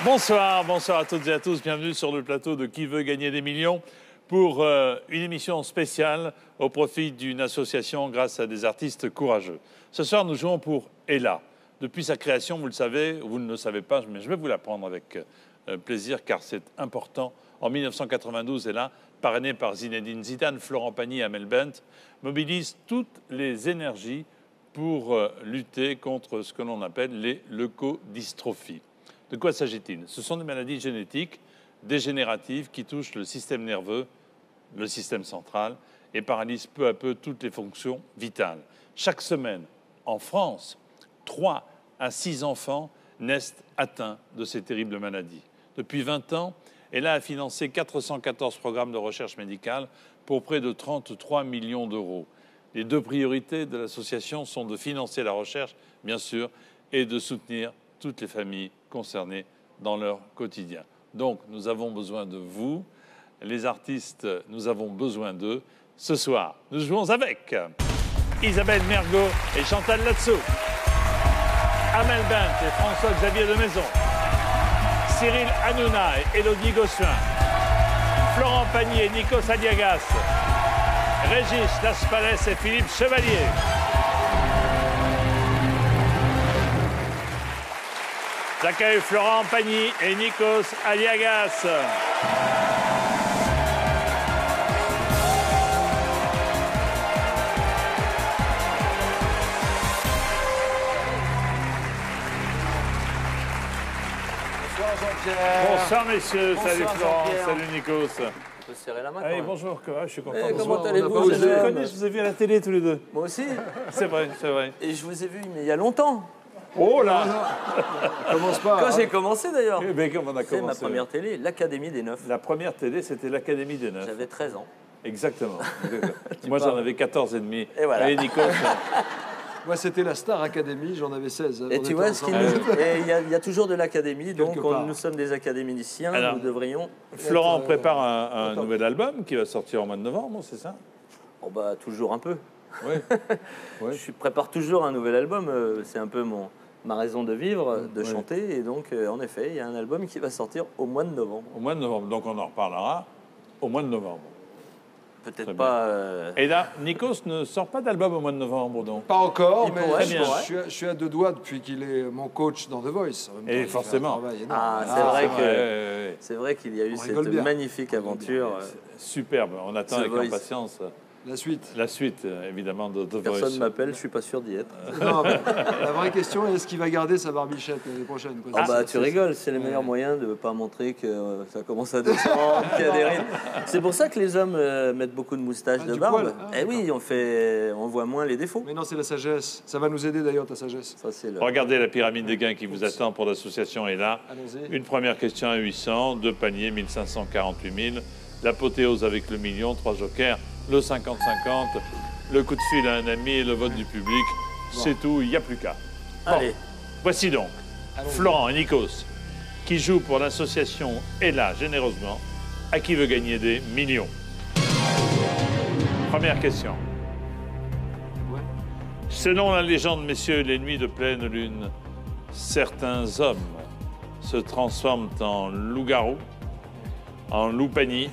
Bonsoir, bonsoir à toutes et à tous. Bienvenue sur le plateau de Qui veut gagner des millions pour une émission spéciale au profit d'une association grâce à des artistes courageux. Ce soir, nous jouons pour Ella. Depuis sa création, vous le savez, vous ne le savez pas, mais je vais vous l'apprendre avec plaisir car c'est important. En 1992, Ella, parrainée par Zinedine Zidane, Florent Pagny et Amel Bent, mobilise toutes les énergies pour lutter contre ce que l'on appelle les leucodystrophies. De quoi s'agit-il? Ce sont des maladies génétiques dégénératives qui touchent le système nerveux, le système central, et paralysent peu à peu toutes les fonctions vitales. Chaque semaine, en France, 3 à 6 enfants naissent atteints de ces terribles maladies. Depuis 20 ans, elle a financé 414 programmes de recherche médicale pour près de 33 millions d'euros. Les deux priorités de l'association sont de financer la recherche, bien sûr, et de soutenir toutes les familles concernées dans leur quotidien. Donc, nous avons besoin de vous. Les artistes, nous avons besoin d'eux. Ce soir, nous jouons avec Isabelle Mergo et Chantal Latsou, Amel Bent et François-Xavier de Maison, Cyril Hanouna et Élodie Gossuin, Florent Pagny et Nikos Aliagas, Régis Laspalès et Philippe Chevalier. J'accueille Florent Pagny et Nikos Aliagas. Bonsoir Jean-Pierre. Bonsoir messieurs, Bonsoir, salut Florent, Jean-Pierre. salut Nikos. On peut se serrer la main. Allez, quand même. bonjour, je suis content Eh, de vous comment voir. allez-vous, Je jeune vous homme connais, je vous ai vu à la télé tous les deux. Moi aussi. C'est vrai, c'est vrai. Et je vous ai vu, mais il y a longtemps. Oh là. Commence pas. Quand j'ai commencé d'ailleurs. Eh bien, comment on a C'est ma commencé? première télé, l'Académie des Neufs. La première télé, c'était l'Académie des Neufs. J'avais 13 ans. Exactement. Moi, j'en avais 14 et demi. Et voilà. Allez, Nikos. Moi, c'était la Star Academy, j'en avais 16. Et On tu était vois, ce qui ensemble. il y a toujours de l'Académie, donc Quelque part. nous sommes des académiciens, Alors, nous devrions... Florent prépare un nouvel album qui va sortir au mois de novembre, c'est ça? Oh bah, toujours un peu. Oui. Oui. Je prépare toujours un nouvel album, c'est un peu ma raison de vivre, de chanter, et donc en effet, il y a un album qui va sortir au mois de novembre. Au mois de novembre. Donc, on en reparlera au mois de novembre. Très Peut-être bien. pas... Et là, Nikos ne sort pas d'album au mois de novembre, donc. Pas encore, Il mais pourrait, il pourrait. je suis à deux doigts depuis qu'il est mon coach dans The Voice. En même temps, Et il fait forcément. un travail énorme. Ah, c'est vrai que... Ouais. C'est vrai qu'il y a eu On cette rigole bien. magnifique aventure. Superbe. On attend The avec Voice. impatience La suite. la suite, évidemment, de The Voice. Personne ne m'appelle, je suis pas sûr d'y être. Non, mais la vraie question est, est-ce qu'il va garder sa barbichette l'année prochaine, quoi. Ah bah C'est- tu c'est- rigoles, c'est le meilleur moyen de ne pas montrer que ça commence à descendre, qu'il y a des rides. C'est pour ça que les hommes mettent beaucoup de moustaches, Ah, de du barbe. poil. Ah, Eh oui, on voit moins les défauts. Mais non, c'est la sagesse. Ça va nous aider d'ailleurs, ta sagesse. Ça, c'est le... Regardez la pyramide des gains qui vous attend pour l'association est là. Allons-y. Une première question à 800, deux paniers, 1548 000. L'apothéose avec le million, 3 jokers, le 50-50, le coup de fil à un ami et le vote du public. C'est tout, il n'y a plus qu'à. Bon, Allez, voici donc Allons-y. Florent et Nikos qui jouent pour l'association est là généreusement. À qui veut gagner des millions? Première question. Ouais. Selon la légende, messieurs, les nuits de pleine lune, certains hommes se transforment en loup-garou, en loup Pagny,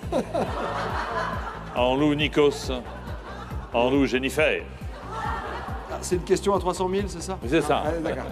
en loup Nikos, en loup Jennifer. Ah, c'est une question à 300 000, c'est ça? C'est ça. Allez, d'accord.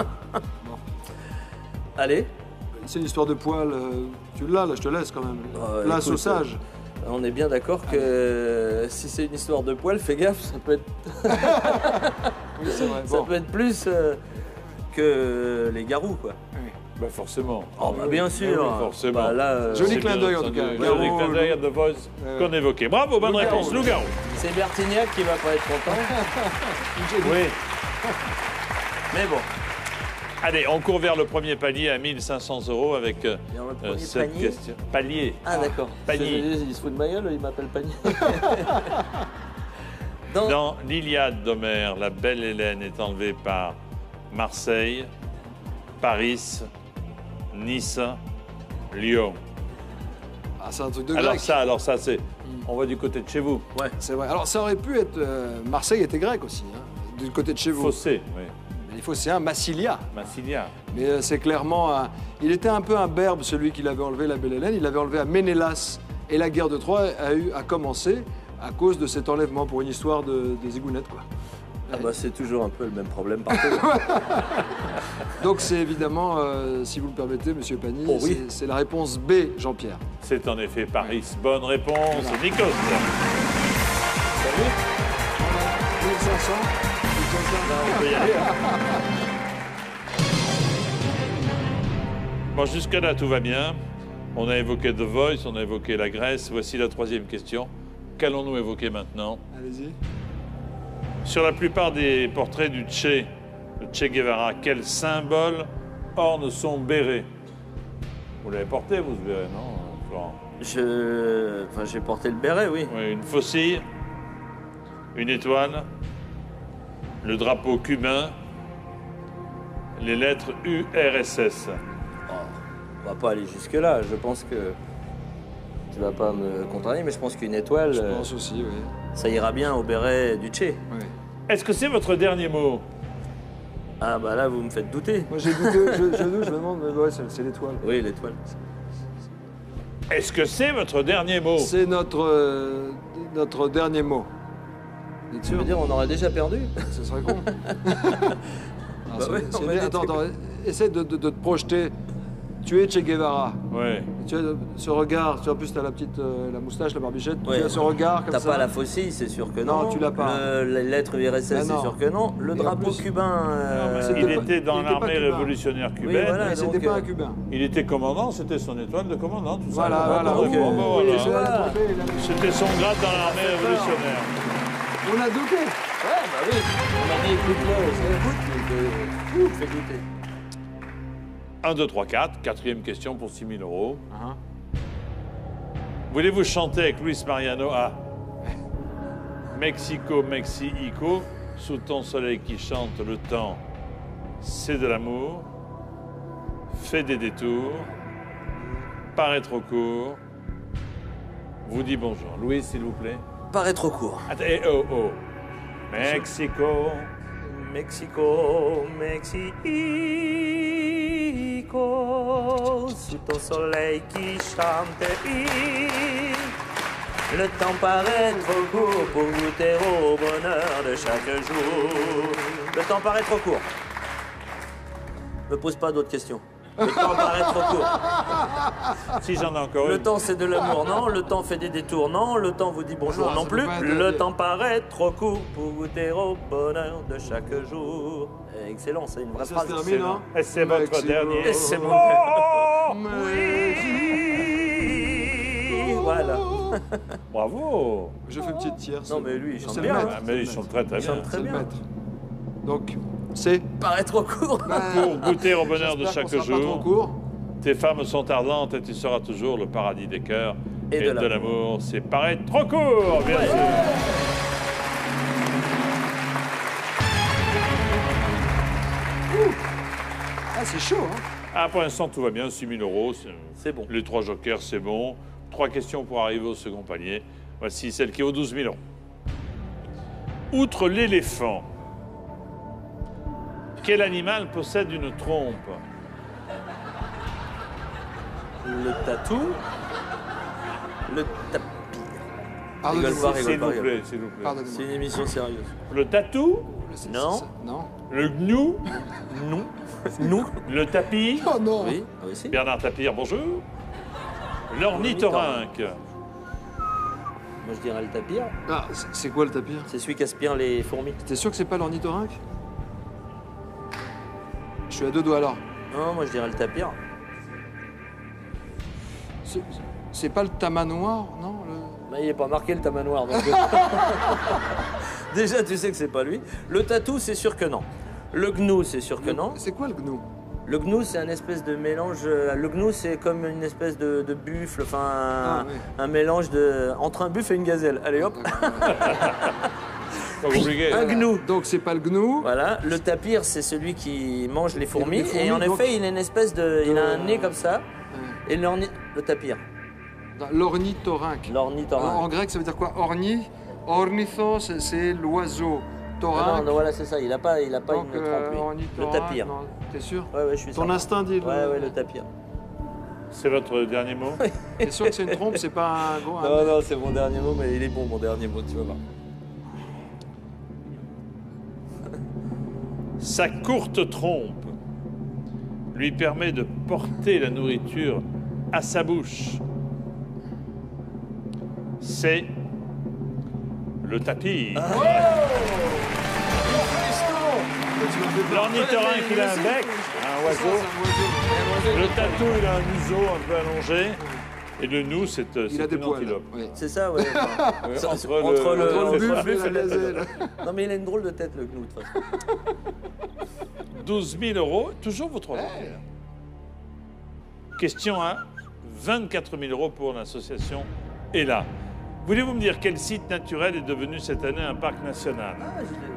allez. C'est une histoire de poils. Tu l'as, là, je te laisse quand même. Place écoute, au sage. On est bien d'accord que si c'est une histoire de poils, fais gaffe, ça peut être, Oui, c'est vrai. ça Bon. peut être plus que les garous, quoi. Ben forcément. Oh bah bien sûr. oui, forcément. Bah, là, Joli C'est clin bien d'œil, en tout cas. entendu. Garou, Joli clin d'œil à The Voice qu'on évoquait. Bravo, bonne Loup-garou. réponse, loup-garou. c'est Bertignac qui va pas être content. Oui. Mais bon. Allez, on court vers le premier palier à 1500 € avec Vers le premier cette panier. question. Palier. Ah d'accord. Panier. Il se fout de ma gueule, il m'appelle Panier. Dans... Dans l'Iliade d'Homère, la belle Hélène est enlevée par Marseille, Paris, Nice, Lyon. Ah, c'est un truc de Alors grec. ça, c'est... On va du côté de chez vous. C'est vrai. Alors, ça aurait pu être. Marseille était grec aussi, hein, du côté de chez vous. Fossé, oui. Il faut, c'est un Massilia. Massilia. Mais c'est clairement un... Il était un peu un berbe, celui qui l'avait enlevé, la belle Hélène. Il l'avait enlevé à Ménélas. Et la guerre de Troie a commencé à cause de cet enlèvement pour une histoire de zigounettes, quoi. Ah bah, c'est toujours un peu le même problème partout. Donc c'est évidemment, si vous le permettez, Monsieur Pagny, Oh oui. c'est la réponse B, Jean-Pierre. C'est en effet Paris. Bonne réponse, Voilà. Nikos. Salut. 1500. On peut y aller. Bon, jusqu'à là, tout va bien. On a évoqué The Voice, on a évoqué la Grèce. Voici la troisième question. Qu'allons-nous évoquer maintenant? Allez-y. Sur la plupart des portraits du Che Guevara, quel symbole orne son béret? Vous l'avez porté, vous, ce béret, non, Florent? J'ai porté le béret, oui. Oui, une faucille, une étoile, le drapeau cubain, les lettres URSS. Oh, on va pas aller jusque-là. Je pense que tu vas pas me contrarier, mais je pense qu'une étoile, Je pense aussi, oui. ça ira bien au béret du Che. Oui. Est-ce que c'est votre dernier mot? Ah bah là, vous me faites douter. Moi j'ai douté, je me demande, mais ouais, c'est l'étoile. Oui, l'étoile. Est-ce que c'est votre dernier mot? C'est notre dernier mot. Vous êtes Tu sûr? veux dire, on aurait déjà perdu? Ce serait con. Bah ouais, on va attends, essaie de te projeter. Tu es Che Guevara. Oui. Tu as ce regard, tu as en plus, tu as la petite la moustache, la barbichette, Ouais. tu as ce regard comme T'as ça. pas la faucille, c'est sûr que non. Non, tu l'as pas. Les lettres URSS, Ah c'est non. sûr que non. Le Et en drapeau plus- cubain. c'était Il pas- était dans il était pas l'armée cubain. révolutionnaire cubaine. Oui, voilà. Mais c'était donc, pas un Cubain. Il était commandant, c'était son étoile de commandant, tout Voilà, ça. voilà. Bon, ok. bon, bon, Oui, voilà. je l'avais trompé, il avait- C'était son grade dans l'armée révolutionnaire. On a douté. Ouais, bah oui. On m'a dit écoute-le, écoute, fais douter. 1, 2, 3, 4. Quatrième question pour 6 000 euros. Voulez-vous chanter avec Luis Mariano à Mexico, Mexico, sous ton soleil qui chante le temps, c'est de l'amour, fais des détours, paraît trop court, vous dit bonjour. Louis, s'il vous plaît. Paraît trop court. Attends, oh, oh. Mexico. Mexico, Mexico, sous ton soleil qui chante, le temps paraît trop court pour goûter au bonheur de chaque jour. Le temps paraît trop court. Ne pose pas d'autres questions. Le temps paraît trop court. Si j'en ai encore Le une. temps c'est de l'amour, non. Le temps fait des détours, non. Le temps vous dit bonjour, Non, non ça plus. peut pas être- Le temps paraît trop court pour goûter au bonheur de chaque jour. Excellent, c'est une vraie Ça phrase. se termine, hein? Et c'est votre Mexico. dernier. Et c'est mon- Oh Oui, voilà. Bravo. Je fais une petite tierce. Non, mais lui, il chante C'est le bien. maître. Ah, mais il chante très très Il chante bien. très C'est le bien. maître. Donc, c'est... Paraît trop court. Pour goûter au bonheur de J'espère chaque qu'on sera pas trop jour, court. tes femmes sont ardentes et tu seras toujours le paradis des cœurs Et de l'amour. C'est paraître trop court, bien Ouais. sûr. Ah, c'est chaud, hein? Ah, pour l'instant, tout va bien, 6 000 euros. C'est bon. Les 3 jokers, c'est bon. 3 questions pour arriver au second palier. Voici celle qui vaut 12 000 euros. Outre l'éléphant, quel animal possède une trompe? Le tatou. Le tapir. Pardonnez-moi. Rigole pas, S'il rigole pas, vous rigole plaît, s'il vous plaît. Pardonnez-moi. C'est une émission sérieuse. Le tatou, Non. Non. le gnou, Non. Nous. le tapis, Oh non. Oui, ah oui, si. Bernard Tapir, bonjour. L'ornithorynque. Moi, je dirais le tapir. Ah, c'est quoi le tapir? C'est celui qui aspire les fourmis. T'es sûr que c'est pas l'ornithorynque? Je suis à 2 doigts là. Non, moi, je dirais le tapir. C'est pas le tamanoir, non? Bah, il n'est pas marqué le tamanoir. Donc... Déjà, tu sais que c'est pas lui. Le tatou, c'est sûr que non. Le gnou, c'est sûr que non. C'est quoi le gnou? Le gnou, c'est un espèce de mélange. Le gnou, c'est comme une espèce de buffle, enfin Ah, oui. un mélange entre un buffle et une gazelle. Allez hop, Pas compliqué. un gnou. Donc c'est pas le gnou. Voilà. Le tapir, c'est celui qui mange les fourmis. Les fourmis, Et en donc- effet, il a une espèce de, il a un nez comme ça. Et le tapir, L'ornithorynque. En l'ornithorynque. grec, ça veut dire quoi? Orni. Ornithos, c'est l'oiseau. ornithorynque. non, voilà, c'est ça. Il a pas Donc, une trompe, lui. Le ornithorynque, tapir. non. T'es sûr? Ouais, je suis Ton certain. instinct dit. Ouais, le tapir. C'est votre dernier mot? T'es sûr que c'est une trompe, c'est pas un gros. Non, c'est mon dernier mot, mais il est bon, mon dernier mot, tu vas voir. Sa courte trompe lui permet de porter la nourriture à sa bouche. C'est le tapir. L'ornithorynque, il a un bec, un oiseau. Le tatou, il a un museau un peu allongé. Et le nous, c'est Il a des une poils. antilope. Oui. C'est ça, ouais. Ouais, Entre le buffle et la gazelle. Non, mais il a une drôle de tête, le gnou, de toute façon. 12 000 €, toujours votre lot. Question 1, 24 000 € pour l'association ELA. Voulez-vous me dire quel site naturel est devenu cette année un parc national? Ah,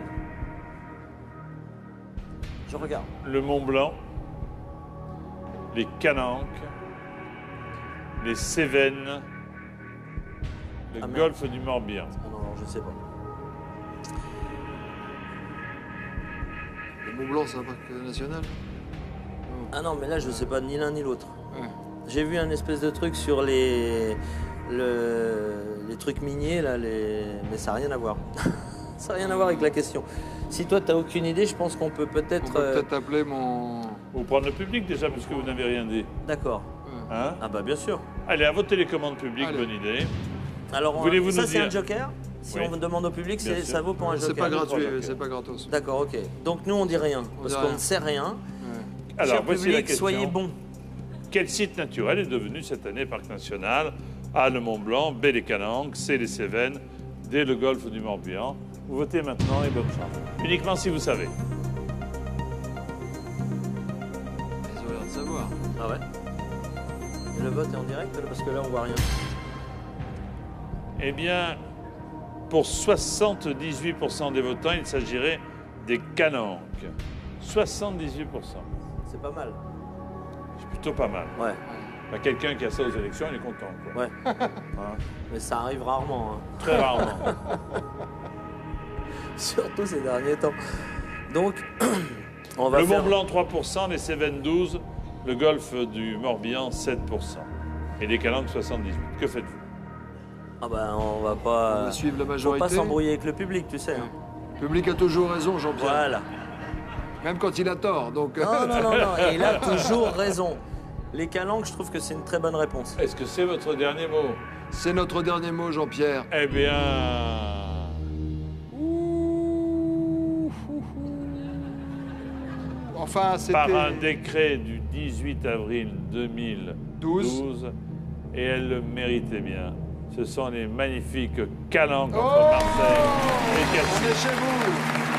je regarde. Le Mont Blanc, les Calanques, les Cévennes, le Ah, merde. golfe du Morbihan. Ah non, je sais pas. Le Mont Blanc, c'est un parc national. Ah non, mais là, je sais pas ni l'un ni l'autre. Ouais. J'ai vu un espèce de truc sur les trucs miniers, là, mais ça n'a rien à voir. Ça n'a rien à voir avec la question. Si toi, tu n'as aucune idée, je pense qu'on peut On peut-être... peut peut-être appeler mon. Vous prendre le public déjà, puisque vous n'avez rien dit. D'accord. Hein? Ah bah bien sûr. Allez, à votre télécommande publique, Allez. bonne idée. Alors, Voulez-vous ça, nous c'est un dire? joker. Si Oui. on demande au public, Bien sûr. ça vaut pour un joker. C'est pas gratuit, Jokers. c'est pas gratos. D'accord, ok. Donc nous, on dit rien, parce dit qu'on rien. ne sait rien. Ouais. Alors, Cher voici la public, question. soyez bons. Quel site naturel est devenu cette année parc national? A, le Mont Blanc, B, les Calanques, C, les Cévennes, D, le golfe du Morbihan. Vous votez maintenant et bonne chance. Uniquement si vous savez. Ils ont l'air de savoir. Ah ouais. Et le vote est en direct, là, parce que là, on voit rien. Eh bien, pour 78% des votants, il s'agirait des Calanques. 78%. C'est pas mal. C'est plutôt pas mal. Ouais. Bah, quelqu'un qui a ça aux élections, il est content. Quoi. Ouais. Hein? Mais ça arrive rarement, hein. Très rarement. Surtout ces derniers temps. Donc, on va Le faire... Mont Blanc, 3%, les Cévennes, 12%, le golfe du Morbihan, 7%. Et les Calanques, 78%. Que faites-vous? Ah ben, on va On pas... va suivre la Faut majorité. pas s'embrouiller avec le public, tu sais. hein. Le public a toujours raison, Jean-Pierre. Voilà. Même quand il a tort. Donc, Non, non, non, non. Et il a toujours raison. Les calanques, je trouve que c'est une très bonne réponse. Est-ce que c'est votre dernier mot? c'est notre dernier mot, Jean-Pierre. Eh bien... Enfin, c'était. par un décret du 18 avril 2012, et elle le méritait bien. Ce sont les magnifiques Calanques entre Oh Marseille et On Cassis. est chez vous.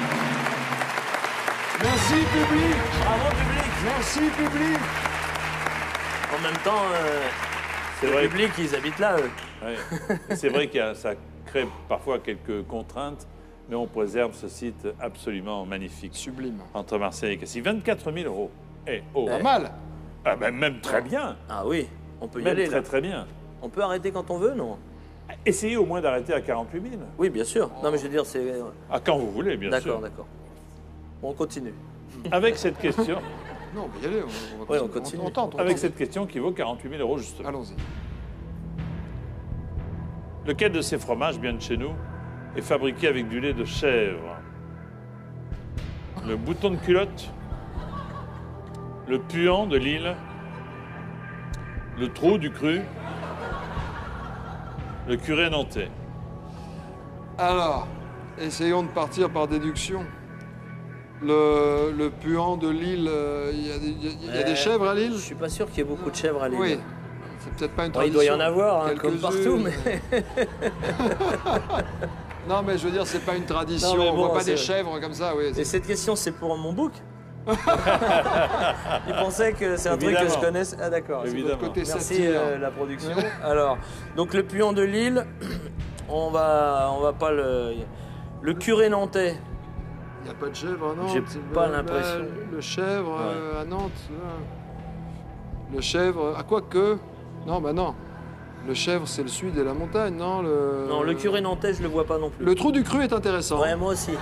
Merci, public. Bravo, public. Merci, public. En même temps, C'est le vrai, public, ils habitent là, eux. ouais. C'est vrai que ça crée parfois quelques contraintes, mais on préserve ce site absolument magnifique Sublime. entre Marseille et Cassis. 24 000 €. Eh, oh. Pas mal. Ah ben, même très bien. Ah oui, on peut y Même aller, très là. très bien. On peut arrêter quand on veut, non? Essayez au moins d'arrêter à 48 000. Oui, bien sûr. Non, mais je veux dire, c'est... Ah, quand vous voulez, bien sûr. D'accord, d'accord. On continue. Avec cette question, Non, on va y aller. Ouais, on continue. On tente. avec cette question qui vaut 48 000 € justement. Allons-y. Lequel de ces fromages, bien de chez nous, est fabriqué avec du lait de chèvre? Le bouton de culotte, le puant de Lille, le trou du cru, le curé nantais. Alors, essayons de partir par déduction. Le puant de Lille, il y a des chèvres à Lille? Je suis pas sûr qu'il y ait beaucoup de chèvres à Lille. Oui. C'est peut-être pas une Bon, il tradition. doit y en avoir, hein, comme Quelques-unes. partout, mais... Non, mais je veux dire, c'est pas une tradition. Non, mais On bon, voit pas c'est- des chèvres comme ça, oui. Et cette question, c'est pour mon book. Il pensait que c'est un truc que je Évidemment. connaisse. Ah d'accord. c'est Évidemment. Côté Merci satire. la production. Alors, donc le puant de Lille, on va pas le curé nantais. Il n'y a pas de chèvre à Nantes. J'ai c'est pas le- l'impression. Le chèvre à Nantes. là. Le chèvre. À quoi que? Non, bah non. Le chèvre, c'est le sud et la montagne, non Non, le curé nantais, je le vois pas non plus. Le trou du cru est intéressant. Ouais, moi aussi.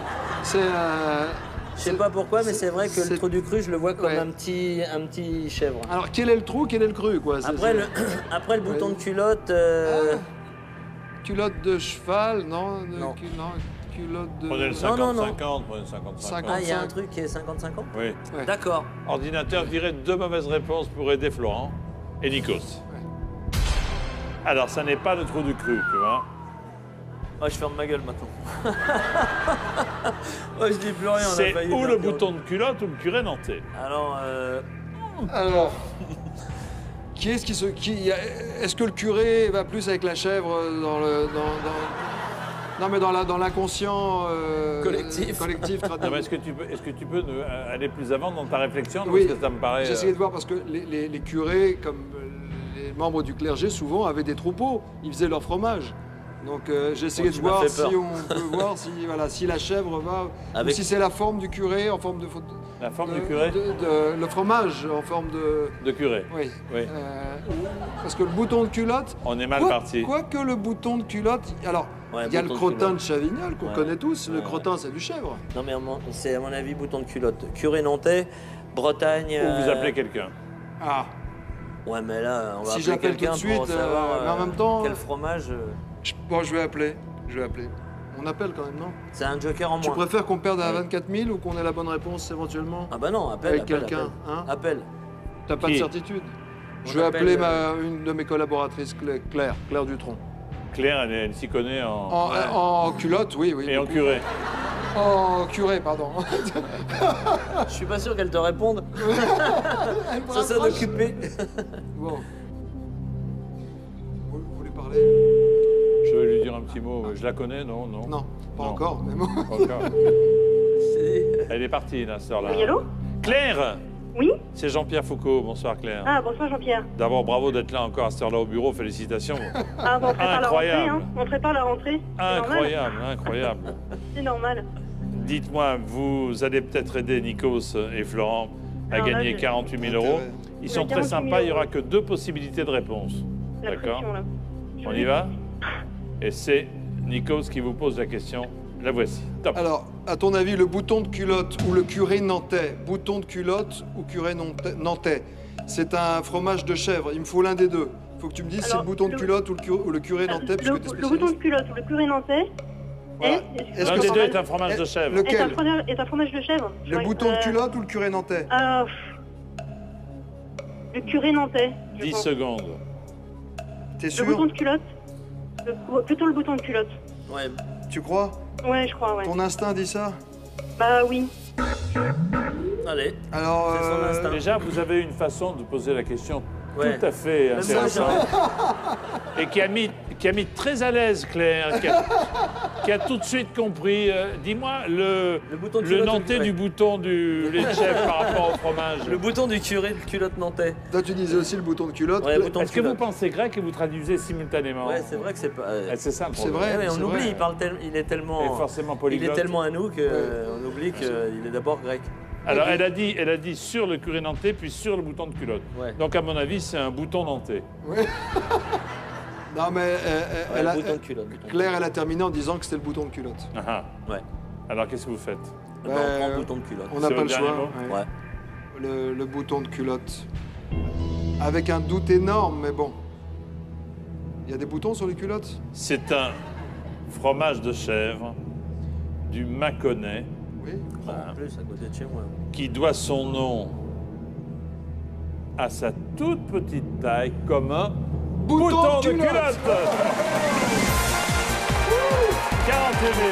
C'est... Je sais pas pourquoi, mais c'est vrai que le trou du cru, je le vois comme Ouais. un petit chèvre. Alors, quel est le trou, quel est le cru, quoi? Après le bouton de culotte... Culotte de cheval, non? Non. Culotte de... Prenez le Non, 50-50, prenez le 50-50. Ah, il y a un truc qui est 50-50. Oui. Ouais. D'accord. Ordinateur dirait 2 mauvaises réponses pour aider Florent et Nikos. Alors, ça n'est pas le trou du cru, tu vois. Oh, je ferme ma gueule maintenant. Oh, je dis plus rien. on a C'est failli ou faire le pire. bouton de culotte ou le curé nantais. Alors, qui est-ce qui se... Est-ce que le curé va plus avec la chèvre dans le... Non, mais dans l'inconscient... Collectif. Non, mais est-ce que tu peux aller plus avant dans ta réflexion? Oui, Parce que ça me paraît... j'ai essayé de voir parce que les curés, comme les membres du clergé, souvent avaient des troupeaux. Ils faisaient leur fromage. Donc j'ai essayé de tu m'as voir fait si peur. on peut voir si la chèvre va... Avec- Ou si c'est la forme du curé en forme de... La forme du curé le fromage en forme de... de curé. Oui. Oui. Parce que le bouton de culotte... On est mal parti. Quoique le bouton de culotte... Alors, Ouais, il y a le bouton de crottin culotte. de Chavignol qu'on Ouais. connaît tous. Le Ouais. crottin, c'est du chèvre. Non, mais c'est à mon avis bouton de culotte. Curé nantais, Bretagne... Ou vous appelez quelqu'un. Ah. Ouais, mais là, on va Si appeler j'appelle quelqu'un tout de suite, pour savoir mais en même temps, quel fromage... Bon, je vais appeler. On appelle quand même, non? C'est un joker en Tu moins. préfères qu'on perde à Ouais. 24 000 ou qu'on ait la bonne réponse éventuellement? Ah bah non, appelle, Avec appelle, quelqu'un, appelle. hein? Appelle. T'as pas Qui? de certitude? On Je vais appelle, appeler une de mes collaboratrices, Claire Dutronc. Claire, elle s'y connaît en... Ouais. En culotte, oui. Et en beaucoup. curé. En curé, pardon. Je suis pas sûr qu'elle te réponde. Elle me Ça s'en rapproche. occuper. Bon. Vous voulez parler? Je vais lui dire un petit mot. Je la connais, non? Non, Non, pas Non. encore, mais bon. Pas encore. Elle est partie, la sœur là. Oui, allô? Claire! Oui? C'est Jean-Pierre Foucault. Bonsoir, Claire. Ah, bonsoir Jean-Pierre. D'abord, bravo d'être là encore à cette heure-là au bureau. Félicitations. Ah, bon, on prépare la rentrée, Incroyable. hein. On prépare la rentrée. C'est normal. Incroyable, incroyable. C'est normal. Dites-moi, vous allez peut-être aider Nikos et Florent à Alors là, gagner j'ai- 48 000 euros. Ils sont très 48 000 sympas, il n'y aura que 2 possibilités de réponse. La D'accord? pression, là. On y va? Et c'est Nikos qui vous pose la question. La voici. Top. Alors, à ton avis, le bouton de culotte ou le curé nantais, bouton de culotte ou curé nantais, c'est un fromage de chèvre. Il me faut l'un des deux. Il faut que tu me dises si c'est Alors, le bouton de le- culotte ou le curé nantais, puisque tu es Le bouton de spécialiste. culotte ou le curé nantais Voilà. est, Est-ce L'un que des ça deux va- est un fromage de chèvre. Lequel? est un fromage de chèvre. Le bouton de culotte ou le curé nantais? Le curé nantais. je 10 pense. secondes. T'es Le bouton sûr? de culotte. Plutôt le bouton de culotte. Ouais. Tu crois? Ouais, je crois, ouais. Ton instinct dit ça? Bah oui. Allez. Alors, C'est son instinct. Déjà, vous avez une façon de poser la question Ouais. tout à fait Même moi, intéressante. Et qui a mis très à l'aise Claire, qui a tout de suite compris. Dis-moi, le bouton de culotte, nantais ouais. du bouton du lait de chèvre par rapport au fromage. Le bouton du curé de culotte nantais. toi, tu disais aussi le bouton de culotte. Ouais, bouton de Est-ce que vous culotte. pensez grec et vous traduisez simultanément? Ouais, c'est vrai que c'est pas... Ah, c'est ça le C'est problème. vrai. Ouais, mais on c'est oublie, vrai. il est tellement... Et forcément Il polyglotte. est tellement à nous qu'on oublie qu'il est d'abord grec. Alors, elle a dit sur le curé nantais, puis sur le bouton de culotte. Ouais. Donc, à mon avis, c'est un bouton nantais. Non, mais Ouais, elle a- bouton de culotte. bouton de Claire, elle a terminé en disant que c'était le bouton de culotte. Ah, ah. culotte. Ouais. Alors, qu'est-ce que vous faites? Eh ben, on prend le bouton de culotte. On n'a C'est pas votre le dernier choix. mot ouais. Ouais. Le bouton de culotte. Avec un doute énorme, mais bon. Il y a des boutons sur les culottes? C'est un fromage de chèvre du Mâconnais Oui. En plus, à côté de chez moi. qui doit son nom à sa toute petite taille comme un bouton de culotte. 48 000.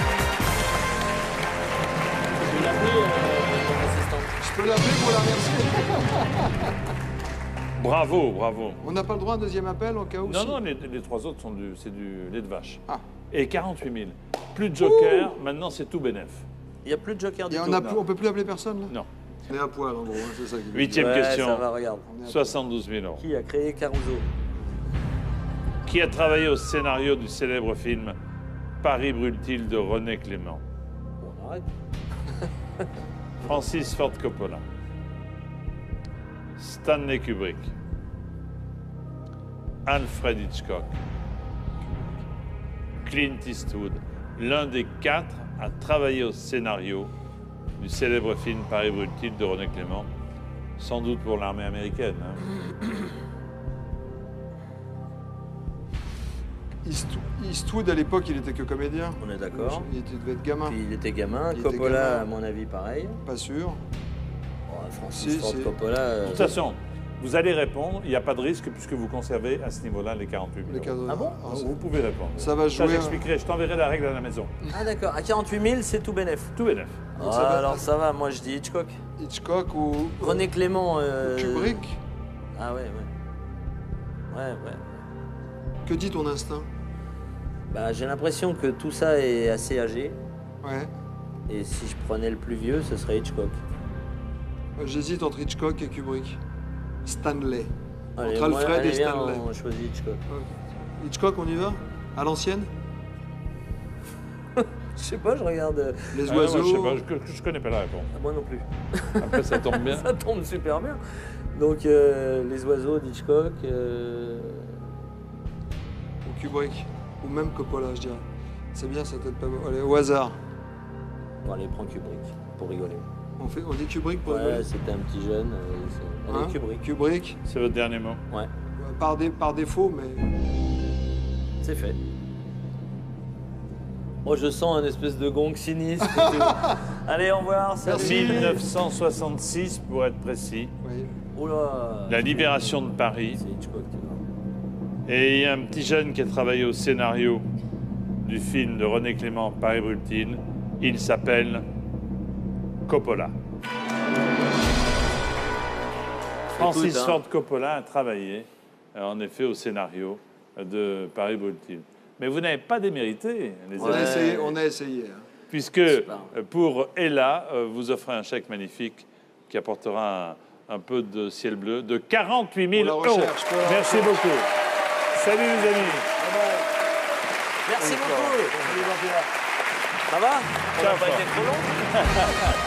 Je vais l'appeler mon assistante. Je peux l'appeler pour la remercier? Bravo, bravo. On n'a pas le droit à un deuxième appel en cas où? Non, si. non, les 3 autres sont c'est du lait de vache. Ah. Et 48 000. Plus de joker, maintenant c'est tout bénef. Il n'y a plus de joker du Et tout. on peut plus appeler personne, là? Non. On est à poil, en gros, hein, c'est ça qui veut 8e dire. Ouais, question. ça va, regarde. 72 000 euros. Qui a créé Caruso? Qui a travaillé au scénario du célèbre film Paris brûle-t-il de René Clément? Bon, on arrête. Francis Ford Coppola. Stanley Kubrick. Alfred Hitchcock. Clint Eastwood. L'un des 4 a travaillé au scénario du célèbre film Paris-Brûle-t-il de René Clément, sans doute pour l'armée américaine. Hein. Eastwood, à l'époque, il était que comédien. On est d'accord. Devait être gamin. Puis il était gamin. Il était Coppola, gamin. à mon avis, pareil. Pas sûr. Oh, Francis Si, Ford si. Coppola. De toute façon, vous allez répondre, il n'y a pas de risque puisque vous conservez à ce niveau-là les 48 000 Les euros. cadeaux. Ah bon Alors, Vous pouvez répondre. Ça va jouer. j'expliquerai, je t'enverrai la règle à la maison. Ah d'accord, à 48 000, c'est tout bénef. Tout est neuf. Donc Ah, ça va- alors ça va, moi je dis Hitchcock. Hitchcock ou René Clément. Kubrick. Ah ouais, ouais. Ouais, ouais. Que dit ton instinct? Bah, j'ai l'impression que tout ça est assez âgé. Ouais. Et si je prenais le plus vieux, ce serait Hitchcock. J'hésite entre Hitchcock et Kubrick. Stanley. Allez, Entre Alfred allez, et viens, Stanley. on choisit Hitchcock. Hitchcock, on y va? À l'ancienne? Je sais pas, je regarde. Les Ah, moi, oiseaux. je sais pas, je connais pas la réponse. Ah, moi non plus. Après, ça tombe bien. Ça tombe super bien. Donc, les oiseaux d'Hitchcock. Ou Kubrick. Ou même Coppola, je dirais. C'est bien, ça peut-être pas mal. Allez, au hasard. Bon, allez, prends Kubrick, pour rigoler. On dit Kubrick pour Ouais, rigoler. c'était un petit jeune. Allez, Hein Kubrick. Kubrick. C'est votre dernier mot. Ouais, Par défaut, mais. c'est fait. Moi, je sens un espèce de gong sinistre. et tout. Allez, au revoir. Salut. 1966, pour être précis. Oui. Oula. La libération de Paris. C'est Hitchcock, tu vois. Et il y a un petit jeune qui a travaillé au scénario du film de René Clément, Paris-Brûle-t-il. Il s'appelle Coppola. Francis Écoute, hein. Ford Coppola a travaillé, en effet, au scénario de Paris-Brûle-t-il. Mais vous n'avez pas démérité, les On amis, a essayé. On a essayé. Hein. puisque pas. pour Ella, vous offrez un chèque magnifique qui apportera un peu de ciel bleu de 48 000 Pour la euros. recherche, pour la Merci recherche. beaucoup. Salut les amis. Merci beaucoup. Ça va? On Ciao, n'a pas Ford. été trop long?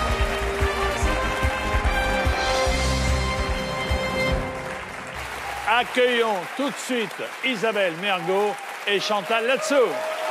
Accueillons tout de suite Isabelle Mergo et Chantal Latsou.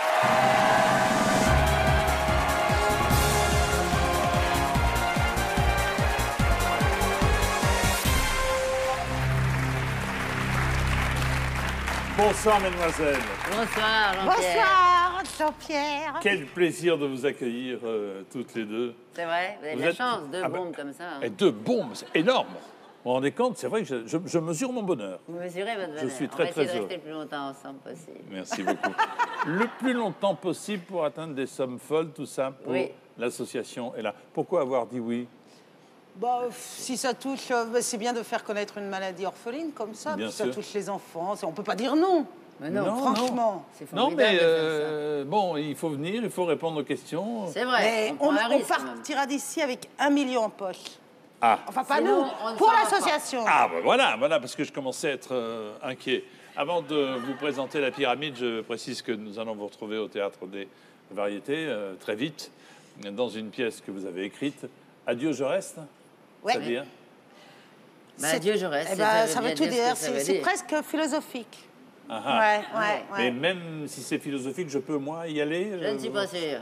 Bonsoir, mesdemoiselles. Bonsoir, Jean-Pierre. Bonsoir, Jean-Pierre. Quel plaisir de vous accueillir toutes les deux. C'est vrai, vous avez de Vous la êtes- chance, deux Ah bah, bombes comme ça. hein. Et deux bombes, c'est énorme. Vous vous rendez compte, c'est vrai que je mesure mon bonheur. Vous mesurez votre valeur. suis On très, va essayer très de heureux. rester le plus longtemps ensemble possible. Merci beaucoup. Le plus longtemps possible pour atteindre des sommes folles, tout ça, pour Oui. l'association est là. Pourquoi avoir dit oui? Bah, si ça touche, c'est bien de faire connaître une maladie orpheline comme ça. Bien Puis ça sûr. touche les enfants. On peut pas dire non. Mais non, Non, Franchement. c'est Non, formidable mais de faire bon, il faut venir, il faut répondre aux questions. ça. C'est vrai, Mais on, on, prend un risque, quand même. partira d'ici avec 1 million en poche. Ah. Enfin, pas Sinon, nous, on ne pour saura pas. l'association. Ah, ben voilà, parce que je commençais à être inquiet. Avant de vous présenter la pyramide, je précise que nous allons vous retrouver au Théâtre des Variétés très vite, dans une pièce que vous avez écrite. Adieu, je reste. Ouais. C'est-à-dire Bah, C'est- adieu, je reste. Eh ben, ça veut veut tout ce dire. que ça veut C'est dire. presque philosophique. Ah, ah. Ouais. Mais même si c'est philosophique, je peux, moi, y aller Je ne suis pas sûr.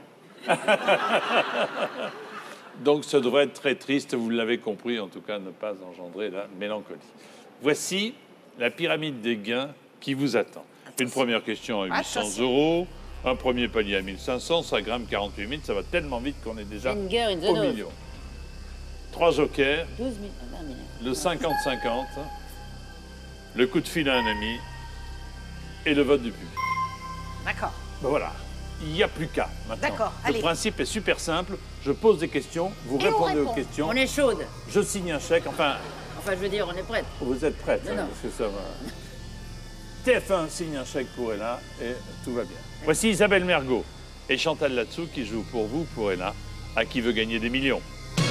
Donc, ça devrait être très triste, vous l'avez compris, en tout cas, ne pas engendrer la mélancolie. Voici la pyramide des gains qui vous attend. Une première question à 800 Attention. euros, un premier palier à 1500, ça grimpe 48 000, ça va tellement vite qu'on est déjà Une guerre, une au zone. million. 3 jokers, 12 000. Ah, non, mais- le 50-50, le coup de fil à un ami et le vote du public. D'accord. Ben voilà, il n'y a plus qu'à maintenant. D'accord, Le allez. principe est super simple, je pose des questions, vous Et on répondez aux répond. questions, On est chaude. je signe un chèque, enfin, Enfin, je veux dire, on est prête. vous êtes prête, Non, hein, non. parce que ça va. TF1 signe un chèque pour Ella et tout va bien. Voici Isabelle Mergo et Chantal Latsou qui jouent pour vous, pour Ella, à qui veut gagner des millions.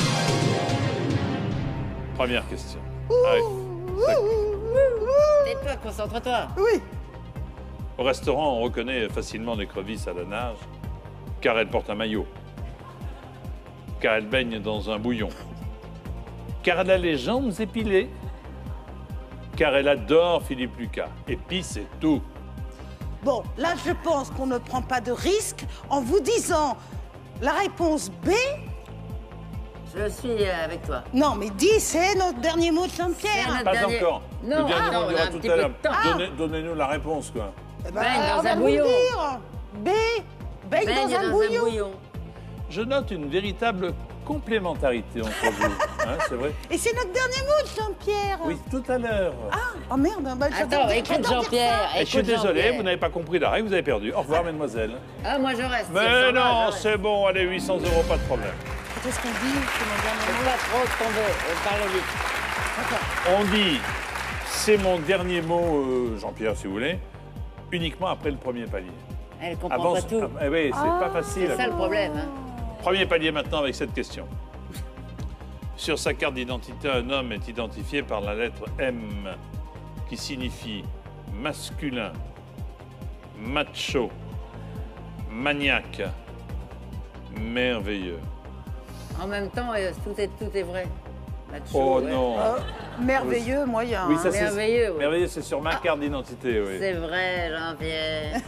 Première question. Ah oui. Tais-toi, concentre-toi. Oui. Au restaurant, on reconnaît facilement l'écrevisse à la nage, car elle porte un maillot, car elle baigne dans un bouillon, car elle a les jambes épilées, car elle adore Philippe Lucas. Et puis c'est tout. Bon, là, je pense qu'on ne prend pas de risque en vous disant La réponse B. Je suis avec toi. Non, mais 10, c'est notre dernier mot de C'est Jean-Pierre. notre Pas dernier- encore. Non, Le dernier ah, mot on a dira un tout petit à peu l'heure. de temps. Donnez-nous la réponse, quoi. Eh ben, Baigne dans on va un vous bouillon. le dire. B. Baigne dans un bouillon. Je note une véritable complémentarité entre vous. Hein, c'est vrai? Et c'est notre dernier mot de Jean-Pierre. Oui, tout à l'heure. Oh merde. Bah, Attends, écoute Jean-Pierre. Et je suis écoute désolé, Jean-Pierre. vous n'avez pas compris la règle, vous avez perdu. Au revoir, mademoiselle. Ah, moi je reste. Mais Ça va, non, je reste. c'est bon, allez, 800 euros, pas de problème. Qu'est-ce qu'on dit? C'est mon dernier Faut mot. pas trop tomber. Parle vite. On dit, c'est mon dernier mot, Jean-Pierre, si vous voulez, uniquement après le premier palier. Elle comprend pas tout. Oui, c'est pas facile. C'est ça le problème. Hein. Premier palier maintenant avec cette question. Sur sa carte d'identité, un homme est identifié par la lettre M, qui signifie masculin, macho, maniaque, merveilleux. En même temps, tout est vrai. Macho, Oh ouais. non. Merveilleux, moyen. Oui, hein. ça c'est Merveilleux, oui. merveilleux, c'est sur ma carte d'identité, oui. C'est vrai, Jean-Pierre.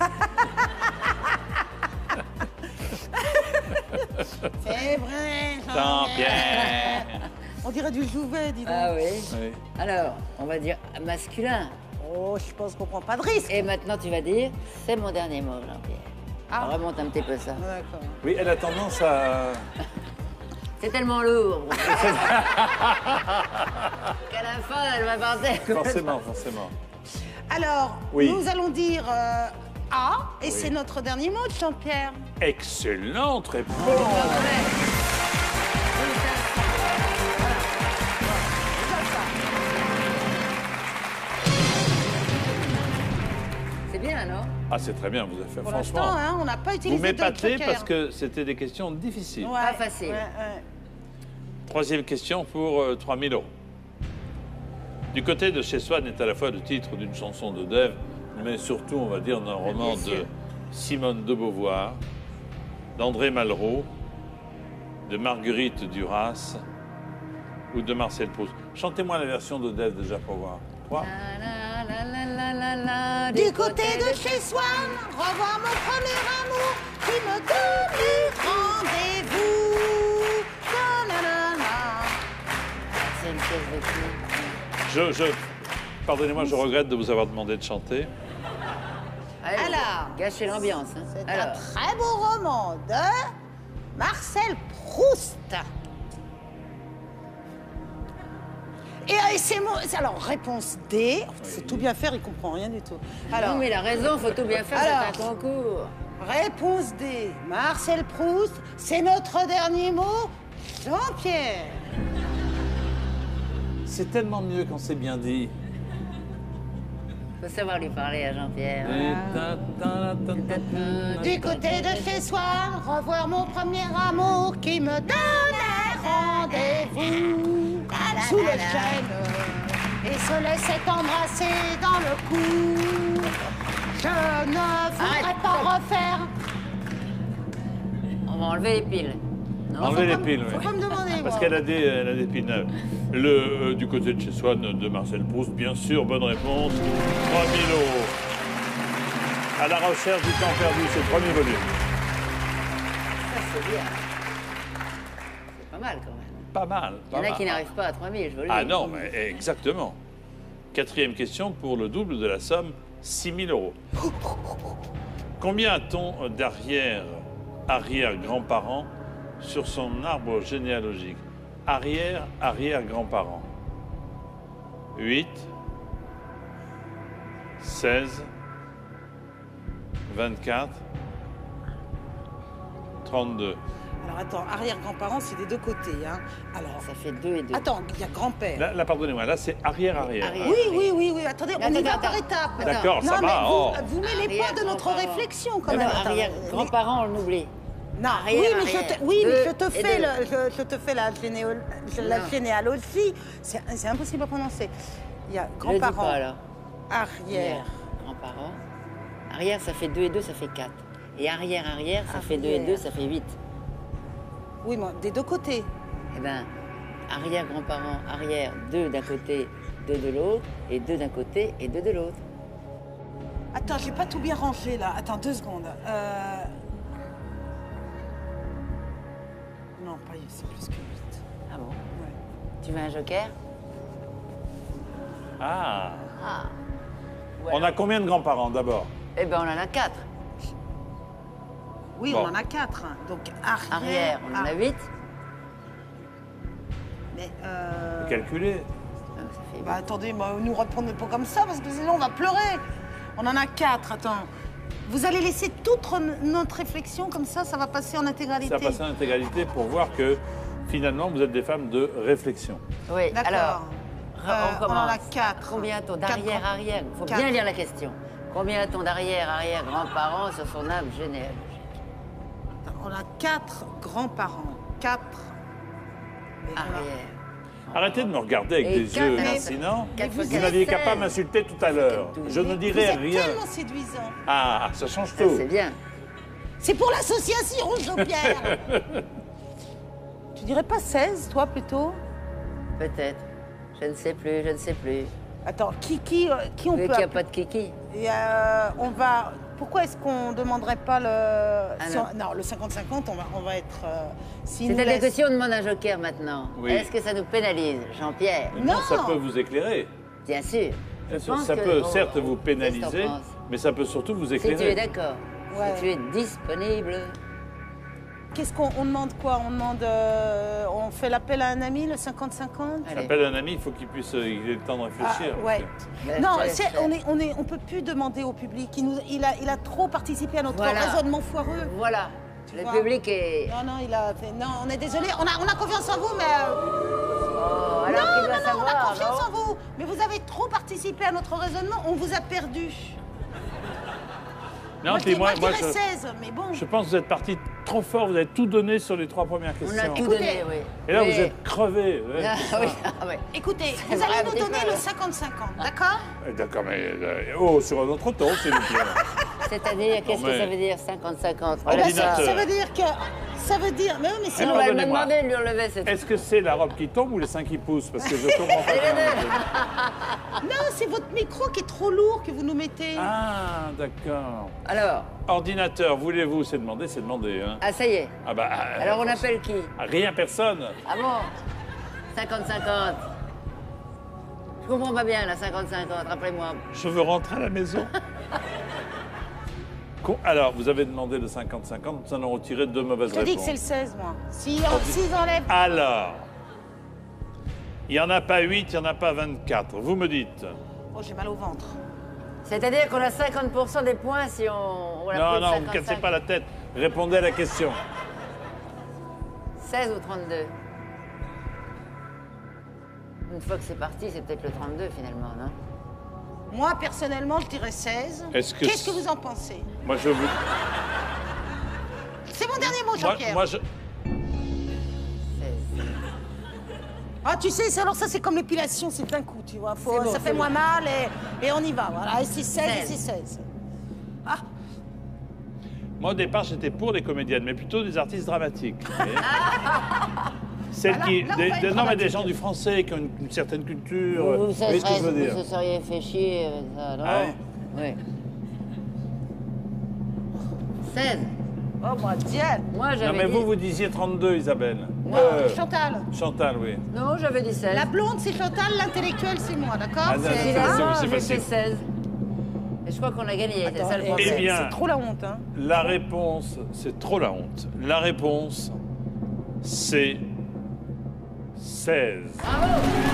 C'est vrai. Jean-Pierre. On dirait du Jouvet, dis donc. Ah oui. Oui. Alors, on va dire masculin. Oh, je pense qu'on prend pas de risque. Et maintenant, tu vas dire, c'est mon dernier mot, Jean-Pierre. Ah. On remonte un petit peu ça. D'accord. Oui, elle a tendance à... C'est tellement lourd. Qu'à la fin, elle va penser. Forcément. Alors, Oui. nous allons dire A, et c'est notre dernier mot de Jean-Pierre. Excellente réponse. C'est bien, non? Ah, c'est très bien, vous avez fait, Pour franchement. l'instant, hein, on n'a pas Vous utilisé de m'épatez joker. parce que c'était des questions difficiles. Ouais, Pas facile. ouais. Troisième question pour 3 000 euros. Du côté de Chez Swann est à la fois le titre d'une chanson de Dave, mais surtout, on va dire, d'un roman bien de sûr. Simone de Beauvoir, d'André Malraux, de Marguerite Duras ou de Marcel Proust. Chantez-moi la version de Dave déjà pour voir. 3. Du côté de chez Swann, revoir mon premier amour qui me donne rendez-vous. Na-na-na-na. C'est une pièce de qui? Pardonnez-moi, je regrette de vous avoir demandé de chanter. Allez, Alors. gâcher l'ambiance. Hein. C'est un Alors, très beau roman de Marcel Proust. Et c'est mon... Alors, réponse D. Faut tout bien faire, il comprend rien du tout. Alors, non, mais il a raison, faut tout bien faire, c'est un concours. réponse D. Marcel Proust, c'est notre dernier mot. Jean-Pierre. C'est tellement mieux quand c'est bien dit. Faut savoir lui parler à Jean-Pierre. Du côté de chez Swann, revoir mon premier amour qui me donnait rendez-vous sous le chêne et se laissait embrasser dans le cou. Je ne voudrais pas refaire. On va enlever les piles. Non, Enlevez les piles, Faut oui. pas me demander, Parce moi. qu'elle a des piles neuves. Du côté de Chez Swann de Marcel Proust, bien sûr, bonne réponse. 3 000 euros. À la recherche du temps perdu, c'est le premier volume. Ça, c'est bien. C'est pas mal, quand même. Pas mal. Il y en a qui n'arrivent pas à 3000, je vous le dis. Ah non, mais exactement. Quatrième question pour le double de la somme, 6 000 euros. Combien a-t-on d'arrière-grands-parents sur son arbre généalogique? Arrière-grands-parents. 8, 16, 24, 32. Alors attends, arrière-grands-parents, c'est des deux côtés. Hein. Alors, Ça fait 2 et 2. attends, il y a grand-père. Là, pardonnez-moi, là, c'est arrière-arrière. Arrière. Oui, attendez, on y Attends, va attends. par étapes. D'accord, non, ça mais va, oh. vous mêlez pas de notre Arrière-grands-parents. réflexion, quand Non, même. non, Attends, arrière-grands-parents, on l'oublie. Non, Arrière, oui, mais arrière. je te Deux fais, et je te fais la Non. généalogie. C'est impossible à prononcer. Il y a Je le dis grands-parents, pas, alors. arrière, Grands-parents. Arrière, ça fait 2 et 2, ça fait 4. Et arrière, ça fait 2 et 2, ça fait 8. oui, moi, des deux côtés. Eh bien, arrière-grands-parents, arrière, 2 d'un côté, 2 de l'autre, et 2 d'un côté et 2 de l'autre. Attends, j'ai pas tout bien rangé là. Attends 2 secondes. Non, pas c'est plus que 8. Ah bon? Ouais. Tu veux un joker? Ah. Ah. On a combien de grands-parents d'abord? Eh ben, on en a 4. Oui, Bon. on en a 4. Donc arrière. Arrière, on en a 8. Mais Calculez. Ça fait bah attendez, nous reprenez pas comme ça parce que sinon on va pleurer. On en a 4, attends. Vous allez laisser toute notre réflexion comme ça va passer en intégralité. Ça va passer en intégralité pour voir que finalement vous êtes des femmes de réflexion. Oui, D'accord. alors, on en a 4. Combien a-t-on d'arrière-arrière? Il faut Quatre. bien lire la question. Combien a-t-on d'arrière-arrière-grands-parents sur son arbre généalogique? On a 4 grands-parents. 4. Arrière. Arrêtez de me regarder avec Et des quatre, yeux alors, fascinants. quatre fois Vous quatre, n'aviez qu'à 16. pas m'insulter tout à l'heure. Je ne Vous dirai êtes rien. tellement séduisant. Ah, ça change Ça, tout. c'est bien. C'est pour l'association, Jean-Pierre. Tu dirais pas 16, toi, plutôt? Peut-être. Je ne sais plus, je ne sais plus. Attends, qui on Vu peut... qu'il n'y a pas de kiki. Et, on va... Pourquoi est-ce qu'on ne demanderait pas le... si non. non, le 50-50, on va être... s'il nous C'est-à-dire que laisse- si on demande un joker maintenant, Oui. est-ce que ça nous pénalise, Jean-Pierre? Non, ça Non. peut vous éclairer. Bien sûr. Je Bien sûr, pense ça que- peut oh, certes oh, vous qu'est-ce pénaliser, que t'en penses? mais ça peut surtout vous Si tu éclairer. es d'accord, Ouais. si tu es disponible, Qu'est-ce qu'on demande quoi? On demande... on fait l'appel à un ami, le 50-50? allez. J'appelle un ami, il faut qu'il puisse il ait le temps de réfléchir. Ah, ouais. Ben, Non, je te laisse faire. on peut plus demander au public. Il a trop participé à notre Voilà. raisonnement foireux. Voilà. Le vois. public est... Non, non, il a fait... Non, on est désolé. On a confiance en vous, mais... Oh, alors qu'il doit non, on a savoir, confiance non? en vous. Mais vous avez trop participé à notre raisonnement. On vous a perdu. Non, moi, puis je dirais je 16, mais bon. pense que vous êtes parti trop fort, vous avez tout donné sur les 3 premières On questions. a tout Écoutez, donné, oui. Et là, Mais- vous êtes crevés. ouais, Ah, c'est ça. oui, ah, ouais. Écoutez, C'est vous allez vrai, nous un petit donner peu. le 50-50, d'accord? D'accord, mais oh, sur un autre ton, s'il vous plaît. C'est-à-dire, qu'est-ce que mais- ça veut dire 50-50? Eh ben, Ordinateur. ça veut dire que... Ça veut dire... Mais oui, mais c'est... Non, elle m'a pardonnez-moi. demandé de lui enlever cette... Est-ce que c'est la robe qui tombe ou les seins qui poussent? Parce que je comprends pas. C'est les deux. Non, c'est votre micro qui est trop lourd que vous nous mettez. Ah, d'accord. Alors, Ordinateur, voulez-vous? C'est demander, Hein. ah ça y est. Ah bah. Alors on appelle qui? Rien, personne. Ah bon? 50-50. Je comprends pas bien, la 50-50, rappelez-moi. Je veux rentrer à la maison. Alors, vous avez demandé le 50-50, nous allons retirer 2 mauvaises Je te dis que réponses. c'est le 16, moi. S'ils enlèvent... Alors, il n'y en a pas 8, il n'y en a pas 24. Vous me dites. Oh, j'ai mal au ventre. C'est-à-dire qu'on a 50% des points si on Non, appelle non, vous ne cassez pas la tête. Répondez à la question. 16 ou 32? Une fois que c'est parti, c'est peut-être le 32 finalement, non? Moi, personnellement, je dirais 16. Est-ce que Qu'est-ce que vous en pensez? Moi, je vous. C'est mon dernier mot, Jean-Pierre. Moi, je. 16. Ah, tu sais, alors ça, c'est comme l'épilation, c'est d'un coup, tu vois. C'est bon, ça c'est fait bon. moins mal et on y va, voilà. Et c'est 16 et 16. c'est 16. Ah, Moi, au départ, j'étais pour les comédiennes, mais plutôt des artistes dramatiques. vous voyez. Celles Là, qui. là, on va être non, mais des dramatique. gens du français qui ont une certaine culture. Vous, Vous voyez ce que je veux dire? vous se seriez fait chier avec ça, non? Ah Oui. 16. oh, moi, Dieu. Moi, Non, j'avais mais dit... vous disiez 32, Isabelle. Chantal. Chantal, oui. Non, j'avais dit 16. La blonde, c'est Chantal, l'intellectuel, c'est moi, d'accord? Ah, non, C'est- c'est Ah, facile, c'est j'ai fait facile. 16. Et je crois qu'on a gagné, c'est ça le Eh problème. Eh bien. C'est trop la honte, hein. La réponse, c'est trop la honte. La réponse, c'est 16. Bravo!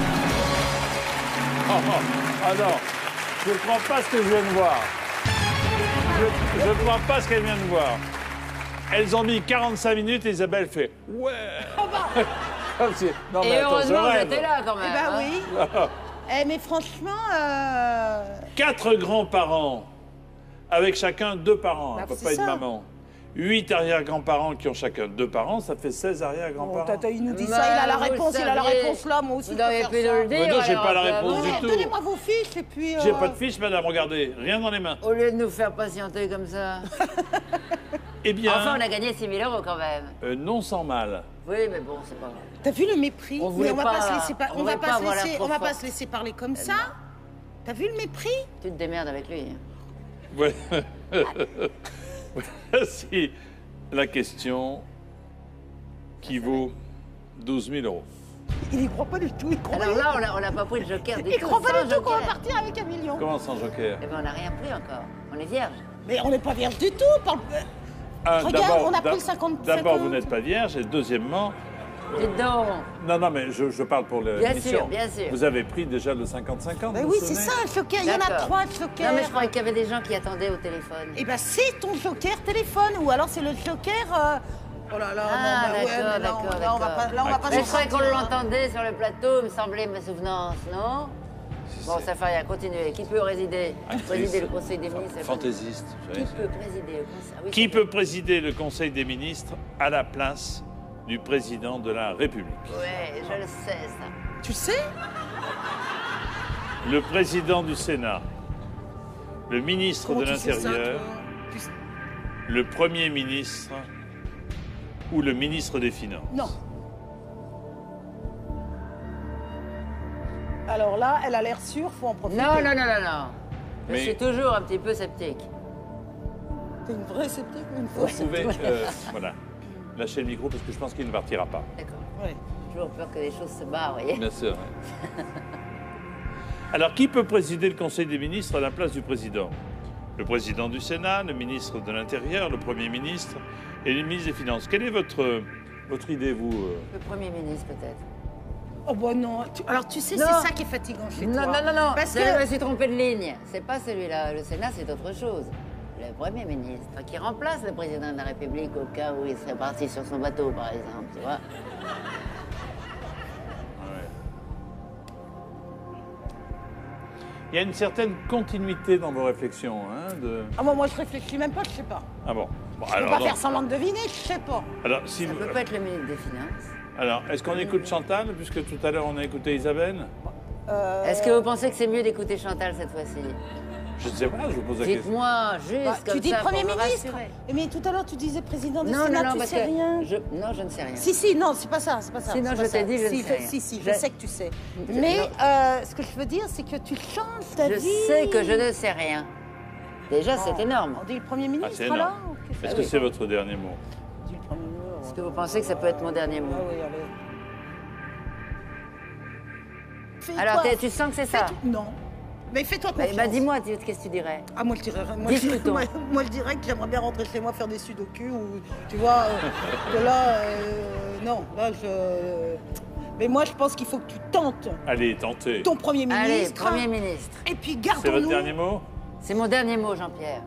Oh, oh, ah non, je ne crois pas ce que je viens de voir. Je ne crois pas ce qu'elle vient de voir. Elles ont mis 45 minutes et Isabelle fait « Ouais !» Comme si- Non, Et mais attends, je heureusement que rêve. j'étais là quand même. Eh ben hein. oui. Mais franchement, 4 grands-parents, avec chacun 2 parents, un Bah, papa c'est et une ça. maman. 8 arrière-grands-parents qui ont chacun 2 parents, ça fait 16 bon, arrière-grands-parents. il nous dit Bah, ça, il a la vous réponse, il a la saviez. réponse là, moi aussi. Vous je peux n'auriez faire pu ça. nous le dire. Mais non, j'ai alors, pas la que réponse vous- du tout. Donnez-moi vos fiches et puis... J'ai pas de fiche, madame, regardez, rien dans les mains. Au lieu de nous faire patienter comme ça. Eh bien, Enfin, on a gagné 6 000 € quand même. non sans mal. Oui, mais bon, c'est pas grave. T'as vu le mépris? On voulait Mais pas- se laisser on voulait pas avoir l'air trop on va pas forte. se laisser parler comme ça. T'as vu le mépris? Tu te démerdes avec lui. hein. Ouais. Voici la question qui vaut 12 000 €. Il y croit pas du tout, il croit Alors pas. là, on n'a pas pris le joker du Il tout. croit pas sans du tout qu'on va joker. partir avec 1 million. Comment sans joker? Eh ben, on n'a rien pris encore. On est vierge. Mais on n'est pas vierge du tout. Regarde, D'abord- on a pris le d'ab- 50. D'abord, vous n'êtes pas vierge, et deuxièmement, Dites donc. non, mais je parle pour Bien l'émission. sûr, bien sûr. Vous avez pris déjà le 50-50. Mais vous oui, vous c'est souvenez? ça, un joker. Il y en a D'accord. 3 de joker. Non, mais je croyais qu'il y avait des gens qui attendaient au téléphone. Eh ben, c'est ton joker téléphone. Ou alors c'est le joker. Oh là là, Ah, non, bah ouais, d'accord, mais là, d'accord, là, on va pas, d'accord. là, on va pas Mais s'en je croyais qu'on sortir, hein. l'entendait sur le plateau, me semblait ma souvenance, non? Bon, ça fait rien, continuez. Qui peut présider le Conseil des ministres? Fantaisiste. vous Qui savez. peut présider le Conseil? Ah oui, Qui c'est peut vrai. présider le Conseil des ministres à la place du président de la République? Ouais, je le sais, ça. Tu sais? Le président du Sénat, le ministre Comment de tu sais ça, l'Intérieur, toi Tu sais- le Premier ministre ou le ministre des Finances? Non. Alors là, elle a l'air sûre, faut en profiter. Non, non, non, non, non. Je Mais- suis toujours un petit peu sceptique. T'es une vraie sceptique ou une Vous fausse pouvez, sceptique? voilà, lâcher le micro parce que je pense qu'il ne partira pas. D'accord. Ouais. J'ai toujours peur que les choses se barrent, vous voyez. Bien sûr. Alors, qui peut présider le Conseil des ministres à la place du président? Le président du Sénat, le ministre de l'Intérieur, le Premier ministre et le ministre des Finances. Quelle est votre idée, vous Le Premier ministre, peut-être. Oh bah non. Alors tu sais, c'est Non. ça qui est fatigant chez Non, toi. non, non, non. Parce Je que... me suis trompé de ligne. C'est pas celui-là. Le Sénat, c'est autre chose. Le Premier ministre, qui remplace le président de la République au cas où il serait parti sur son bateau, par exemple, tu vois. Il y a une certaine continuité dans vos réflexions, hein, de... Ah moi je réfléchis même pas, je sais pas. Ah bon. Bon, Je peux pas faire semblant de deviner, je sais pas. alors, si Ça vous- peut pas être le ministre des Finances. alors, est-ce qu'on écoute Chantal, puisque tout à l'heure on a écouté Isabelle? Est-ce que vous pensez que c'est mieux d'écouter Chantal cette fois-ci? Je ne sais pas, je vous pose la question. Dites-moi, juste Bah, comme tu dis ça, Premier pour me ministre. rassurer. Mais tout à l'heure tu disais président du Non, Sénat, non, non, tu parce sais que rien. Non, je ne sais rien. Si, non, c'est pas ça, c'est pas ça. Si, non, c'est je pas t'ai ça. dit, je si, ne sais rien. Si, je Je- sais que tu sais. Je- Mais non. ce que je veux dire, c'est que tu changes ta Je vie. sais que je ne sais rien. Déjà, c'est Oh, énorme. On dit le Premier ministre, c'est là énorme. Qu'est-ce Est-ce que que c'est votre dernier mot? on dit le Premier ministre. Est-ce que vous pensez que ça peut être mon dernier mot? Ah oui, allez. Fais-toi- Alors, tu sens que c'est ça? Non. Mais fais-toi Bah, confiance. dis-moi, qu'est-ce que tu dirais? Ah, moi, je dirais... Discutons. Moi, je dirais que j'aimerais bien rentrer chez moi faire des sudoku ou... Tu vois, que là... non, là, je... Mais moi, je pense qu'il faut que tu tentes Allez, tentez. ton Premier ministre. Allez, Premier ministre. Et puis, C'est votre gardons-nous... dernier mot? C'est mon dernier mot, Jean-Pierre.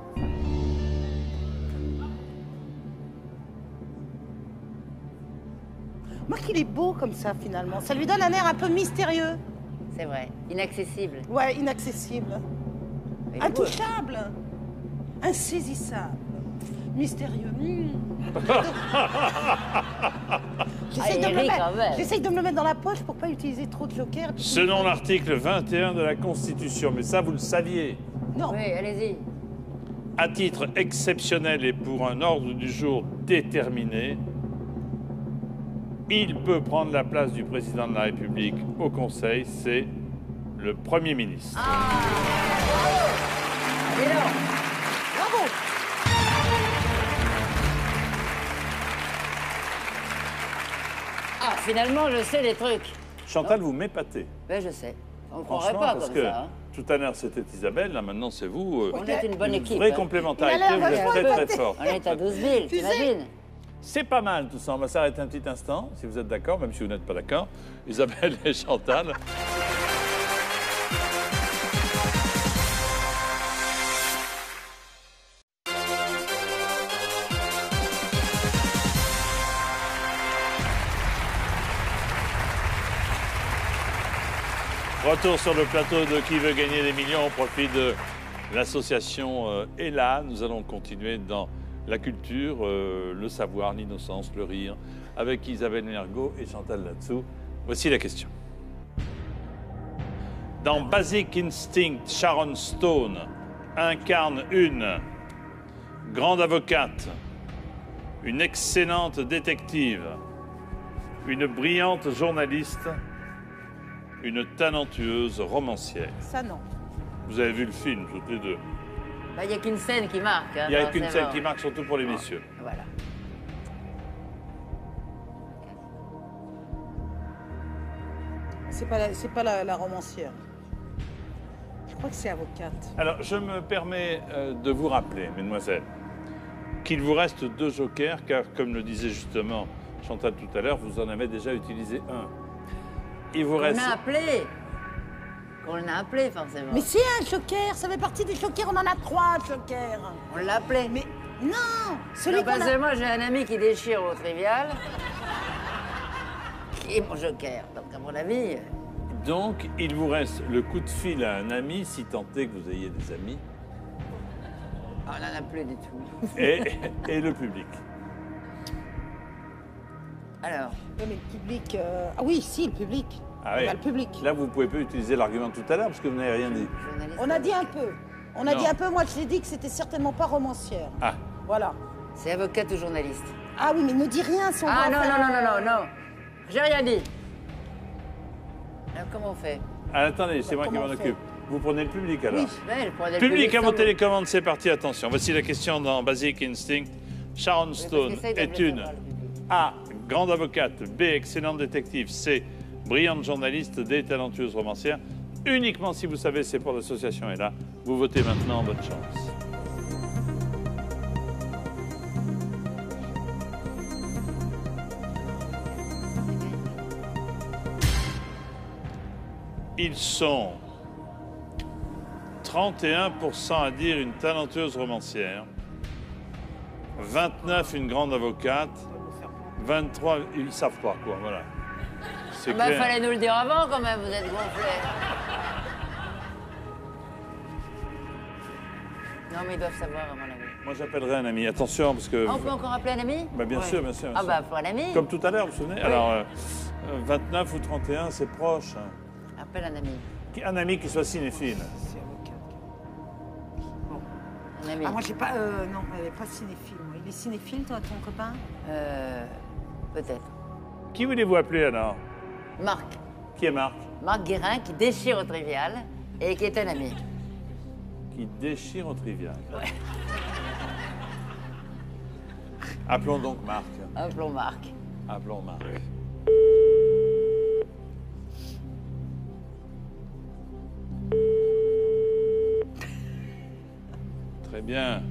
Moi, qu'il est beau comme ça, finalement. Ça lui donne un air un peu mystérieux. C'est vrai. Inaccessible. Ouais, inaccessible. Il est beau. Intouchable. Insaisissable. Mystérieux. J'essaye Ah, il rit quand même. J'essaye de me le mettre dans la poche pour pas utiliser trop de jokers. Selon l'article 21 de la Constitution, mais ça vous le saviez, Non. Oui, allez-y. à titre exceptionnel et pour un ordre du jour déterminé, il peut prendre la place du président de la République au Conseil, c'est le Premier ministre. Dis donc. Bravo. Ah, finalement, je sais les trucs. Chantal, vous m'épatez. Ben, je sais. On ne croirait Franchement, pas parce comme que ça. Hein. tout à l'heure c'était Isabelle, là maintenant c'est vous. On est une bonne équipe. Vraie hein. complémentarité, Il a l'air vous êtes vachement très très épaté. fort. On est à 12 000, Tu sais- t'imagines? C'est pas mal tout ça. On va s'arrêter un petit instant, si vous êtes d'accord, même si vous n'êtes pas d'accord. Isabelle et Chantal. Retour sur le plateau de Qui veut gagner des millions au profit de l'association ELA. Nous allons continuer dans la culture, le savoir, l'innocence, le rire, avec Isabelle Mergo et Chantal Latsou. Voici la question. Dans Basic Instinct, Sharon Stone incarne une grande avocate, une excellente détective, une brillante journaliste, une talentueuse romancière. Ça, non. Vous avez vu le film, toutes les deux. Ben, il n'y a qu'une scène qui marque. Hein, Il n'y a dans qu'une ce scène genre. qui marque, surtout pour les messieurs. Voilà. c'est pas la romancière. Je crois que c'est avocate. Alors, je me permets de vous rappeler, mesdemoiselles, qu'il vous reste 2 jokers, car, comme le disait justement Chantal tout à l'heure, vous en avez déjà utilisé un. Il vous reste... On l'a appelé, forcément. Mais c'est un joker, ça fait partie des jokers, on en a 3 jokers. On l'a appelé. Mais non, celui Non, qu'on parce a... que moi, j'ai un ami qui déchire au trivial, qui est mon joker. Donc, à mon avis... Donc, il vous reste le coup de fil à un ami, si tant est que vous ayez des amis, On n'en a plus du tout. et le public. Alors, Oui, mais le public... Ah oui, si, le public. Ah On oui. a le public. Là, vous ne pouvez pas utiliser l'argument tout à l'heure, parce que vous n'avez rien dit. journaliste... On a dit un peu. On a Non. dit un peu, moi je t'ai dit que c'était certainement pas romancière. Ah, Voilà. C'est avocate ou journaliste? Ah oui, mais ne dis rien, son Ah va non, faire- non, non, non, non, non. J'ai rien dit. Alors, comment on fait? ah, attendez, c'est moi qui comment m'en on fait occupe. Vous prenez le public, alors. Ouais, le point Public à vos télécommandes, c'est parti, attention. Voici la question dans Basic Instinct. Sharon Stone est une A. Grande avocate. B. Excellente détective. C. Brillante journaliste. D. Talentueuse romancière. Uniquement si vous savez, c'est pour l'association est là. Vous votez maintenant, bonne chance. Ils sont 31% à dire une talentueuse romancière, 29 une grande avocate, 23 ils savent pas quoi, voilà. C'est Bah, clair. fallait nous le dire avant quand même, vous êtes gonflés. Non, mais ils doivent savoir, à mon avis. Moi j'appellerai un ami, attention parce que... Ah, on peut encore appeler un ami? Bah, bien sûr, bien sûr. Ah bah, faut un ami. Comme tout à l'heure, vous vous souvenez? Alors, 29 ou 31, c'est proche. Appelle un ami. Un ami qui soit cinéphile. C'est avocate. Un ami. Ah, moi j'ai pas... non, elle est pas cinéphile. moi. Il est cinéphile, toi, ton copain? Peut-être. Qui voulez-vous appeler alors? Marc. Qui est Marc? Marc Guérin qui déchire au trivial et qui est un ami. Qui déchire au trivial. Appelons donc Marc. Appelons Marc. Appelons Marc. Très bien.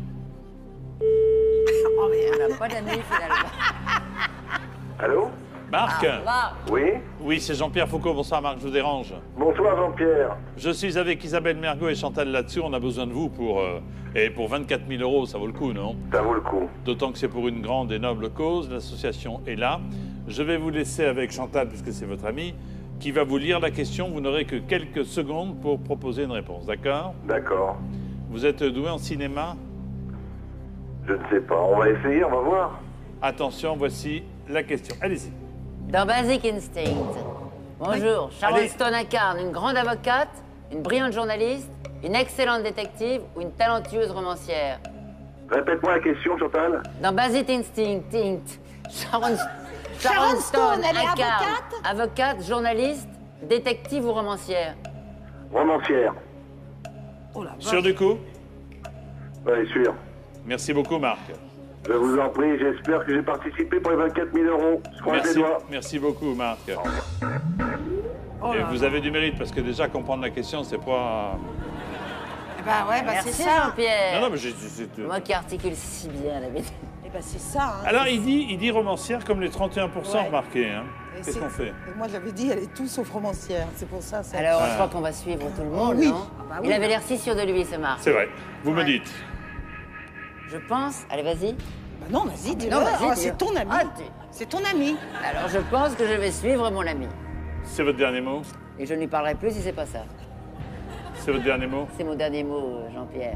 Oh merde. On n'a pas d'amis finalement. Allô? Marc? Marc. Oui? Oui, c'est Jean-Pierre Foucault. Bonsoir Marc, je vous dérange. Bonsoir Jean-Pierre. Je suis avec Isabelle Mergot et Chantal là-dessus. On a besoin de vous pour... et pour 24 000 €, ça vaut le coup, non? Ça vaut le coup. D'autant que c'est pour une grande et noble cause. L'association est là. Je vais vous laisser avec Chantal, puisque c'est votre amie, qui va vous lire la question. Vous n'aurez que quelques secondes pour proposer une réponse, d'accord? D'accord. Vous êtes doué en cinéma? Je ne sais pas. On va essayer, on va voir. Attention, voici la question. Allez-y. Dans Basic Instinct. Bonjour. Sharon Allez. Stone incarne une grande avocate, une brillante journaliste, une excellente détective ou une talentueuse romancière. Répète-moi la question, Chantal. Dans Basic Instinct, Sharon Stone, elle est incarne avocate avocate, journaliste, détective ou romancière. Romancière. Oh la vache. Sûr du coup? Oui, sûr. Merci beaucoup, Marc. Je vous en prie, j'espère que j'ai participé pour les 24 000 €. Je croise les Merci, doigts. merci beaucoup, Marc. Oh Et là vous là. avez du mérite, parce que déjà, comprendre la question, c'est pas... Eh ben ouais, bah Merci c'est ça. Jean-Pierre. Non, non, mais c'est... Moi qui articule si bien la vie. Eh ben c'est ça. Hein. Alors, il dit romancière comme les 31% Ouais. remarqués. Hein. Et Qu'est-ce c'est- qu'on fait? Et moi j'avais dit, elle est tout sauf romancière. C'est pour ça. ça. Alors, Ah. je crois qu'on va suivre tout le monde, oui. non? Ah bah oui. Il avait l'air si sûr de lui, ce Marc. C'est vrai. Vous me Ouais. dites. Je pense... Allez, vas-y. Bah non, vas-y, dis-le. non, vas-y, Ah, dis-le. c'est ton ami. Ah, tu- C'est ton ami. Alors, je pense que je vais suivre mon ami. C'est votre dernier mot? Et je ne lui parlerai plus si c'est pas ça. C'est votre dernier mot? C'est mon dernier mot, Jean-Pierre.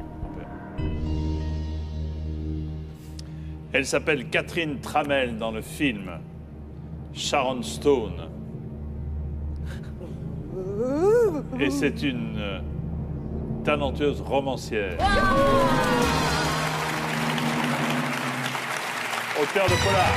Elle s'appelle Catherine Tramel dans le film Sharon Stone. Et c'est une talentueuse romancière. Auteur de polar.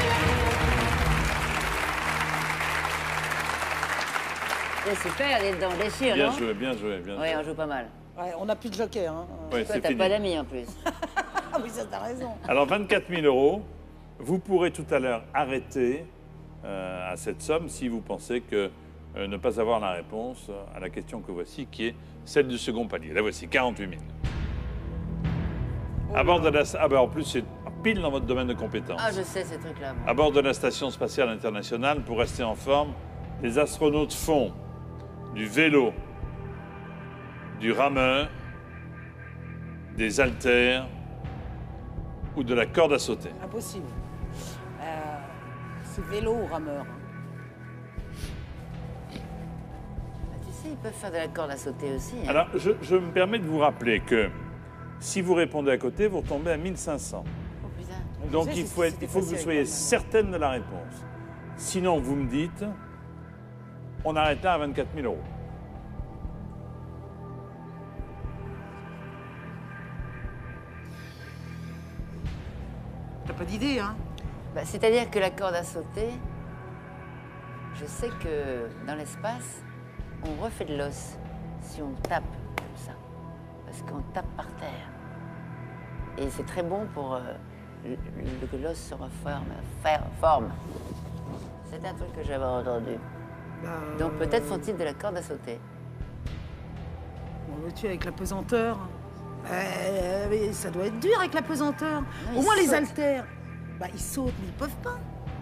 C'est super, elle est dans déchire, Bien non? joué, bien joué, bien Oui, joué. on joue pas mal. Ouais, on n'a plus de joker. Hein. Ouais, Toi, c'est t'as fini. pas d'amis en plus. Ah oui, ça t'as raison. Alors, 24 000 €, vous pourrez tout à l'heure arrêter à cette somme si vous pensez que ne pas avoir la réponse à la question que voici, qui est celle du second palier. La voici, 48 000. À bord de la... Ah ben en plus, c'est pile dans votre domaine de compétences. Ah, je sais ces trucs-là. moi. À bord de la Station spatiale internationale, pour rester en forme, les astronautes font du vélo, du rameur, des haltères ou de la corde à sauter. Impossible. C'est vélo ou rameur. Bah, tu sais, ils peuvent faire de la corde à sauter aussi. hein. Alors, je me permets de vous rappeler que si vous répondez à côté, vous retombez à 1500. Oh putain. Donc sais, il faut que c'était vous facile soyez avec la main. certaine de la réponse. Sinon, vous me dites, on arrête là à 24 000 euros. T'as pas d'idée, hein? Bah, c'est-à-dire que la corde à sauter, je sais que dans l'espace, on refait de l'os si on tape comme ça. Parce qu'on tape par terre. Et c'est très bon pour que l'os se forme. C'est un truc que j'avais entendu. Donc peut-être font-ils de la corde à sauter. On veux-tu avec la pesanteur? Mais ça doit être dur avec la pesanteur. ils Au moins les sautent. haltères. Bah, ils sautent, mais ils peuvent pas.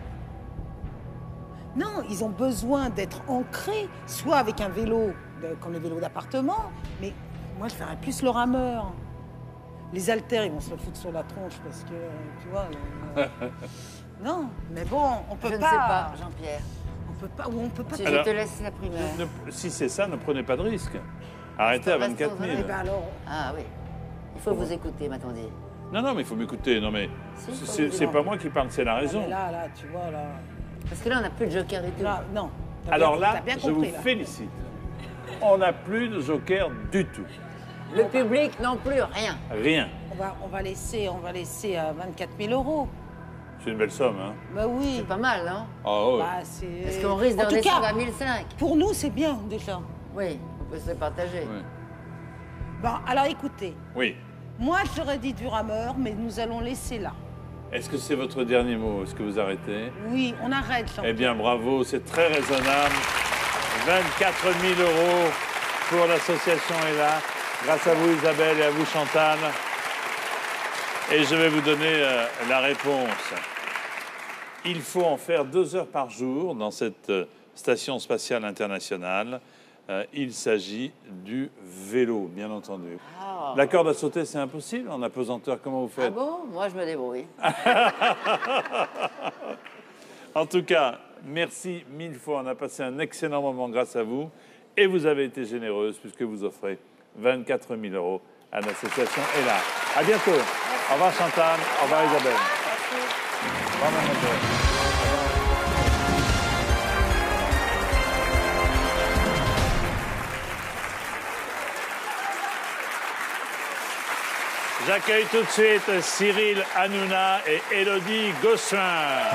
Non, ils ont besoin d'être ancrés, soit avec un vélo, comme les vélos d'appartement, mais moi je ferais plus le rameur. Les haltères, ils vont se le foutre sur la tronche parce que, tu vois. Non, mais bon, on peut Je ne pas. sais pas, Jean-Pierre. On peut pas, ou on peut pas. Je Alors- te laisse la primaire. Si c'est ça, ne prenez pas de risque. Arrêtez à Restons 24 000. honnêtes. Eh ben alors, Ah oui. Il faut vous écouter, m'a-t-on dit. Non, non, mais il faut m'écouter. Non, mais Si, faut c'est vous c'est dire. pas moi qui parle, c'est la ah, raison. mais là, tu vois, là. Parce que là, on n'a plus de joker du tout. Là, non. T'as Alors bien- là, t'as bien je vous compris, là. félicite. On n'a plus de joker du tout. Le public non plus, rien. Rien. On va laisser à 24 000 euros. C'est une belle somme, hein? Bah oui. C'est pas mal, non? Ah ouais. Bah, c'est... Parce qu'on risque de En tout redescendre cas, à 1005. pour nous, c'est bien déjà. Oui, on peut se les partager. Ouais. Bon, alors écoutez, Oui. moi j'aurais dit du rameur, mais nous allons laisser là. Est-ce que c'est votre dernier mot? Est-ce que vous arrêtez? Oui, on arrête, Jean. Eh bien, bravo, c'est très raisonnable. 24 000 euros pour l'association ELA. Grâce à vous, Isabelle, et à vous, Chantal. Et je vais vous donner la réponse. Il faut en faire 2 heures par jour dans cette station spatiale internationale. Il s'agit du vélo, bien entendu. Ah. La corde à sauter, c'est impossible en apesanteur. Comment vous Ah faites? bon? Moi, je me débrouille. En tout cas, merci 1000 fois. On a passé un excellent moment grâce à vous. Et vous avez été généreuse puisque vous offrez 24 000 euros à l'association ELA. À bientôt. Au revoir Chantal. Au revoir Isabelle. Au revoir mademoiselle. J'accueille tout de suite Cyril Hanouna et Élodie Gossuin.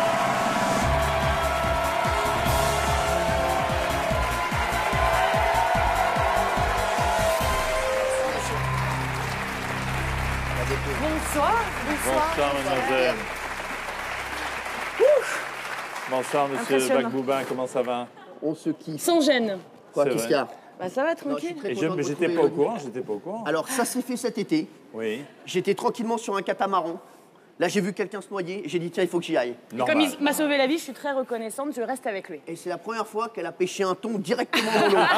Bonsoir. Bonsoir, mademoiselle. Bonsoir, monsieur Impressionnant. Bacboubin, comment ça va? On se kiffe. Sans gêne. Quoi, C'est qu'est-ce vrai. qu'il y a? Bah ça va, Non, je suis tranquille. très Et content de j'étais retrouver pas au Élodie. courant, j'étais pas au courant. Alors, ça s'est fait cet été. Oui, J'étais tranquillement sur un catamaran. Là, j'ai vu quelqu'un se noyer. J'ai dit, tiens, il faut que j'y aille. normal. Comme il m'a sauvé la vie, je suis très reconnaissante, je reste avec lui. Et c'est la première fois qu'elle a pêché un thon directement dans l'eau.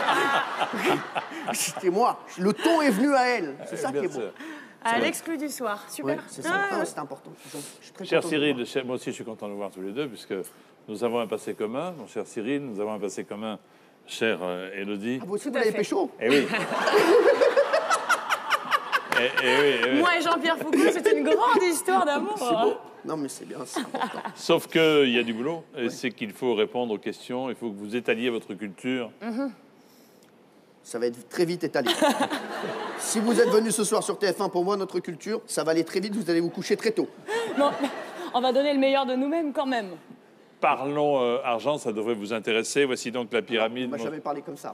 C'était moi. Le thon est venu à elle. C'est ça qui Bien est beau. sûr. À l'exclu du soir, super. Ouais, c'est ça. Ah, Non, c'est important. Je suis très Cher content de vous Cyril, moi aussi je suis content de vous voir tous les deux, puisque nous avons un passé commun, mon cher Cyril, nous avons un passé commun, cher Élodie. Ah, vous aussi, vous à l'avez fait. pécho? Eh oui. Oui. Moi et Jean-Pierre Foucault, c'est une grande histoire d'amour. C'est beau. Non, mais c'est bien, c'est important. Sauf qu'il y a du boulot, et c'est qu'il faut répondre aux questions, il faut que vous étaliez votre culture. Ça va être très vite étalé. Si vous êtes venu ce soir sur TF1 pour voir notre culture, ça va aller très vite, vous allez vous coucher très tôt. Non, on va donner le meilleur de nous-mêmes quand même. Parlons argent, ça devrait vous intéresser. Voici donc la On pyramide. m'a jamais parlé comme ça.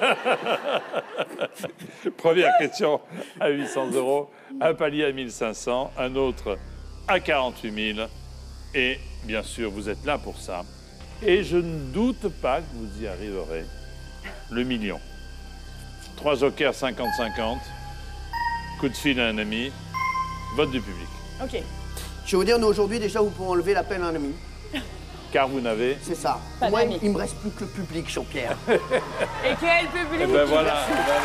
Première question à 800 euros, un palier à 1500, un autre à 48 000. Et bien sûr, vous êtes là pour ça. Et je ne doute pas que vous y arriverez. Le million. 3 jokers, 50-50. Coup de fil à un ami. Vote du public. Ok. Je vais vous dire, nous, aujourd'hui, déjà, vous pouvez enlever l'appel à un ami. Car vous n'avez... C'est ça. Pas Moi, d'amis. il me reste plus que le public, Jean-Pierre. Et quel public? Eh ben voilà. Eh ben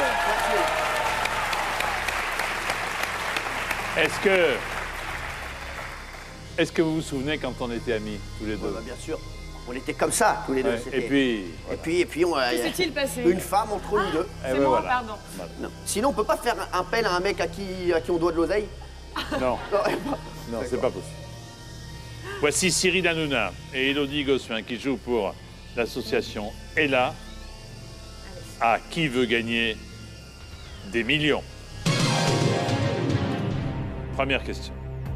voilà. Est-ce que vous vous souvenez quand on était amis, tous les deux? Bah, bien sûr. On était comme ça, tous les deux. Ouais. C'était- Et puis, on a Que s'est-il passé? une femme entre nous deux. eh C'est ben moi, voilà. pardon. Non. Sinon, on peut pas faire un appel à un mec à qui on doit de l'oseille. Non, Non, non, c'est pas possible. Voici Cyril Hanouna et Élodie Gossuin qui jouent pour l'association Ella. À qui veut gagner des millions? Première question.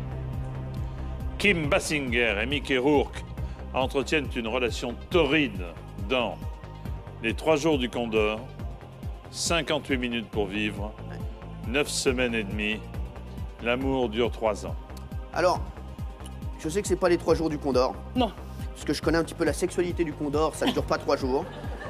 Kim Basinger et Mickey Rourke entretiennent une relation torride dans Les 3 jours du Condor, 58 minutes pour vivre, 9 semaines et demie, l'amour dure 3 ans. Alors, je sais que c'est pas les 3 jours du Condor. Non. Parce que je connais un petit peu la sexualité du Condor, ça ne dure pas 3 jours.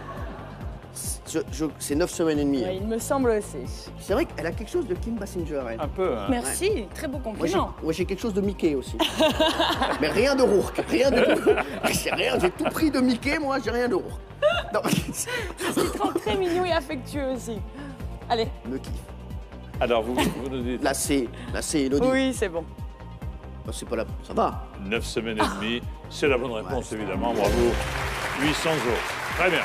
C'est 9 semaines et demie. Ouais, il me semble aussi. C'est vrai qu'elle a quelque chose de Kim Basinger, elle. Un peu, hein? Merci, très beau compliment. Moi, j'ai quelque chose de Mickey aussi. Mais rien de Rourke, rien de tout. J'ai tout pris de Mickey, moi, j'ai rien de Rourke. Non, C'est qu'il te rend très mignon et affectueux aussi. Allez. me kiffe. Alors, vous nous dites Là, c'est Élodie. Oui, c'est bon. Bah, c'est pas là. Ça va. 9 semaines et demie. C'est la bonne réponse, évidemment. Bravo. 800 euros. Très bien.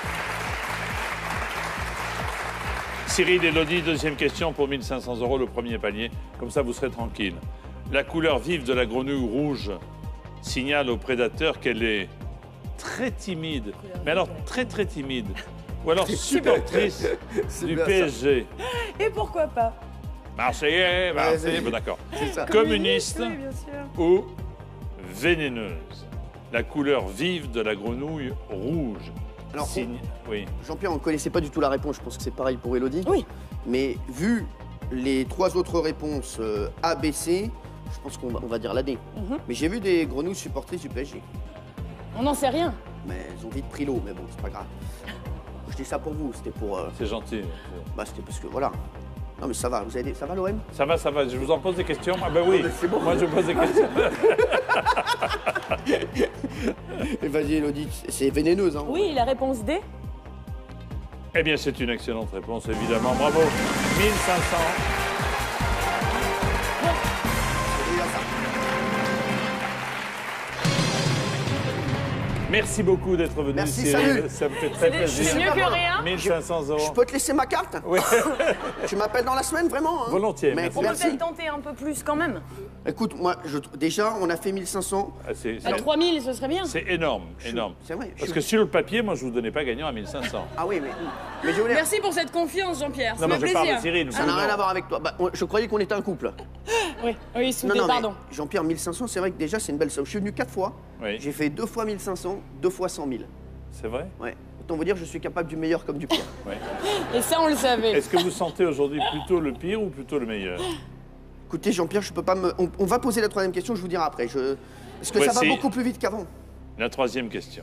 Cyril et Élodie, deuxième question pour 1500 euros, le premier palier. Comme ça, vous serez tranquille. La couleur vive de la grenouille rouge signale au prédateur qu'elle est très timide. Mais alors, très, très timide. Ou alors supportrice du bien ça. PSG. Et pourquoi pas? Marseillais, Marseillais, c'est- bon, d'accord. C'est ça. Communiste Oui, bien sûr. ou vénéneuse. La couleur vive de la grenouille rouge. Alors, Oui. Jean-Pierre, on ne connaissait pas du tout la réponse. Je pense que c'est pareil pour Élodie. Oui. Mais vu les 3 autres réponses A, B, C, je pense qu'on va dire la D. Mais j'ai vu des grenouilles supportrices du PSG. On n'en sait rien. Mais elles ont vite pris l'eau, mais bon, c'est pas grave. Je dis ça pour vous, c'était pour... C'est gentil. Bah, c'était parce que, voilà. Non, mais ça va, vous avez ça va l'OM? Ça va, ça va. Je vous en pose des questions? Ah ben oui. mais c'est bon. Moi, je pose des questions. Et vas-y, Élodie, c'est vénéneuse, hein? Oui, la réponse D. Eh bien, c'est une excellente réponse, évidemment. Bravo. 1500. C'est déjà ça. Merci beaucoup d'être venu, Merci, Cyril. salut. Ça me fait très plaisir. C'est mieux que rien. 1500 Je euros. peux te laisser ma carte? Oui. Tu m'appelles dans la semaine, vraiment? Hein? Volontiers, Mais merci. On peut merci. peut-être tenter un peu plus quand même. Écoute, moi, déjà, on a fait 1500. Ah, c'est- À 3000, ce serait bien. C'est énorme, énorme. C'est vrai. Parce que sur le papier, moi, je vous donnais pas gagnant à 1500. Ah oui, mais je voulais... Merci pour cette confiance, Jean-Pierre. Ça Non, fait mais je parle de plaisir. Cyril. Ça n'a rien à voir avec toi. Bah, je croyais qu'on était un couple. Oui, oui, soudé, mais pardon. Jean-Pierre, 1500, c'est vrai que déjà, c'est une belle somme. Je suis venu 4 fois. Oui. J'ai fait 2 fois 1500, 2 fois 100 000. C'est vrai? Ouais. Autant vous dire, je suis capable du meilleur comme du pire. Oui. Et ça, on le savait. Est-ce que vous sentez aujourd'hui plutôt le pire ou plutôt le meilleur? Écoutez, Jean-Pierre, je peux pas me... On va poser la 3e question, je vous dirai après. Parce que ça va Voici. beaucoup plus vite qu'avant. La 3e question.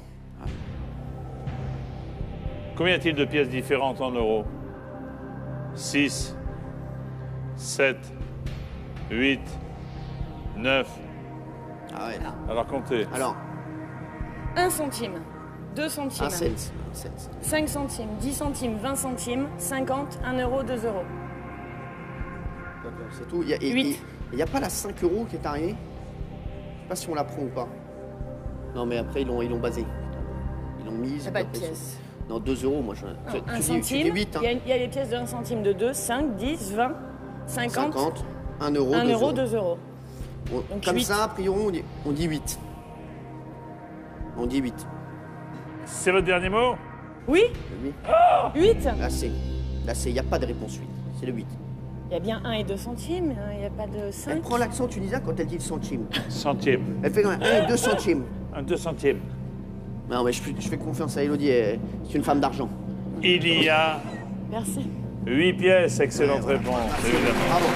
Combien y a-t-il de pièces différentes en euros? 6, 7, 8, 9. Ah ouais, là. Alors comptez. Alors, 1 centime, 2 centimes, un cent. 5 centimes, 10 centimes, 20 centimes, 50, 1 euro, 2 euros. D'accord, c'est tout. Il Huit. n'y a pas la 5 € qui est arrivée. Je sais pas si on la prend ou pas. Non, mais après, ils l'ont basé. Ils l'ont mise. Il n'y a pas de après, ils pièces. sont- Non, 2 €, moi. Tu 1 dis centime, 8, hein. il y a les pièces de 1 centime de 2, 5, 10, 20, 50, 50, 1 euro, 1 2 euro, euros. 2 euros. Donc Comme 8. ça, a priori, on dit 8. On dit 8. C'est votre dernier mot? Oui, Le 8. 8. Là, il n'y a pas de réponse 8. C'est le 8. Il y a bien 1 et 2 centimes, il n'y a pas de Elle 5. prend l'accent tunisien quand elle dit le centime. Centième. Elle fait quand même 1 et 2 centimes. Un 2 centièmes. Non, mais je fais confiance à Élodie, c'est une femme d'argent. Il y a Merci. 8 pièces. Excellente Ouais, voilà. réponse, évidemment. Bravo.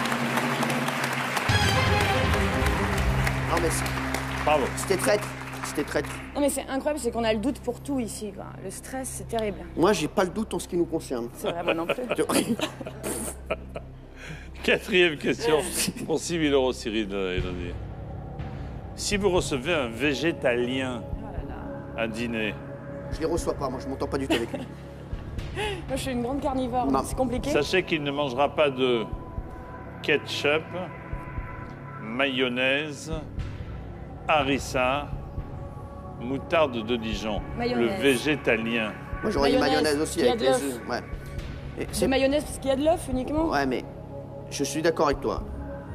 Non, mais Bravo. c'était rester traître. Non, mais c'est incroyable, c'est qu'on a le doute pour tout ici, quoi. Le stress, c'est terrible. Moi, j'ai pas le doute en ce qui nous concerne. C'est vrai, moi non plus. 4e question pour 6 000 €, Cyril Elodie. Si vous recevez un végétalien à dîner, Je les reçois pas, moi, je m'entends pas du tout avec lui. Moi, je suis une grande carnivore, Non. donc c'est compliqué. sachez qu'il ne mangera pas de ketchup, mayonnaise, harissa, moutarde de Dijon. Mayonnaise. Le végétalien. Moi, j'aurais dit Mayonnaise, mayonnaise aussi il y a avec de les l'œuf. œufs. Ouais. Et C'est mayonnaise parce qu'il y a de l'œuf uniquement. Ouais, mais je suis d'accord avec toi.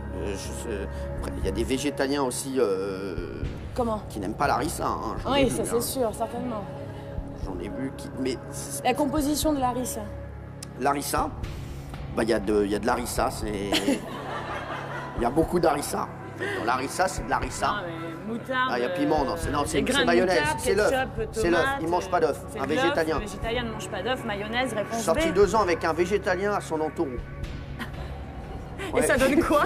Après, il y a des végétaliens aussi Comment? qui n'aiment pas la harissa. Hein. J'en ai Oui, vu, ça hein. c'est sûr, certainement. J'en ai vu qui. Mais La composition de la harissa. l'harissa, bah, il y a de l'harissa, c'est. Il y a beaucoup d'harissa. Dans l'harissa, c'est de l'harissa. mais moutarde. Ah, il y a piment, non, c'est des grains de mayonnaise, moutarde, c'est l'œuf. ketchup, C'est l'œuf, tomate, il mange pas d'œuf. c'est Un de l'œuf, végétalien. Le végétalien ne mange pas d'œuf, mayonnaise, Je réponse suis sorti B. 2 ans avec un végétalien à son entourage. Et ça donne quoi?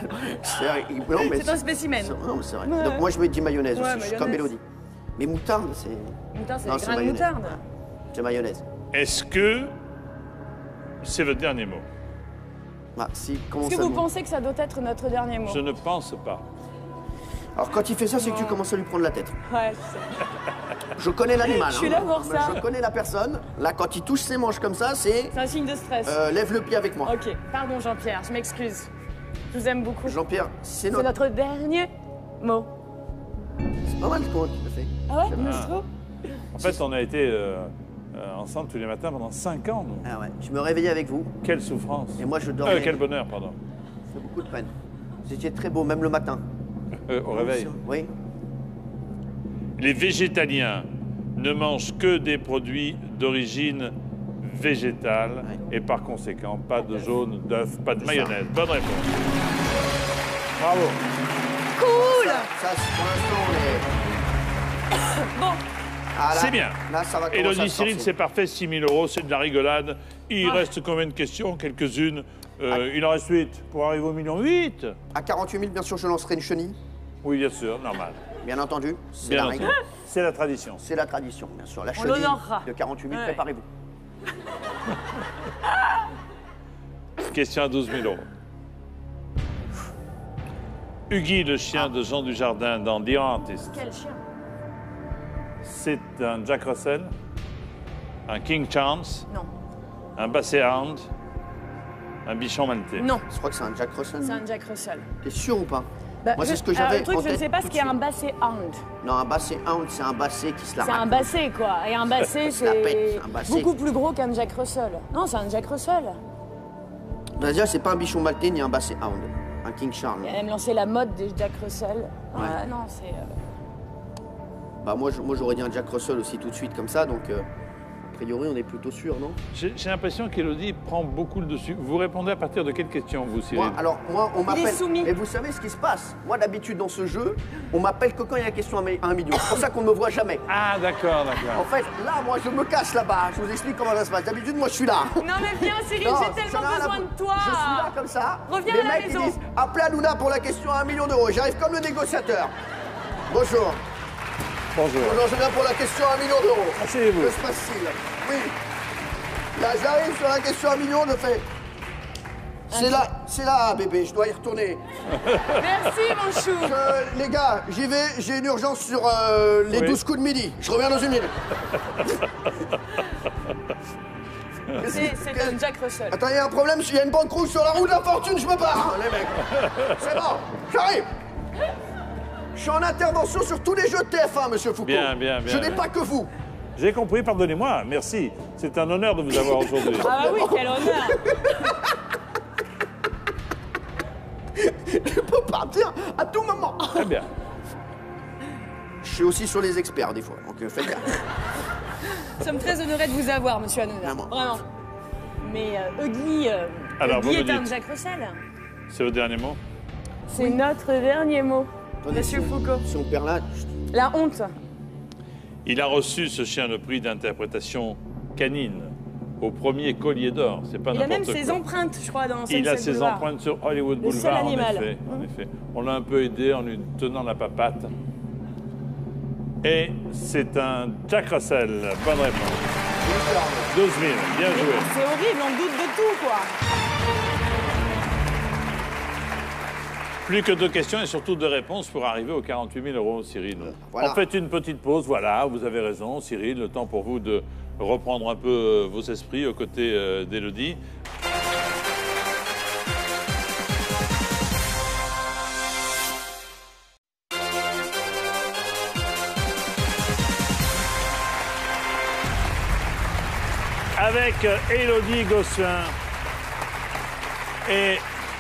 C'est un spécimen. Non, mais c'est vrai. Ouais. Donc moi, je me dis mayonnaise Ouais, aussi, je suis comme mayonnaise. Mélodie. Mais moutarde, c'est. Moutarde, c'est Non, des c'est grains de mayonnaise. moutarde. C'est mayonnaise. Est-ce que c'est votre dernier mot? Ah, si, comment Est-ce que ça vous pensez que ça doit être notre dernier mot? Je ne pense pas. Alors quand il fait ça, c'est que tu commences à lui prendre la tête. Ouais, je sais. Je connais l'animal. Je suis là pour ça. Je connais la personne. Là, quand il touche ses manches comme ça, c'est. C'est un signe de stress. Lève le pied avec moi. Ok, pardon Jean-Pierre, je m'excuse. Je vous aime beaucoup. Jean-Pierre, c'est C'est notre dernier mot. C'est pas mal comment tu le fais. Ah ouais, moi, je trouve. En fait, on a été ensemble tous les matins pendant 5 ans, nous. Ah ouais. Je me réveillais avec vous. Quelle souffrance. Et moi, je dormais. Quel bonheur, pardon. Ça fait beaucoup de peine. Vous étiez très beau, même le matin. Au réveil. Oui. Les végétaliens ne mangent que des produits d'origine végétale et par conséquent, pas de jaune, d'œuf, pas de mayonnaise. Bonne réponse. Bravo. Cool. Ça, pour l'instant, on est. Bon. Ah, là, C'est bien. Là, ça va commencer Élodie, à se Cyril, forcer. c'est parfait, 6 000 €, c'est de la rigolade. Il reste combien de questions? Quelques-unes. Il en reste 8 pour arriver au million 8. À 48 000, bien sûr, je lancerai une chenille. Oui, bien sûr, normal. Bien entendu. C'est Bien la entendu. règle. C'est la tradition. C'est la tradition, bien sûr. La On chenille l'honorera. de 48 000, Ouais. préparez-vous. Question à 12 000 €. Huggy, le chien de Jean Dujardin dans The Artist, Quel chien. c'est un Jack Russell, un King Charles, Non. un Basset Hound, un Bichon Maltais. Non, Je crois que c'est un Jack Russell. c'est un Jack Russell. T'es sûr ou pas? Bah, Moi, c'est ce que alors, j'avais le truc, en je ne tête sais pas tout ce de qu'est un suite. basset hound. Non, un basset hound, c'est un basset qui se la C'est un raconte. basset, quoi. Et un basset, Se la pète, c'est un basset. beaucoup plus gros qu'un Jack Russell. Non, c'est un Jack Russell. Bah, déjà, c'est pas un bichon maltais ni un basset hound. Un King Charles. Il a même lancé la mode des Jack Russell. Ouais. Non, c'est... Bah, moi, j'aurais dit un Jack Russell aussi tout de suite comme ça, donc a priori, on est plutôt sûr, non? J'ai l'impression qu'Élodie prend beaucoup le dessus. Vous répondez à partir de quelle question, vous, Cyril? Moi, on m'appelle. soumis. Et vous savez ce qui se passe? Moi, d'habitude, dans ce jeu, on m'appelle que quand il y a la question à 1 million. C'est pour ça qu'on ne me voit jamais. Ah, d'accord, En d'accord. fait, là, moi, je me cache là-bas. Je vous explique comment ça se passe. D'habitude, moi, je suis là. Non mais viens Cyril, Non, j'ai ça tellement n'a rien à besoin de toi. Je suis là comme ça. Reviens Les à la mecs, maison. ils disent appelez Hanouna pour la question à 1 million d'euros. J'arrive comme le négociateur. Bonjour. Bonjour. Bonjour, je viens pour la question à 1 million d'euros. Asseyez-vous. Que se passe-t-il? Oui. Là, j'arrive sur la question à 1 million, je fais. C'est là, bébé, je dois y retourner. Merci mon chou. Les gars, j'y vais, j'ai une urgence sur les Oui. 12 coups de midi. Je reviens dans 1 minute. C'est un Jack Russell. Attends, il y a un problème, il y a une banque rouge sur la roue de la fortune, je me barre, les mecs. C'est bon, j'arrive. Je suis en intervention sur tous les jeux de TF1, monsieur Foucault. Bien, bien, bien, Je n'ai bien. pas que vous. J'ai compris, pardonnez-moi, merci. C'est un honneur de vous avoir aujourd'hui. Ah bah oui, quel honneur. Je peux partir à tout moment. Très bien. Je suis aussi sur les experts, des fois, donc faites gaffe. Nous sommes très honorés de vous avoir, monsieur Hanouna. Vraiment. Vraiment. Mais Huggy, Alors, Huggy vous me est un dites. Jack Russell. C'est votre dernier mot? C'est notre dernier mot, Attendez, monsieur si on- Foucault. Si on perd là, La honte. Il a reçu, ce chien, le prix d'interprétation canine au premier Collier d'Or. C'est pas Il a même n'importe ses quoi. empreintes, je crois, dans Il a Sunset ses Boulevard. empreintes sur Hollywood Le seul Boulevard, animal. en effet. On l'a un peu aidé en lui tenant la papate. Et c'est un Jack Russell. Bonne réponse. 12 000. Bien joué. C'est horrible, on doute de tout, quoi. Plus que 2 questions et surtout 2 réponses pour arriver aux 48 000 €, Cyril. Voilà. On fait une petite pause, voilà, vous avez raison, Cyril, le temps pour vous de reprendre un peu vos esprits aux côtés d'Élodie. Avec Élodie Gosselin et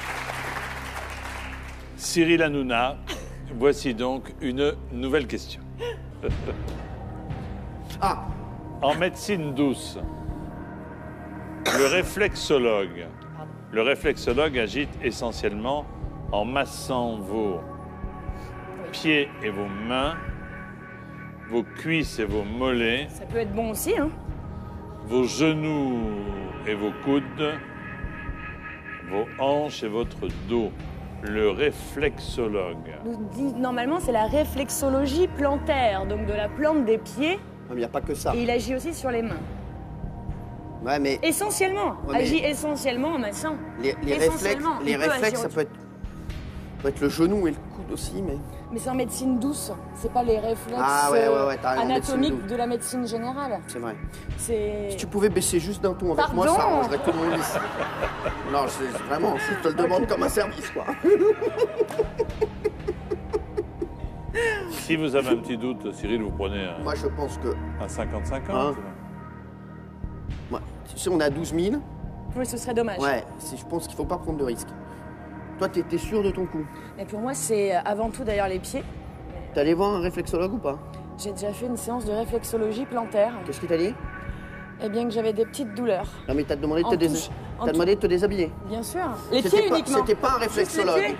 Cyril Hanouna, voici donc une nouvelle question. Ah, En médecine douce, le réflexologue agite essentiellement en massant vos pieds et vos mains, vos cuisses et vos mollets, Ça peut être bon aussi, hein. vos genoux et vos coudes, vos hanches et votre dos. Le réflexologue. Nous dit, normalement, c'est la réflexologie plantaire, donc de la plante des pieds. non, mais il n'y a pas que ça. Et il agit aussi sur les mains. Ouais, mais Essentiellement. Ouais, mais- Agit essentiellement en massant. les réflexes, Essentiellement, il peut agir ça au-dessus. peut être le genou et le coude aussi, mais... Mais c'est en médecine douce. C'est pas les réflexes Ah ouais, t'as raison, anatomiques médecine douce. de la médecine générale. C'est vrai. C'est... Si tu pouvais baisser juste d'un ton avec moi, Pardon. ça arrangerait tout le monde ici. Non, vraiment, je te le demande comme un service, quoi. Si vous avez un petit doute, Cyril, vous prenez Moi, je pense que... un 50-50. Hein Ouais, tu sais, on est à 12 000. Oui, ce serait dommage. Ouais, je pense qu'il faut pas prendre de risques. Toi, t'es sûr de ton coup? Mais pour moi, c'est avant tout d'ailleurs les pieds. T'es allé voir un réflexologue ou pas? J'ai déjà fait une séance de réflexologie plantaire. Qu'est-ce qu'il t'a dit? Eh bien que j'avais des petites douleurs. Non, mais t'as demandé de En te, touche. En t'as demandé de te déshabiller. Bien sûr. Les C'était pieds pas- uniquement. C'était pas un Juste les réflexologue. pieds.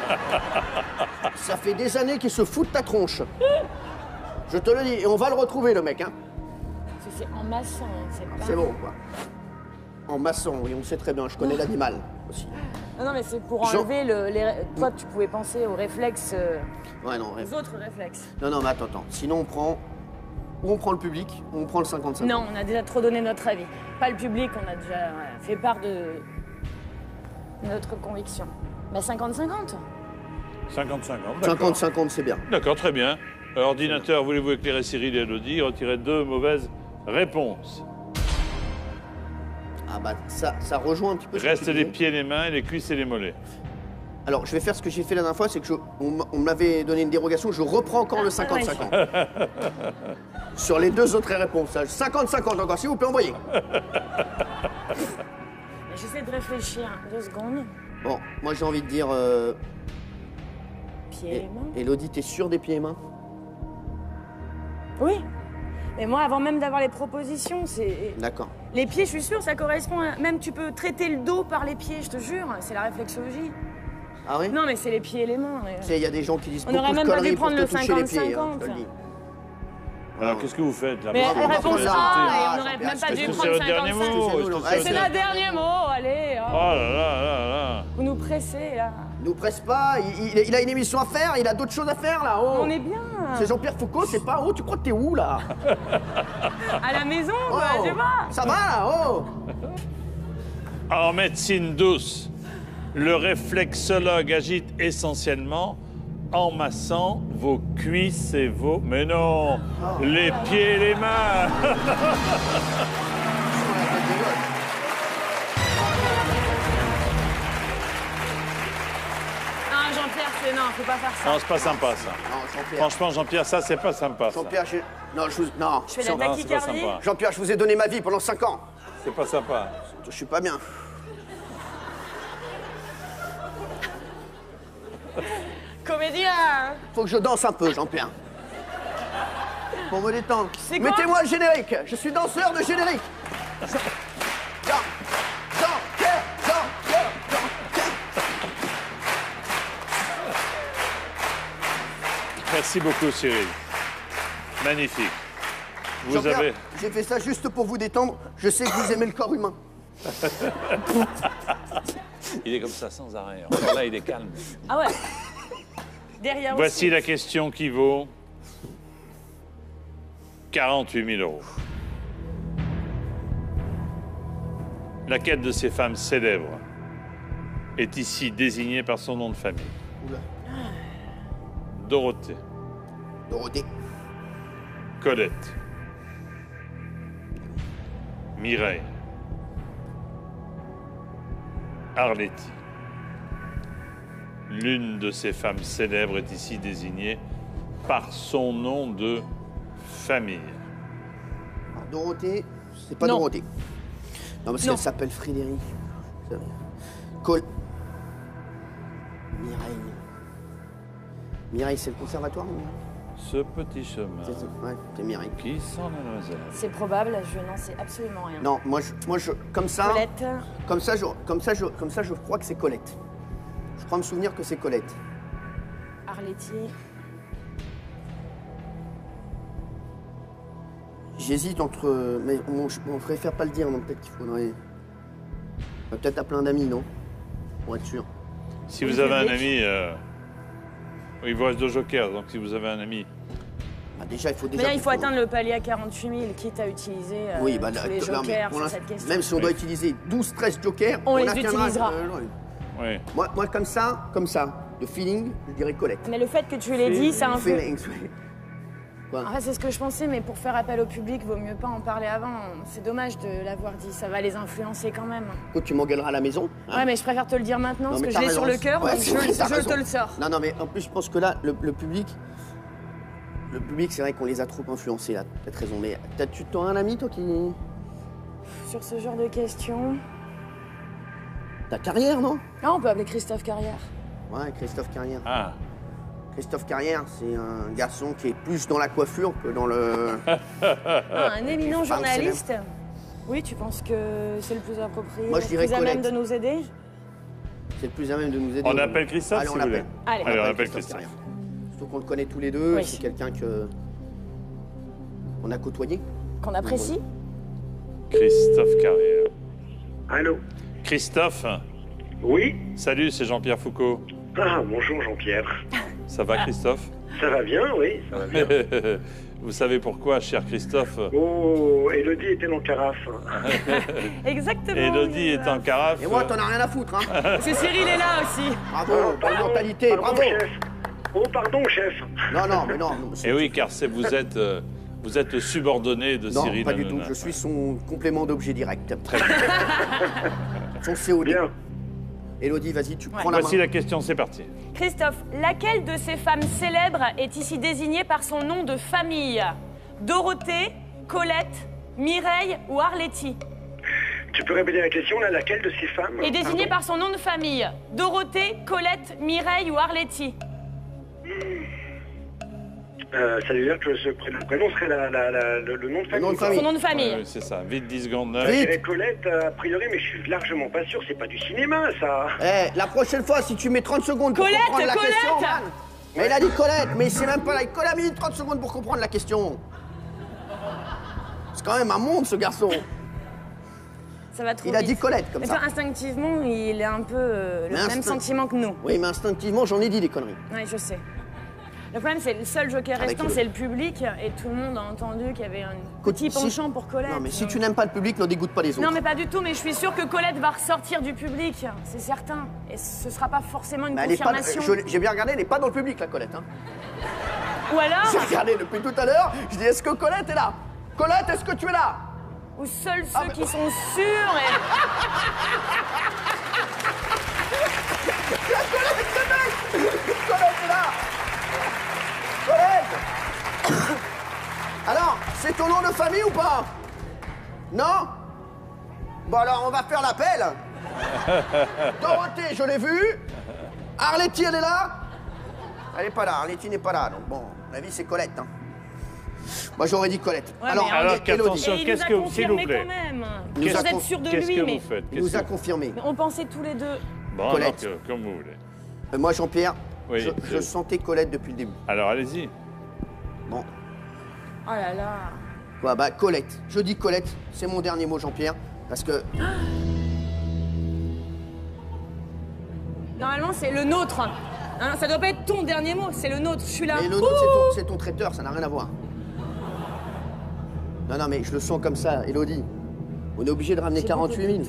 Ça fait des années qu'il se fout de ta tronche. Je te le dis, et on va le retrouver, le mec, hein. C'est en massant, hein, c'est pas... C'est bon, quoi. En maçon, oui, on le sait très bien, je connais l'animal aussi. Non, mais c'est pour Jean- enlever Toi, tu pouvais penser aux réflexes... Ouais, non, aux autres réflexes. non, mais attends. Sinon, on prend... Ou on prend le public, ou on prend le 55. Non, on a déjà trop donné notre avis. Pas le public, on a déjà fait part de notre conviction. Mais 50-50. 50-50, d'accord. 50-50, c'est bien. D'accord, très bien. Ordinateur, voulez-vous éclairer Cyril et Élodie? Retirez 2 mauvaises réponses. Ah bah, ça rejoint un petit peu ce que Reste tu les disais. pieds, les mains, les cuisses et les mollets. Alors, je vais faire ce que j'ai fait la dernière fois, c'est que on m'avait donné une dérogation, je reprends encore le 50-50. Sur les 2 autres réponses. 50-50 encore, s'il vous plaît, envoyez. J'essaie de réfléchir 2 secondes. Bon, moi j'ai envie de dire... Pieds et mains. Élodie, t'es sûre des pieds et mains? Oui. Mais moi, avant même d'avoir les propositions, c'est... D'accord. Les pieds, je suis sûre, ça correspond à... Même tu peux traiter le dos par les pieds, je te jure. C'est la réflexologie. Ah oui? Non, mais c'est les pieds et les mains. Tu sais, il y a des gens qui disent On beaucoup aurait de même pas conneries dû pour prendre te le toucher les pieds, 50-50. je te le dis. Alors, qu'est-ce que vous faites là? Mais Bravo, réponse bravo, A, bravo. et on n'aurait même pas Est-ce dû que c'est prendre votre dernier mot? 55. Est-ce que Ouais, C'est notre dernier mot, allez. Oh là là là là. Vous nous pressez, là. Nous presse pas, il a une émission à faire, il a d'autres choses à faire là. Oh. On est bien. C'est Jean-Pierre Foucault, c'est pas... Oh, tu crois que t'es où là? À la maison, quoi, Oh. je sais pas. Ça va là? Oh. En médecine douce, le réflexologue agite essentiellement en massant vos cuisses et vos... Mais non, les pieds et les mains. Non, Jean-Pierre, c'est... Non, faut pas faire ça. Non, c'est pas sympa ça. Non, Jean-Pierre. Franchement, Jean-Pierre, ça, c'est pas sympa. Ça. Jean-Pierre, non, je vous... Non. Je fais de la Non, c'est pas tachycardie. sympa. Jean-Pierre, je vous ai donné ma vie pendant 5 ans. C'est pas sympa. Je suis pas bien. Comédien. Faut que je danse un peu, Jean-Pierre. Pour me détendre. C'est quoi? Mettez-moi le générique. Je suis danseur de générique. Jean-Pierre, Jean-Pierre. Merci beaucoup, Cyril. Magnifique. Vous Jean-Pierre, avez... j'ai fait ça juste pour vous détendre. Je sais que vous aimez le corps humain. Il est comme ça sans arrêt. Encore là, il est calme. Ah ouais. Derrière Voici aussi. la question qui vaut 48 000 €. Laquelle de ces femmes célèbres est ici désignée par son nom de famille? Oula. Dorothée, Dorothée. Colette, Mireille, Arletty. L'une de ces femmes célèbres est ici désignée par son nom de famille. Alors, Dorothée, c'est pas Non. Dorothée. Non, parce Non. qu'elle s'appelle Frédéric. Mireille. Mireille, c'est le conservatoire, non? Ce petit chemin C'est ça. Ouais, c'est Mireille. qui sent la noisette. C'est probable, je n'en sais absolument rien. Non, moi, comme ça, Colette, comme ça, je crois que c'est Colette. Je crois me souvenir que c'est Colette. Arletty. J'hésite entre, mais on préfère pas le dire, non? Peut-être qu'il faudrait. On va peut-être appeler un ami, non? Pour être sûr. Si vous avez un ami, il vous reste 2 jokers, donc si vous avez un ami, Bah, déjà, il faut Mais déjà. là, il faut atteindre le palier à 48 000, quitte à utiliser Oui, bah, tous les là, mais jokers pour sur l'instant, cette question. même si on doit utiliser 12-13 jokers, On les atteindra, utilisera. oui. Moi, comme ça, de feeling, je dirais Colette. Mais le fait que tu l'aies dit, ça un peu... Feelings, oui. Quoi? En fait, c'est ce que je pensais, mais pour faire appel au public, vaut mieux pas en parler avant. C'est dommage de l'avoir dit, ça va les influencer quand même. Écoute, tu m'engueuleras à la maison. hein. Ouais, mais je préfère te le dire maintenant, Non, parce mais que t'as je l'ai sur raison. le cœur, Ouais, donc c'est vrai, t'as je raison. te le sors. Non, mais en plus, je pense que là, le public, c'est vrai qu'on les a trop influencés, là. T'as peut-être raison, mais tu as un ami, toi, qui... Sur ce genre de questions... Ta carrière, non? Ah, on peut appeler Christophe Carrière. Ouais, Christophe Carrière. Ah, Christophe Carrière, c'est un garçon qui est plus dans la coiffure que dans le... Ah, un éminent Femme journaliste. Oui, tu penses que c'est le plus approprié, Moi, je dirais le plus à même Colette. de nous aider? C'est le plus à même de nous aider. on appelle Christophe, Allez, si on vous voulez. l'appelle. Allez. on appelle Christophe. Carrière. Surtout qu'on le connaît tous les deux, Oui. c'est quelqu'un qu'on a côtoyé. Qu'on apprécie? Christophe Carrière. Allô? Christophe, Oui? salut, c'est Jean-Pierre Foucault. Ah, bonjour Jean-Pierre. Ça va, Christophe? Ça va bien, oui, ça va bien. Vous savez pourquoi, cher Christophe? Oh, Élodie était dans Carafe. Exactement. Élodie est en carafe. Et moi, t'en as rien à foutre, hein. Parce que Cyril est là aussi. Bravo, bonne mentalité, pardon, bravo. chef. Oh, pardon, chef. Non, mais non. Et oui, car vous êtes le subordonné de Non, Cyril pas du tout. Hanouna. Je suis son complément d'objet direct. Très bien. Son COD. Bien. Élodie, vas-y, tu prends la Voici main. la question, c'est parti. Christophe, laquelle de ces femmes célèbres est ici désignée par son nom de famille? Dorothée, Colette, Mireille ou Arletty? Tu peux répéter la question, là, laquelle de ces femmes Est désignée Pardon par son nom de famille? Dorothée, Colette, Mireille ou Arletty? Ça veut dire que le prénom serait le nom de famille. nom de quoi. famille. Son nom de famille. Ouais, c'est ça, vite 10 secondes. Vite. Et Colette, a priori, mais je suis largement pas sûr, c'est pas du cinéma, ça. La prochaine fois, si tu mets 30 secondes pour Colette, comprendre la Colette. question, man. Mais il a dit Colette, mais c'est même pas là. Colette a mis 30 secondes pour comprendre la question. C'est quand même un monde, ce garçon. Ça va trop Il a vite. dit Colette, comme Mais ça. toi, instinctivement, il est un peu le Mais même instinct- sentiment que nous. Oui, mais instinctivement, j'en ai dit des conneries. Oui, je sais. Le problème, c'est le seul joker Avec restant, le- c'est le public. Et tout le monde a entendu qu'il y avait un Écoute, petit si- penchant pour Colette. Non, mais si tu n'aimes pas le public, ne dégoûte pas les autres. Non, mais pas du tout. Mais je suis sûre que Colette va ressortir du public. C'est certain. Et ce sera pas forcément une Mais elle est pas. confirmation. J'ai bien regardé, elle n'est pas dans le public, la Colette. Hein. Ou alors, J'ai regardé depuis tout à l'heure. Je dis, est-ce que Colette est là? Colette, est-ce que tu es là? ou seuls Ah, ceux qui sont sûrs. Colette est là! Colette! Alors, c'est ton nom de famille ou pas? Non? Bon alors, on va faire l'appel. Dorothée, je l'ai vue. Arletty, elle est là? Elle n'est pas là, Arletty n'est pas là. Donc bon, ma vie, c'est Colette. Hein. Moi, j'aurais dit Colette. Ouais, alors, mais alors Élodie, qu'attention, Et il qu'est-ce nous a que vous, s'il confirmé vous plaît. quand même. Il nous a Vous êtes con- sûr de Qu'est-ce lui, que mais vous faites? il nous a confirmé. mais on pensait tous les deux. Bon, Colette. alors comme vous voulez. Moi, Jean-Pierre, Oui, je sentais Colette depuis le début. Alors allez-y. Bon, Oh là là. quoi, bah Colette. Je dis Colette, c'est mon dernier mot, Jean-Pierre, parce que Normalement, c'est le nôtre. Hein, ça doit pas être ton dernier mot, c'est le nôtre. Je suis là. mais le Ouh nôtre, c'est ton traiteur, ça n'a rien à voir. Non, non, mais je le sens comme ça, Élodie. On est obligé de ramener 48 000.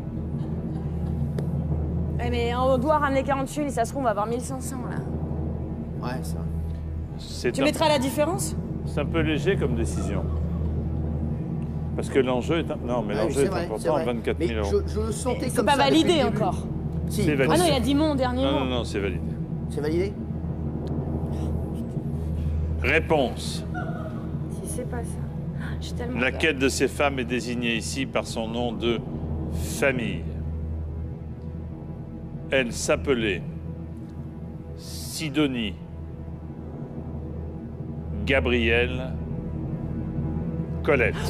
Eh, mais on doit ramener 48 000, ça se trouve, on va avoir 1500 là. Ouais, ça. Tu mettras la différence? C'est un peu léger comme décision. Parce que l'enjeu est... Non, mais l'enjeu est important, 24 000 euros. Je le sentais comme ça. C'est pas validé encore. Si. C'est validé. Ah non, il a dit mon dernier mot. Non, non, c'est validé. C'est validé? Réponse. Si c'est pas ça. J'ai tellement Laquelle de ces femmes est désignée ici par son nom de famille? Elle s'appelait Sidonie Gabrielle Colette.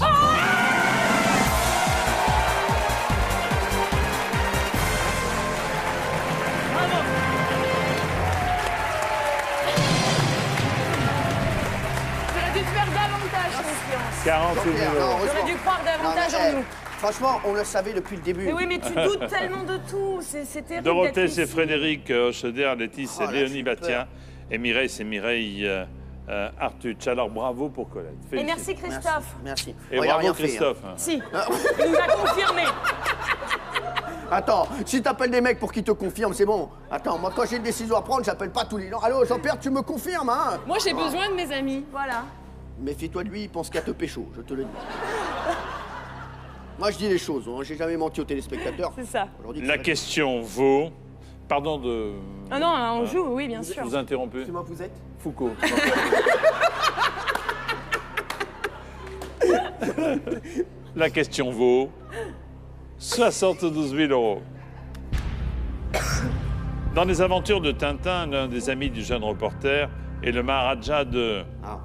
J'aurais dû te faire davantage confiance. 48 000 euros. J'aurais dû croire davantage en nous. Franchement, on le savait depuis le début. Mais oui, mais tu doutes tellement de tout. C'est terrible. Dorothée, d'être c'est ici. Frédéric Hocheder, Letty, c'est Oh là, Léonie j'ai Bastien. Et Mireille, c'est Mireille Artuch. Alors bravo pour Colette. Et Félicitations. merci Christophe. Merci. Et Oh, il a bravo rien fait, hein. Christophe. Si, il nous a confirmé. Attends, si t'appelles des mecs pour qu'ils te confirment, c'est bon. Attends, moi quand j'ai une décision à prendre, j'appelle pas tous les gens. Allô, Jean-Pierre, tu me confirmes, hein? Moi, j'ai besoin de mes amis. Voilà. Méfie-toi de lui, il pense qu'à te pécho, je te le dis. Moi, je dis les choses, hein. J'ai jamais menti aux téléspectateurs. C'est ça. Aujourd'hui, La question vaut... Pardon de... Ah non, on joue, oui, bien sûr. Vous interrompez. Excusez-moi, vous êtes? Foucault. La question vaut 72 000 euros. Dans les aventures de Tintin, l'un des amis du jeune reporter est le Maharaja de... Ah.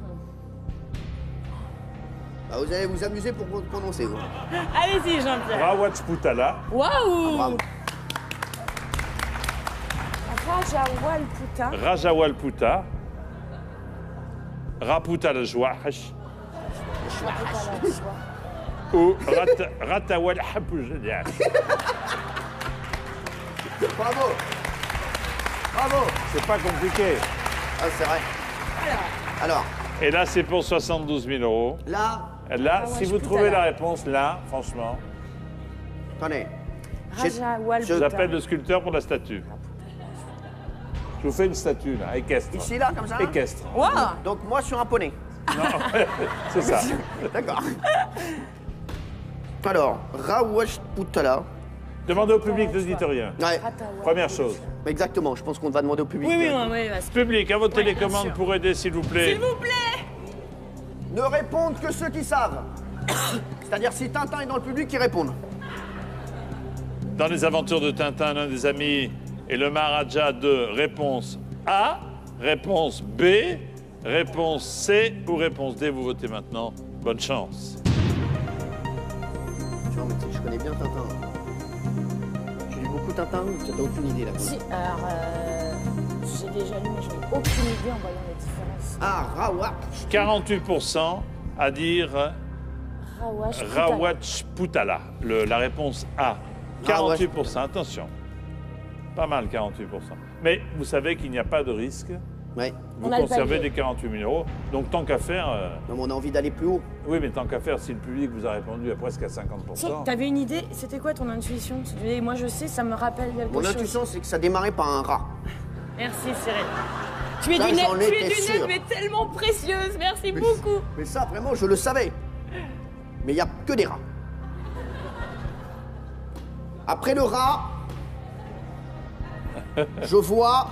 Bah, vous allez vous amuser pour vous prononcer, vous. Allez-y, Jean-Pierre. Rawatchputala. Waouh. Bravo. Rajawalputa. Rajawalputa. Raputalajwahash. Ou Ratawalhapujadiash. Bravo. Bravo. C'est pas compliqué. Ah, c'est vrai. Alors, Et là, c'est pour 72 000 euros. là, Là, si vous trouvez la réponse, là, franchement, attendez. je vous appelle le sculpteur pour la statue. Je vous fais une statue, là, équestre. Ici, là, comme ça? Équestre. Wow. Donc, moi, sur un poney. Non, c'est ça. D'accord. Alors, Rawatchputala. Demandez au public, ne dites rien. Ouais, Première chose. exactement. Je pense qu'on va demander au public. Oui, oui, directement. oui, parce que- Public, à votre bien télécommande sûr. pour aider, s'il vous plaît. S'il vous plaît. Ne répondent que ceux qui savent. C'est-à-dire, si Tintin est dans le public, ils répondent. Dans les aventures de Tintin, l'un des amis est le Maharaja de réponse A, réponse B, réponse C ou réponse D. Vous votez maintenant. Bonne chance. Tu vois, mais je connais bien Tintin. Tu lis beaucoup Tintin ou t'as aucune idée là? Si, alors, j'ai déjà lu, mais je n'ai aucune idée en voyant les différences. Ah, Rawat. 48% à dire Rawatchputala. Rawatchputala. La réponse A. 48%, attention. Pas mal, 48%. Mais vous savez qu'il n'y a pas de risque. Ouais. Vous On a le conservez palier. des 48 000 euros. Donc, tant qu'à faire... Non, mais on a envie d'aller plus haut. Oui, mais tant qu'à faire, si le public vous a répondu à presque à 50%... Si, t'avais une idée? C'était quoi ton intuition? Tu disais, moi je sais, ça me rappelle quelque Mon chose. intuition, c'est que ça démarrait par un rat. Merci Cyril. Tu es Ça, d'une j'en aide, étais sûr. mais tellement précieuse. Merci beaucoup. Mais ça, vraiment, je le savais. Mais il n'y a que des rats. Après le rat, je vois...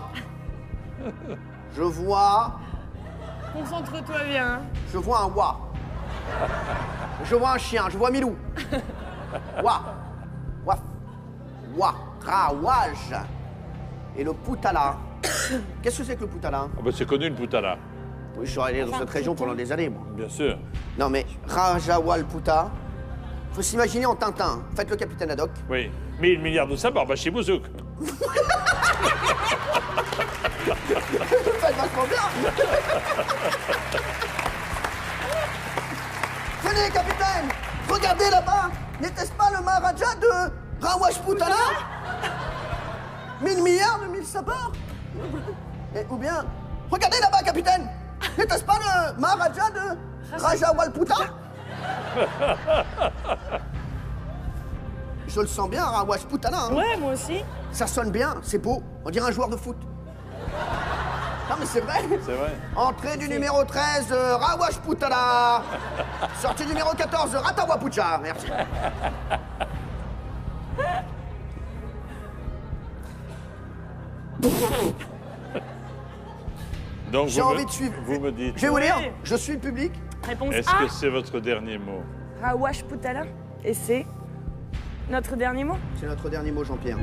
Concentre-toi bien. Je vois un wa. Je vois un chien, je vois Milou. Wa. Waf. Wa. Rawaj. Et le Putala. Qu'est-ce que c'est que le Putala? Ah bah, c'est connu, le Putala. Oui, je suis allé dans cette région pendant des années, moi. Bien sûr. Non, mais Rajawalputa, faut s'imaginer en Tintin. Faites le capitaine Haddock. Oui. 1000 milliards de sabords, bah chez Bouzouk. Faites vachement bien. Venez, capitaine. Regardez là-bas. N'était-ce pas le Maharaja de Rawatchputala? 1000 milliards de 1000 sabords. Ou bien, regardez là-bas, capitaine. N'était-ce pas le Maharaja de Rajawalputa? Je le sens bien, Rawash Putana. Hein. Ouais, moi aussi. Ça sonne bien, c'est beau. On dirait un joueur de foot. Non, mais c'est vrai. C'est vrai. Entrée du numéro 13, Rawash Putana. Sortie numéro 14, Ratawa Pucha. Merci. Donc J'ai envie de suivre. Vous me dites. Je vais vous lire. Oui. Je suis le public. Réponse Est-ce A. que c'est votre dernier mot? Rawash Putala. Et c'est notre dernier mot. C'est notre dernier mot, Jean-Pierre.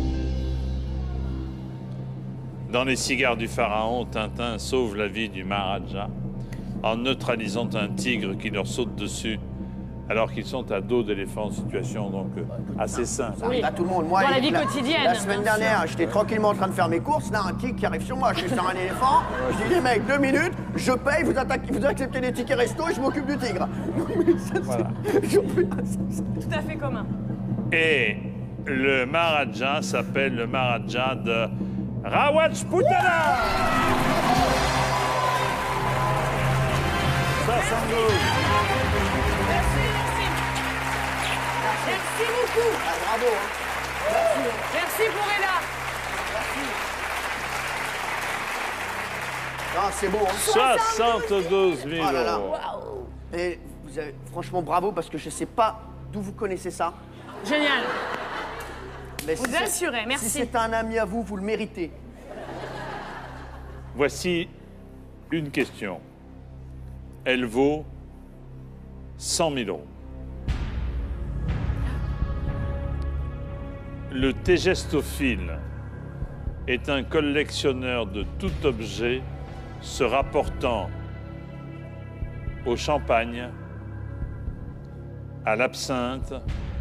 Dans les cigares du pharaon, Tintin sauve la vie du Maharaja en neutralisant un tigre qui leur saute dessus alors qu'ils sont à dos d'éléphant, situation donc assez simple. Ça arrive à tout le monde. Moi, Dans la vie quotidienne, La semaine bien dernière, j'étais tranquillement en train de faire mes courses. Là, un tigre qui arrive sur moi. Je suis sur un éléphant. Je dis, les mecs, 2 minutes, je paye, vous acceptez les tickets resto et je m'occupe du tigre. Voilà. Tout à fait commun. Et le Maharaja s'appelle le Maharaja de Rawaj Putana. 72. Merci beaucoup. Ah, bravo. Hein. Merci pour Ella. Ah, c'est beau. Hein. 72 000 Oh là là. euros. Et vous avez, franchement, bravo, parce que je sais pas d'où vous connaissez ça. Génial. Mais Vous c'est- assurez, merci. Si c'est un ami à vous, vous le méritez. Voici une question. Elle vaut 100 000 euros. Le tégestophile est un collectionneur de tout objet se rapportant au champagne, à l'absinthe,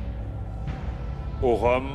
au rhum,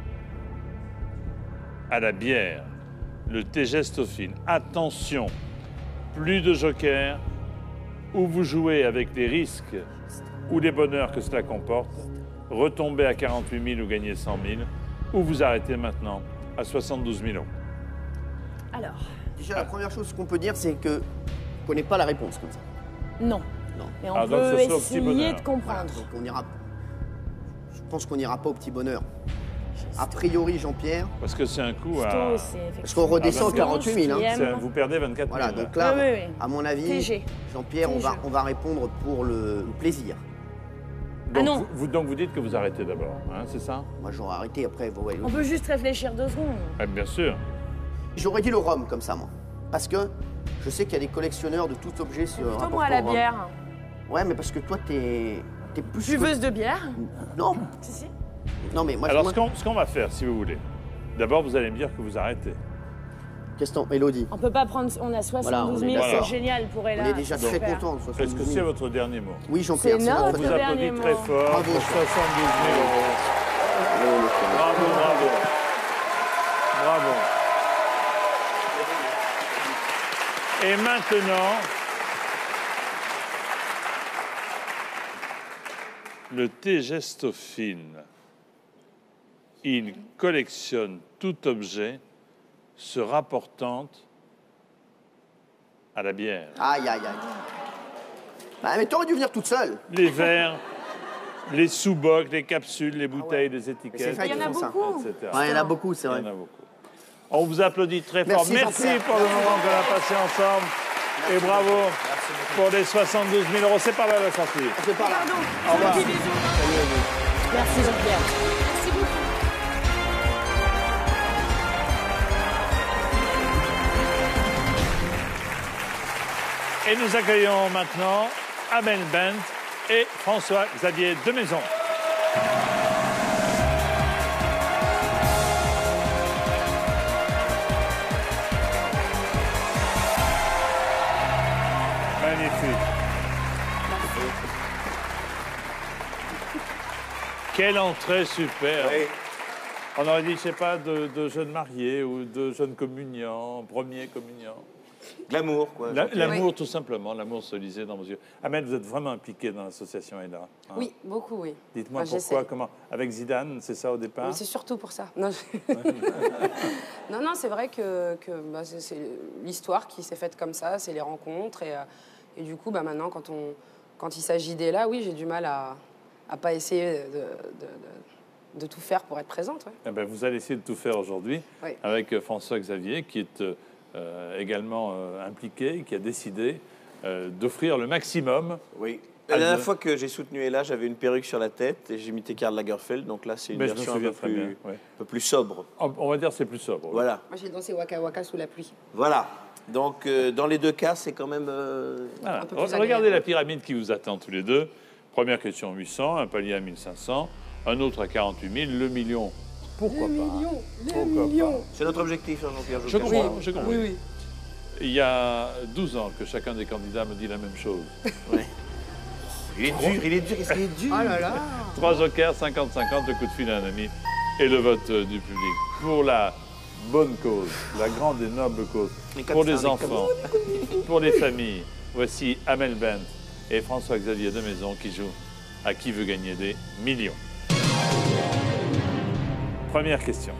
à la bière. Le tégestophile. Attention, plus de jokers, ou vous jouez avec les risques ou les bonheurs que cela comporte, retombez à 48 000 ou gagnez 100 000, ou vous arrêtez maintenant à 72 000 euros. Alors, Déjà, la première chose qu'on peut dire, c'est que je connais pas la réponse comme ça. non. Non. Mais on Ah, donc peut ce sera au petit essayer bonheur. de comprendre. Donc on ira. Je pense qu'on n'ira pas au petit bonheur. A priori, Jean-Pierre, Parce que c'est un coup Plutôt, à... c'est parce effectivement... qu'on redescend Ah, 48 000. Hein. c'est- Vous perdez 24 000. Voilà, là. donc là, Oui, oui, oui. à mon avis, TG. Jean-Pierre, on va répondre pour le plaisir. Donc, non. donc vous dites que vous arrêtez d'abord, hein, c'est ça? Moi, j'aurais arrêté après. Ouais, On peut juste réfléchir 2 secondes. Ah, bien sûr. J'aurais dit le rhum comme ça, moi. Parce que je sais qu'il y a des collectionneurs de tout objet se Plutôt rapportant moi à la au rhum. bière. Ouais, mais parce que toi, t'es plus... Buveuse de bière. Non, Si, si. non, mais moi... Alors, moi- ce qu'on va faire, si vous voulez, d'abord, vous allez me dire que vous arrêtez. Question, Élodie. On peut pas prendre... On a 72 Voilà, on est 000, d'accord. c'est génial pour Ella. On est déjà c'est très super. contents de Est-ce 72 que 000. c'est votre dernier mot? Oui, Jean-Pierre, C'est c'est notre On notre vous dernier applaudit mot. très fort Bravo. pour 72 000 euros. Bravo, bravo. Bravo. Et maintenant, le tégestophile, il collectionne tout objet se rapportant à la bière. Aïe, aïe, aïe. Bah, mais t'aurais dû venir toute seule. Les verres, les sous-bocs, les capsules, les bouteilles, les C'est étiquettes, vrai Il y en qu'ils a font ça. beaucoup. etc. Ouais, il y en a beaucoup, c'est Il vrai. y en a beaucoup. On vous applaudit très fort. Merci, Merci Jean-Pierre. pour le moment qu'on a passé ensemble. Et bravo pour les 72 000 euros. C'est par là la sortie. C'est par là. Au revoir. Petit bisou. Merci Jean-Pierre. Merci beaucoup. Et nous accueillons maintenant Amel Bent et François-Xavier Demaison. Magnifique. Quelle entrée super. On aurait dit, je sais pas, de jeunes mariés ou de jeunes communiants, premier communiant. L'amour, quoi. L'amour, tout simplement. L'amour se lisait dans vos yeux. Amel, vous êtes vraiment impliqué dans l'association ELA. Hein? Oui, beaucoup, oui. Dites-moi Enfin, pourquoi, j'essaie. comment. Avec Zidane, c'est ça au départ? C'est surtout pour ça. Non, non, non, c'est vrai que bah, c'est l'histoire qui s'est faite comme ça, c'est les rencontres. Et du coup, bah, maintenant, quand quand il s'agit d'Ella, oui, j'ai du mal à pas essayer de tout faire pour être présente. Ouais. Eh ben, vous allez essayer de tout faire aujourd'hui Oui. avec François-Xavier, qui est également impliqué, qui a décidé d'offrir le maximum. Oui. La dernière fois que j'ai soutenu Ella, j'avais une perruque sur la tête et j'imitais Karl Lagerfeld. Donc là, c'est une version un peu plus sobre. On va dire c'est plus sobre. Oui. Voilà. Moi, j'ai dansé Waka Waka sous la pluie. Voilà. Donc, dans les deux cas, c'est quand même Voilà. un peu plus Regardez agréable. la pyramide qui vous attend tous les deux. Première question, 800, un palier à 1500, un autre à 48 000, le million. Pourquoi pas Pourquoi pas. C'est notre objectif, hein, Jean-Pierre. Je comprends, je comprends. Oui, oui. Il y a 12 ans que chacun des candidats me dit la même chose. Ouais. Il est dur, qu'est-ce qu'il est dur. Oh là là. 3 jokers, 50-50, le coup de fil à un ami et le vote du public. Pour la bonne cause, la grande et noble cause, pour les enfants, pour les familles, voici Amel Bent et François-Xavier de Maison qui jouent à Qui veut gagner des millions. Première question.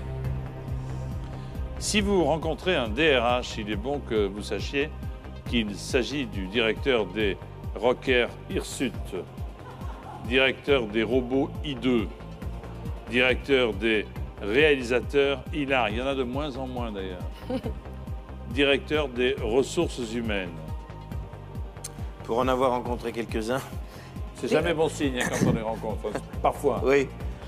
Si vous rencontrez un DRH, il est bon que vous sachiez qu'il s'agit du directeur des Rockers Hirsute, directeur des robots I2, directeur des réalisateurs Hilar, il y en a de moins en moins d'ailleurs, directeur des ressources humaines. Pour en avoir rencontré quelques-uns. C'est jamais bon signe hein, quand on les rencontre, parfois. Oui.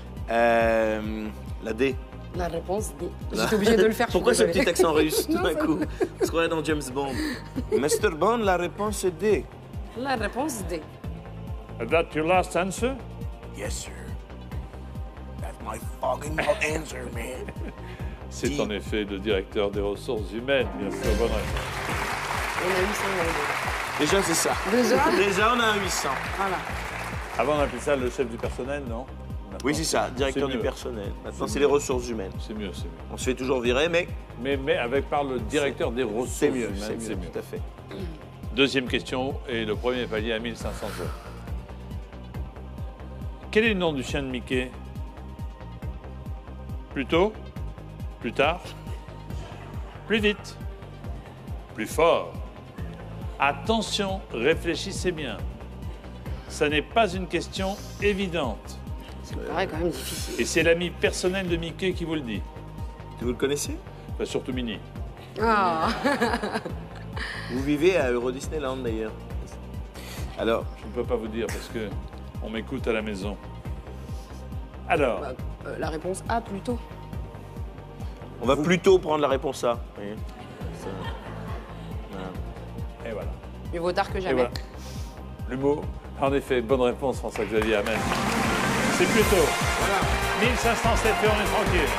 La D. La réponse D. J'étais obligée de le faire. Pourquoi ce je suis petit accent russe tout Non, d'un c'est coup On se croirait dans James Bond. Mr. Bond, la réponse est D. La réponse D. Is that your last answer? Yes, sir. That's my fucking answer, man. C'est en effet le directeur des ressources humaines, bien sûr. Bonne réponse. On a 800 euros. Déjà, c'est ça. Déjà, on a un 800. Voilà. Avant, on appelait ça le chef du personnel, non? Maintenant, Oui, c'est ça, directeur c'est du mieux. personnel. Maintenant, c'est les ressources humaines. C'est mieux, c'est mieux. On se fait toujours virer, mais Mais avec par le directeur des ressources c'est mieux, humaines, c'est mieux, tout à fait. Deuxième question, et le premier palier à 1500 euros. Quel est le nom du chien de Mickey? Plus tôt? Plus tard? Plus vite? Plus fort? Attention, réfléchissez bien. Ça n'est pas une question évidente. Ça me paraît quand même difficile. Et c'est l'ami personnel de Mickey qui vous le dit. Vous le connaissez? Enfin, surtout Minnie. Ah. Vous vivez à Euro Disneyland, d'ailleurs. Alors, Je ne peux pas vous dire parce que on m'écoute à la maison. Alors, Bah, la réponse A plutôt. on va plutôt prendre la réponse A. Oui. Ça- voilà. et voilà. Mieux vaut tard que Et jamais. voilà. L'humour. En effet, bonne réponse, François-Xavier. Amen. C'est plutôt. Voilà. 1500, c'est fait, on est tranquille.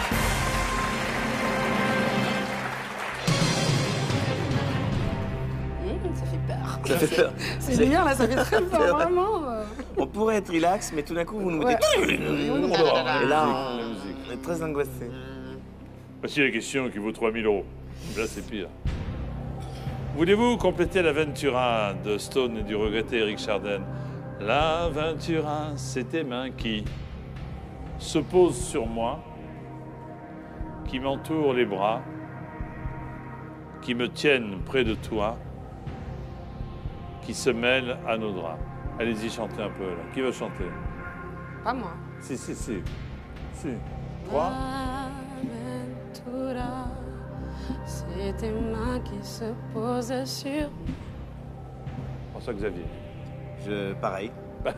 Ça fait peur. Ça fait peur. C'est génial, là, ça fait très peur, vraiment. On pourrait être relax, mais tout d'un coup, vous nous mettez... Ouais. Et là, La musique. on est très angoissé. Voici la question qui vaut 3000 euros. Là, c'est pire. Voulez-vous compléter l'Aventura de Stone et du regretté Eric Chardin? L'Aventura, c'est tes mains qui se posent sur moi, qui m'entourent les bras, qui me tiennent près de toi, qui se mêlent à nos draps. Allez-y, chantez un peu, là. Qui veut chanter? Pas moi. Si. Si. 3. Aventura, c'est tes mains qui se posent sur... François-Xavier. Pareil.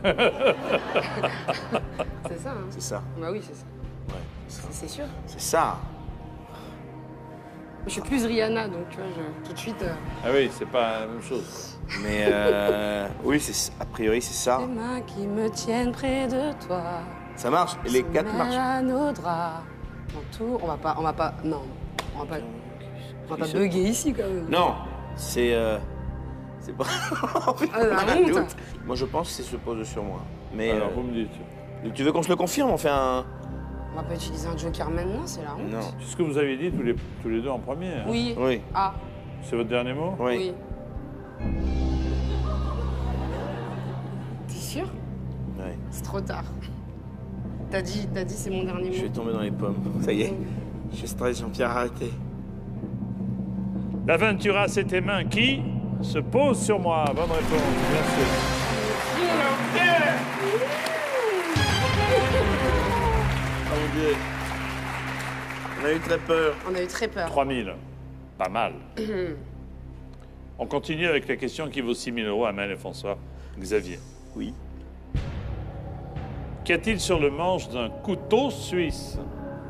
C'est ça, hein? C'est ça. Bah oui, c'est ça. Ouais, c'est ça. C'est sûr. C'est ça. Je suis plus Rihanna, donc tu vois, tout de suite... Ah oui, c'est pas la même chose. Mais oui, a priori, c'est ça. Tes mains qui me tiennent près de toi. Ça marche. Et les se 4 mêlent marchent. à nos draps. Entoure, on va pas, non, on va pas bugger ici quand même. Non, c'est pas... Ah, la honte. Moi, je pense que c'est se pose sur moi. Mais Alors, vous me dites. tu veux qu'on se le confirme? On fait un... On va pas utiliser un joker maintenant, c'est la honte. Non. C'est ce que vous avez dit tous les deux en premier. Hein. Oui. Oui. Ah. C'est votre dernier mot? Oui. T'es sûr? Oui. C'est trop tard. T'as dit c'est mon dernier mot. Je vais tomber dans les pommes. Ça y est. Je stresse, Jean-Pierre, arrêtez. L'Aventura, c'est tes mains qui se posent sur moi. Bonne réponse, bien sûr. eu très peur. On a eu très peur. 3000. Pas mal. On continue avec la question qui vaut 6 000 €, Amel et François. Xavier. Oui. Qu'y a-t-il sur le manche d'un couteau suisse?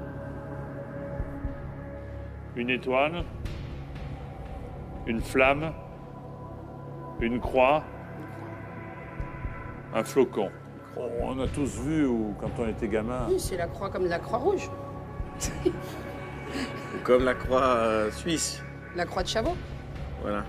Une étoile, une flamme, une croix, un flocon. On a tous vu quand on était gamin. Oui, c'est la croix comme la croix rouge. Comme la croix suisse. La croix de Chavot. Voilà.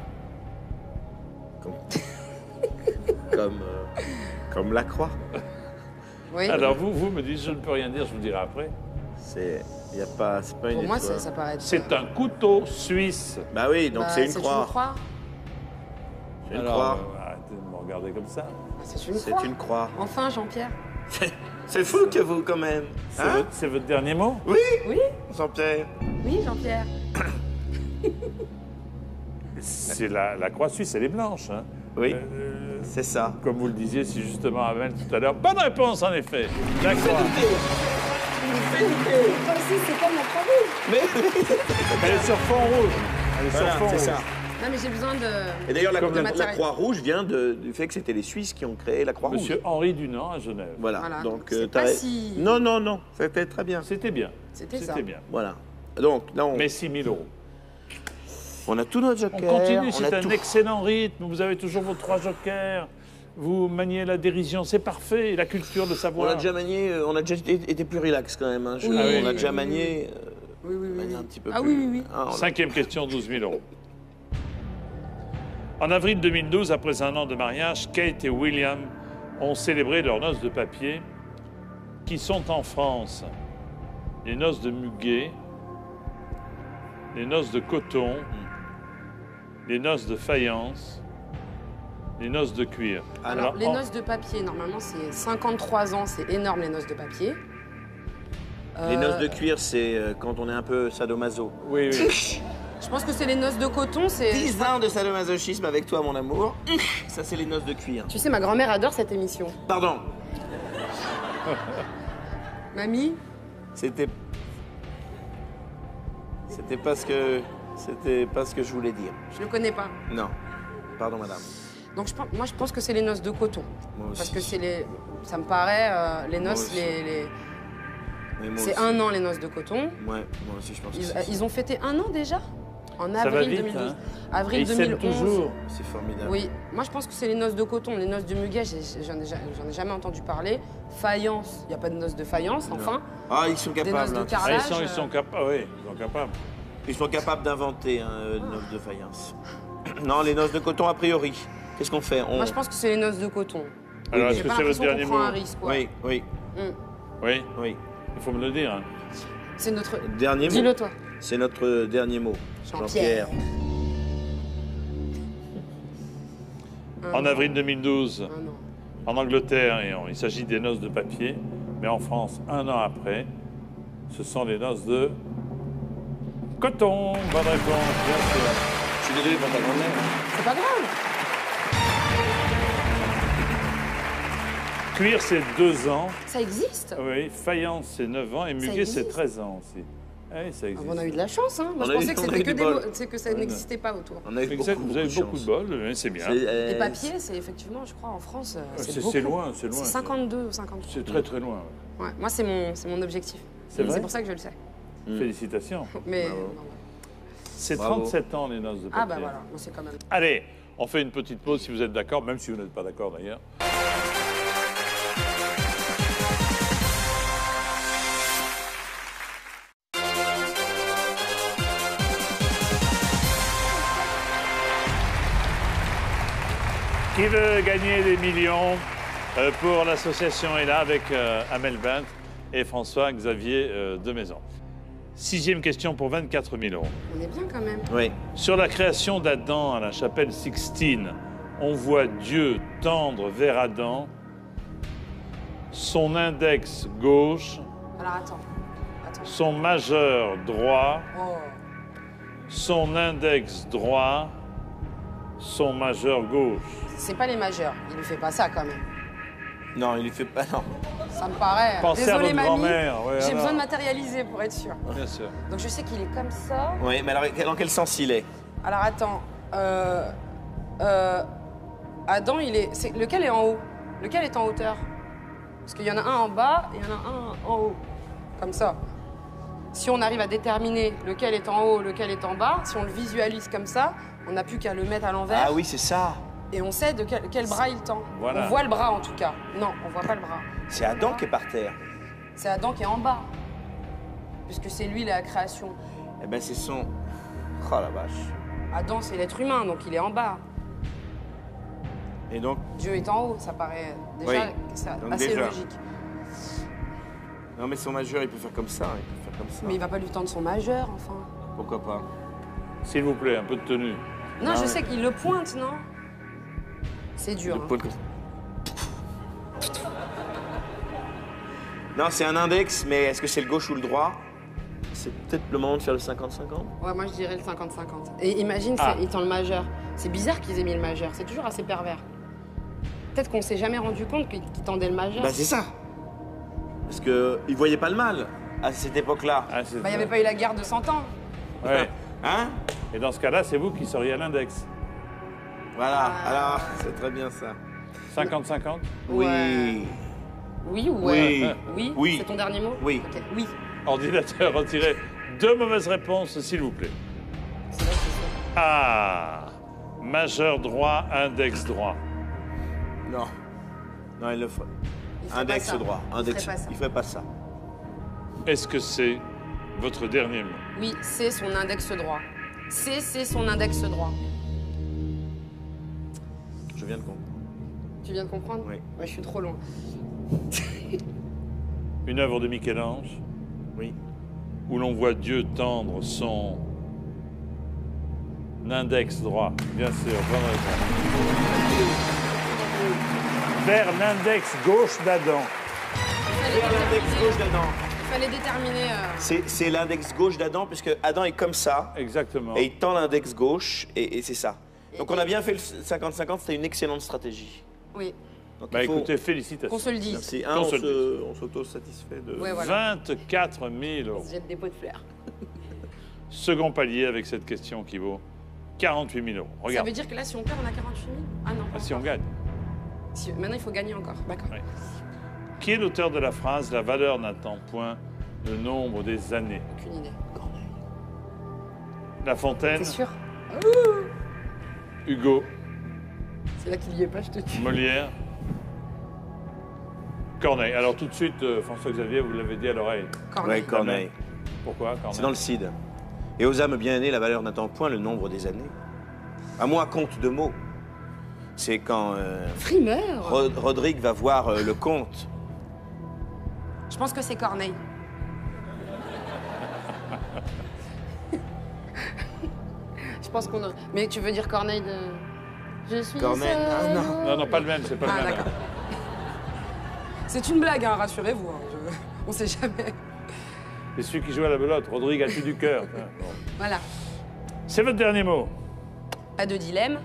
Comme la croix. Oui. Alors vous me dites, je ne peux rien dire, je vous dirai après. C'est pas une Pour moi, étoile. ça paraît être... C'est un couteau suisse. Bah oui, donc c'est une croix. C'est une Alors, croix. Arrêtez de me regarder comme ça. C'est une croix. Enfin, Jean-Pierre. C'est fou que vous, quand même. Hein? C'est votre dernier mot? Oui. Oui. Jean-Pierre. Oui, Jean-Pierre. C'est la croix suisse, elle est blanche. Hein? Oui, c'est ça. Comme vous le disiez si justement Amel tout à l'heure. Bonne réponse, en effet. La croix. C'est comme la croix rouge. Mais elle est sur fond rouge. Elle est voilà, sur fond c'est rouge. ça. Non, mais j'ai besoin de... Et d'ailleurs, la matériel. Croix-Rouge vient du fait que c'était les Suisses qui ont créé la Croix-Rouge. Monsieur Henri Dunant à Genève. Voilà. Voilà, Donc, c'est pas si... Non. C'était très bien. C'était bien. C'était ça. bien. Voilà. Donc, là, on... Mais 6 000 €. On a tout notre joker. On continue, c'est un tout. excellent rythme. Vous avez toujours vos 3 jokers. Vous maniez la dérision, c'est parfait. Et la culture de savoir. On a déjà manié, on a déjà été plus relax quand même. Hein. On a déjà manié. Oui. Un petit peu Ah plus. oui. Ah, on a- 5e question, 12 000 €. En avril 2012, après un an de mariage, Kate et William ont célébré leurs noces de papier, qui sont en France les noces de muguet, les noces de coton, les noces de faïence, les noces de cuir. Alors, les noces de papier, normalement, c'est 53 ans, c'est énorme, les noces de papier. Les noces de cuir, c'est quand on est un peu sadomaso. Oui. Je pense que c'est les noces de coton, c'est... 10 ans de sadomasochisme avec toi, mon amour. Ça, c'est les noces de cuir. Tu sais, ma grand-mère adore cette émission. Pardon. Mamie? C'était pas ce que je voulais dire. Je le connais pas. Non. Pardon, madame. Donc moi, je pense que c'est les noces de coton. Moi aussi. Parce que c'est les... Ça me paraît, les Moi noces, aussi. Mais moi c'est aussi. 1 an, les noces de coton. Ouais, moi aussi, je pense que c'est ça. Ils ont fêté 1 an déjà? En Ça va avril vite, 2012. hein. Avril Et ils s'aiment 2011. toujours. C'est formidable. Oui, moi je pense que c'est les noces de coton, les noces de muguet, j'en ai jamais entendu parler. Faïence, il n'y a pas de noces de faïence, enfin. Ah, ils sont Des capables. noces de hein. carrelage. Ils sont capables. Oui, ils sont capables. Ils sont capables d'inventer une noce de faïence. Non, les noces de coton, a priori. Qu'est-ce qu'on fait? Moi je pense que c'est les noces de coton. Alors, J'ai est-ce que pas c'est votre l'impression dernier qu'on prend mot? un risque, quoi. Oui, oui, Oui, oui. il faut me le dire. Hein. C'est notre... Dernier mot. Dis-le toi. C'est notre dernier mot. Jean-Pierre. En avril 2012, Ah non. en Angleterre, il s'agit des noces de papier, mais en France, 1 an après, ce sont les noces de coton. Bonne réponse, bien sûr. Je suis désolé pour ta grand-mère. C'est pas grave. Cuir, c'est 2 ans. Ça existe. Oui, faïence, c'est 9 ans. Et muguet, c'est existe. 13 ans aussi. Oui, ça Ah, existe. on a eu de la chance, hein. Moi je pensais que c'était que des c'est que ça n'existait pas autour. On a eu Exact, beaucoup, vous avez beaucoup de beaucoup de chance. bol, mais c'est bien. Les papiers, c'est effectivement, je crois, en France, c'est beaucoup. C'est loin, c'est loin. C'est 52 ou 53. C'est très très loin. Ouais, moi, c'est mon objectif. C'est vrai pour ça que je le sais. Félicitations. Mais C'est Bravo. 37 ans les noces de papier. ah bah voilà, moi c'est quand même. Allez, on fait une petite pause si vous êtes d'accord, même si vous n'êtes pas d'accord d'ailleurs. Qui veut gagner des millions pour l'association est là avec Amel Bent et François-Xavier de Maison. 6e question pour 24 000 €. On est bien quand même. Oui. Sur la création d'Adam à la chapelle Sixtine, on voit Dieu tendre vers Adam son index gauche, Alors attends. son majeur droit, Oh. son index droit, son majeur gauche. C'est pas les majeurs. Il lui fait pas ça quand même. Non, il lui fait pas, non. Ça me paraît. Pensez Désolée, à votre mamie. grand-mère. Ouais, J'ai alors. besoin de matérialiser pour être sûr. Bien sûr. Donc je sais qu'il est comme ça. Oui, mais alors dans quel sens il est? Alors attends. Adam, il est. Lequel est en haut? Lequel est en hauteur? Parce qu'il y en a un en bas et il y en a un en haut. Comme ça. Si on arrive à déterminer lequel est en haut, lequel est en bas, si on le visualise comme ça, on n'a plus qu'à le mettre à l'envers. Ah oui, c'est ça. Et on sait de quel bras il tend. Voilà. On voit le bras en tout cas. Non, on voit pas le bras. C'est Adam qui est par terre. C'est Adam qui est en bas. Puisque c'est lui la création. Eh ben c'est son... Oh la vache. Adam, c'est l'être humain, donc il est en bas. Et donc... Dieu est en haut, ça paraît déjà Oui. c'est Donc assez déjà. logique. Non mais son majeur, il peut faire comme ça, il peut faire comme ça. Mais il va pas lui tendre son majeur, enfin. Pourquoi pas? S'il vous plaît, un peu de tenue. Non, Non, je mais- sais qu'il le pointe, non? C'est dur. Le hein. poil comme ça. Non, c'est un index, mais est-ce que c'est le gauche ou le droit? C'est peut-être le moment de faire le 50-50. Ouais, moi je dirais le 50-50. Et imagine, il tend le majeur. C'est bizarre qu'ils aient mis le majeur, c'est toujours assez pervers. Peut-être qu'on s'est jamais rendu compte qu'ils tendaient le majeur. Bah c'est ça. Parce que ils voyaient pas le mal à cette époque-là. Ah, c'est Bah, il n'y ça. avait pas eu la guerre de 100 ans. Ouais. Hein? Et dans ce cas-là, c'est vous qui seriez à l'index. Voilà, Ah. alors c'est très bien ça. 50-50? Oui. Ouais. Oui ou Oui. ouais? Oui. Oui. C'est ton dernier mot? Oui. Ok, oui. Ordinateur, retirez 2 mauvaises réponses, s'il vous plaît. C'est vrai que c'est ça. Ah, majeur droit, index droit. Non. Non, il le ferait. Il ferait Index pas ça. droit. Il Index. ferait pas ça. Il ferait pas ça. Est-ce que c'est votre dernier mot? Oui, c'est son index droit. C'est son index droit. Je viens de comprendre. Tu viens de comprendre? Oui. Ouais, je suis trop loin. Une œuvre de Michel-Ange, Oui. où l'on voit Dieu tendre son index droit. Bien sûr, bonne réponse. Vers l'index gauche d'Adam. L'index gauche d'Adam. Il fallait déterminer. C'est l'index gauche d'Adam, puisque Adam est comme ça. Exactement. Et il tend l'index gauche, et c'est ça. Donc on a bien fait le 50-50, c'était une excellente stratégie. Oui. Donc, Bah il faut- écoutez, félicitations. Qu'on se le dise. Merci. Qu'on se le On s'auto-satisfait de... Ouais, voilà. 24 000 On euros. se jette des pots de fleurs. Second palier avec cette question qui vaut 48 000 euros. Ça Regarde, veut dire que là, si on perd, on a 48 000? Ah non. si on gagne. Maintenant, il faut gagner encore. D'accord. Ouais. Qui est l'auteur de la phrase « La valeur n'attend point le nombre des années Aucune idée. » La Fontaine, T'es sûr? Hugo, C'est là qu'il y est pas, je te dis. Molière, Corneille. Alors tout de suite, François-Xavier, vous l'avez dit à l'oreille. Ouais, Corneille. Pourquoi Corneille? C'est dans le Cid. Et aux âmes bien nées, la valeur n'attend point le nombre des années. À moi, compte de mots. C'est quand Frimeur. Rodrigue va voir le comte. Je pense que c'est Corneille. Je pense qu'on a... Mais tu veux dire Corneille de... Je suis Corneille. Ah, seule. non. Non, non, pas le même, c'est pas Ah, le même. d'accord. C'est une blague, hein, rassurez-vous. Hein. On sait jamais. C'est celui qui joue à la belote. Rodrigue a-t-il du cœur? Bon. Voilà. C'est votre dernier mot. Pas de dilemme.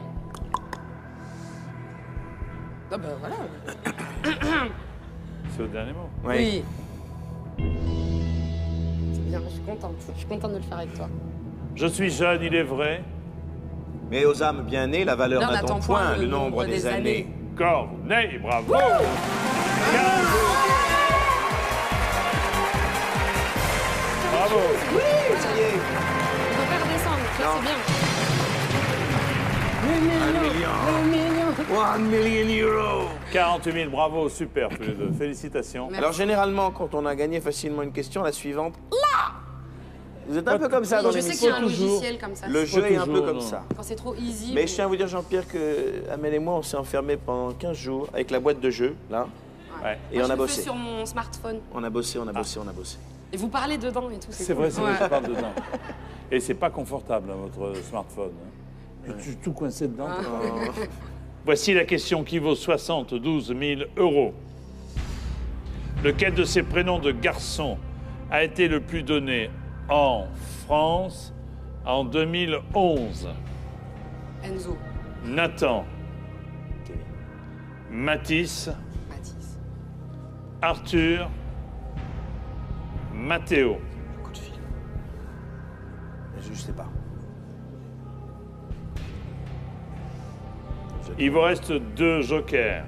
Ah ben voilà. C'est votre dernier mot. Oui. C'est bien, je suis contente. Je suis contente de le faire avec toi. Je suis jeune, il est vrai. Mais aux âmes bien nées, la valeur Là, on n'attend attend point le nombre des années. Corneille, bravo. Wouh 15 Bravo. Oui, ça y est. On peut pas redescendre, là c'est bien. 1 million euros. 48 000, bravo, super tous les deux. Félicitations. Alors généralement, quand on a gagné facilement une question, la suivante, là. Vous êtes un peu comme ça dans Je sais l'émission. qu'il y a un logiciel comme ça. Le jeu est un peu toujours, comme non. ça. Quand c'est trop easy. Mais je tiens à vous dire, Jean-Pierre, que Amel et moi, on s'est enfermés pendant 15 jours avec la boîte de jeu, là. Ouais. Et Moi, on je a le bossé. fais sur mon smartphone. On a bossé, on a bossé, on a bossé. Et vous parlez dedans et tout. C'est cool. vrai, Ouais. je parle dedans. Et c'est pas confortable, hein, votre smartphone. Je suis tout coincé dedans. Oh. Voici la question qui vaut 72 000 euros. Lequel de ces prénoms de garçon a été le plus donné en France en 2011? Enzo. Nathan, Kevin. Mathis, Mathis. Arthur, Mathéo. Coup de fil. Je sais pas. Il vous reste 2 jokers.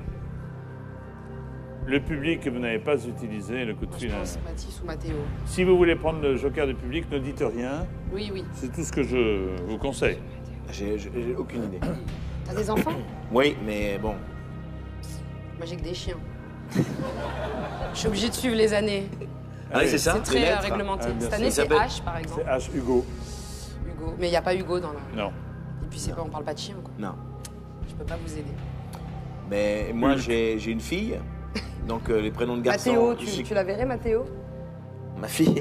Le public que vous n'avez pas utilisé, le coup de fil. Je pense Mathis ou Mathéo. Si vous voulez prendre le joker du public, ne dites rien. Oui, oui. C'est tout ce que je vous conseille. J'ai aucune idée. T'as des enfants? Oui, mais bon. Moi, j'ai que des chiens. Je suis obligée de suivre les années. Ah oui, c'est ça. C'est très les lettres. réglementé. Ah, Cette année, c'est H, par exemple. C'est H, Hugo. Hugo. Mais il n'y a pas Hugo dans le... Non. Et puis, c'est pas, on parle pas de chien, quoi. Non. Je peux pas vous aider. Mais moi, j'ai une fille. Donc, les prénoms de garçons... Mathéo, tu la verrais, Mathéo? Ma fille.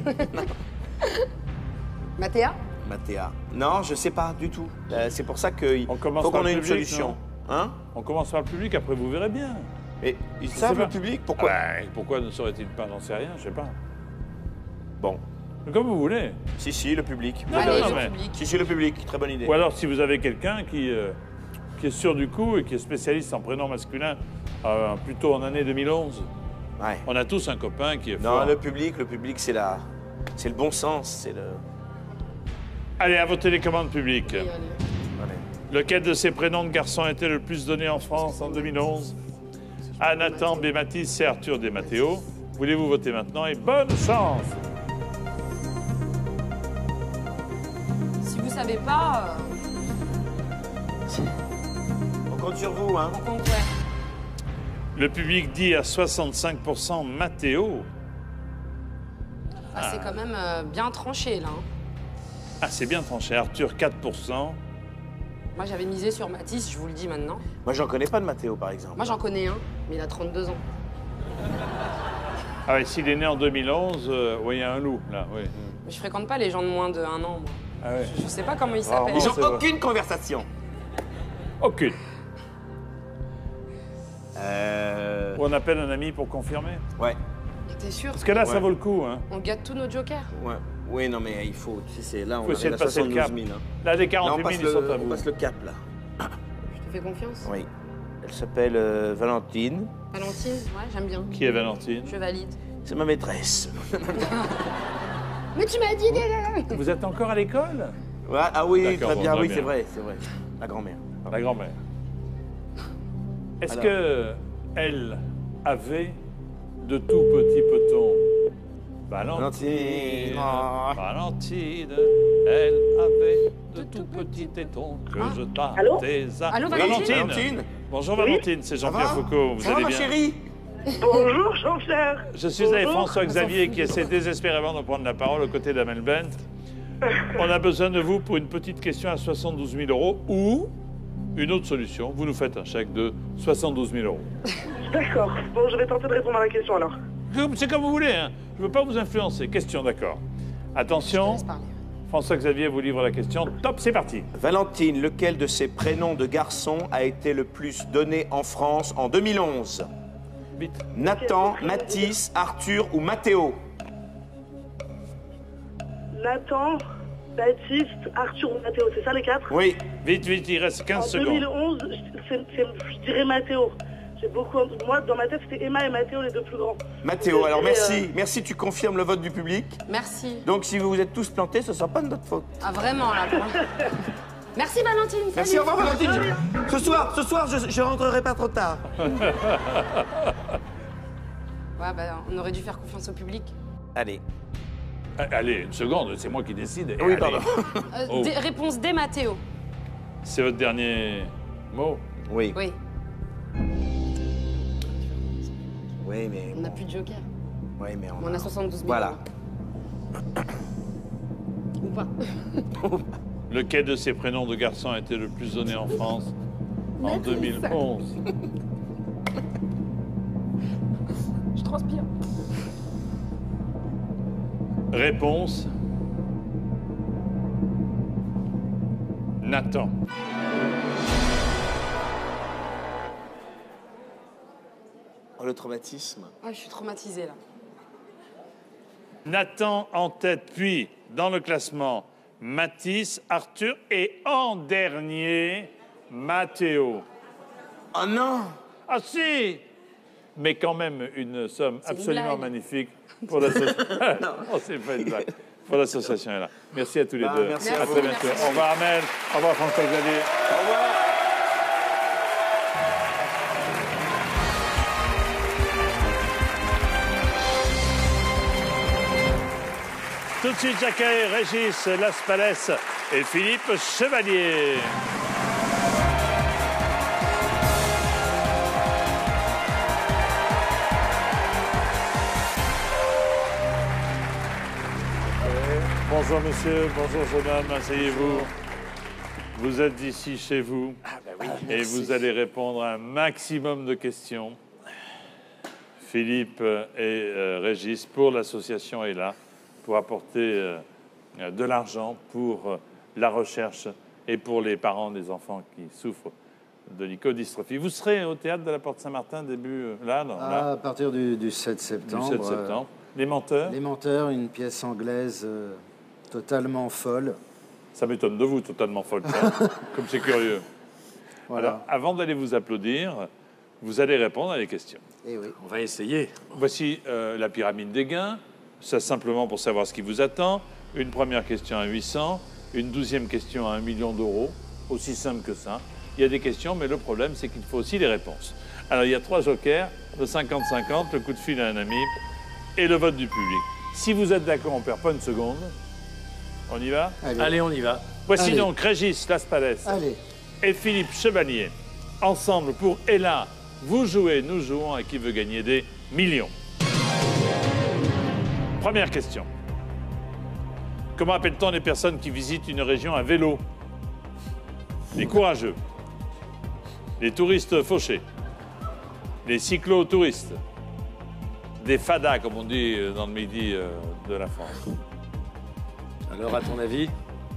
Mathéa? Mathéa. Non, je sais pas du tout. C'est pour ça qu'il faut par qu'on le ait une public, solution. Hein? On commence par le public, après vous verrez bien. Et ils Je savent sais le pas. public? Pourquoi? Ouais, pourquoi ne saurait-il pas? J'en sais rien, je sais pas. Bon. Comme vous voulez. Si, le public. Non, Allez, non, le mais- public. Si, le public. Très bonne idée. Ou alors si vous avez quelqu'un qui est sûr du coup et qui est spécialiste en prénom masculin, plutôt en année 2011. Ouais. On a tous un copain qui est Non, fort. le public, c'est le bon sens. C'est le... Allez, à vos télécommandes publiques. Oui, allez. Allez. Lequel de ces prénoms de garçons a été le plus donné en France en 2011? A. Nathan, B. Mathis, C. Arthur, D. Mathéo. Voulez-vous voter maintenant? Et bonne chance! Si vous savez pas, On compte sur vous, hein? on compte, ouais. Le public dit à 65% Mathéo. Ah, c'est quand même bien tranché, là. hein. Ah, c'est bien tranché. Arthur, 4%. Moi, j'avais misé sur Mathis, je vous le dis maintenant. Moi, j'en connais pas de Mathéo, par exemple. Moi, j'en connais un, mais il a 32 ans. Ah oui, s'il est né en 2011, oui, il y a un loup, là, oui. Mais je fréquente pas les gens de moins de 1 an, moi. Ah ouais. Je sais pas comment ils Rarement. s'appellent. Ils c'est ont vrai. aucune conversation. Aucune. Euh... On appelle un ami pour confirmer. Ouais. T'es sûr? Parce que là, ça Ouais. vaut le coup, hein. On gâte tous nos jokers. Ouais. Oui, non, mais il faut. Tu sais, c'est là, on Faut essayer arrive de à passer le 72 cap. 000. Hein. Là, les Là, 48 000, ils sont à on vous. passe le cap, là. Je te fais confiance. Oui. Elle s'appelle Valentine. Valentine, ouais, j'aime bien. Qui est Valentine? Je valide. C'est ma maîtresse. Mais tu m'as dit... Vous êtes encore à l'école? Ouais, ah oui, D'accord, très bon, bien, très oui, bien. c'est vrai, c'est vrai. La grand-mère. La grand-mère. Est-ce Alors. que elle avait de tout petits petons? Valentine, Oh. Valentine, elle avait de tout petits tétons que je Allô tâtais à... Allô, Valentine Valentine. Bonjour Valentine, c'est Jean-Pierre Foucault, vous Ça va, allez ma bien? chérie? Bonjour Jean-Pierre. Je suis avec Bonjour. François-Xavier qui essaie désespérément de prendre la parole aux côtés d'Amel Bent. On a besoin de vous pour une petite question à 72 000 € ou une autre solution. Vous nous faites un chèque de 72 000 €. D'accord. Bon, je vais tenter de répondre à la question alors. C'est comme vous voulez, hein. Je ne veux pas vous influencer. Question, d'accord. Attention, Laisse parler. François-Xavier vous livre la question. Top, c'est parti. Valentine, lequel de ces prénoms de garçon a été le plus donné en France en 2011? Vite. Nathan, Mathis, Arthur ou Mathéo? Nathan, Baptiste, Arthur ou Mathéo, c'est ça les 4? Oui. Vite, vite, il reste 15 En secondes. 2011, je dirais Mathéo. J'ai beaucoup. Moi, dans ma tête, c'était Emma et Mathéo, les deux plus grands. Mathéo, Je alors dirais, merci. Merci, tu confirmes le vote du public. Merci. Donc si vous vous êtes tous plantés, ce ne sera pas de notre faute. Ah, vraiment, là. Merci, Valentine. Merci, salut. au revoir Valentine. Ce soir, je rentrerai pas trop tard. Ouais, bah, on aurait dû faire confiance au public. Allez. Allez, une seconde, c'est moi qui décide. Et Oui, allez. pardon. Oh. Réponse D, Mathéo. C'est votre dernier mot? Oui. Oui, Oui, mais. on n'a plus de joker. Oui, mais On a 72 000. Voilà. Ou pas. Lequel de ces prénoms de garçons a été le plus donné en France en 2011? Je transpire. Réponse. Nathan. Oh, le traumatisme. Ah, je suis traumatisée, là. Nathan en tête, puis dans le classement, Mathis, Arthur et en dernier, Mathéo. Oh non! Ah si! mais quand même une somme C'est une absolument blague. magnifique pour l'association. Non, c'est pas une blague. Pour l'association est là. Merci à tous les deux. merci à très bientôt. Au revoir Amel. Au revoir François-Xavier. Au revoir. Tout de suite, j'accueille Régis Laspalès et Philippe Chevalier. Bonjour monsieur, bonjour jeune homme, asseyez-vous. Vous êtes ici chez vous et vous allez répondre à un maximum de questions. Philippe et Régis, pour l'association est là, pour apporter de l'argent pour la recherche et pour les parents des enfants qui souffrent de lycodystrophie. Vous serez au théâtre de la Porte Saint-Martin début là, à partir du 7 septembre. Du 7 septembre. Les Menteurs. Les Menteurs, une pièce anglaise totalement folle. Ça m'étonne de vous, totalement folle, ça. Comme c'est curieux. Voilà. Alors, avant d'aller vous applaudir, vous allez répondre à des questions. Eh oui. On va essayer. Voici la pyramide des gains. Ça, simplement pour savoir ce qui vous attend. Une première question à 800, une 12e question à 1 million d'euros. Aussi simple que ça. Il y a des questions, mais le problème, c'est qu'il faut aussi les réponses. Alors, il y a 3 jokers, le 50-50, le coup de fil à un ami et le vote du public. Si vous êtes d'accord, on ne perd pas une seconde. On y va? Allez, on y va. Voici donc Régis Laspalès et Philippe Chevalier. Ensemble pour Ella, vous jouez, nous jouons à qui veut gagner des millions. Première question. Comment appelle-t-on les personnes qui visitent une région à vélo? Les courageux, les touristes fauchés, les cyclo-touristes, des fadas, comme on dit dans le midi de la France. Alors, à ton avis?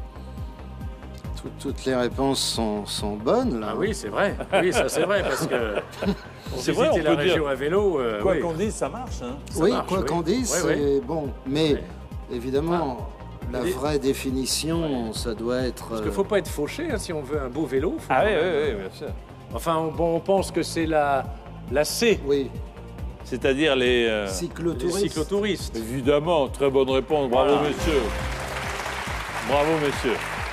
Toutes les réponses sont bonnes, là. Ah oui, c'est vrai. Oui, ça c'est vrai, parce que c'est vrai, on la peut région dire. À vélo. Quoi qu'on dise, ça marche. Hein. Oui, quoi qu'on dise, c'est bon. Mais évidemment, la Et- vraie définition, ça doit être... Parce qu'il ne faut pas être fauché hein, si on veut un beau vélo. Faut Ah quand oui, même, oui, oui, bien sûr. Enfin, bon, on pense que c'est la C. Oui. C'est-à-dire les... Cyclotouristes. Les cyclotouristes. Évidemment, très bonne réponse. Bravo, Voilà. monsieur. Bravo, monsieur.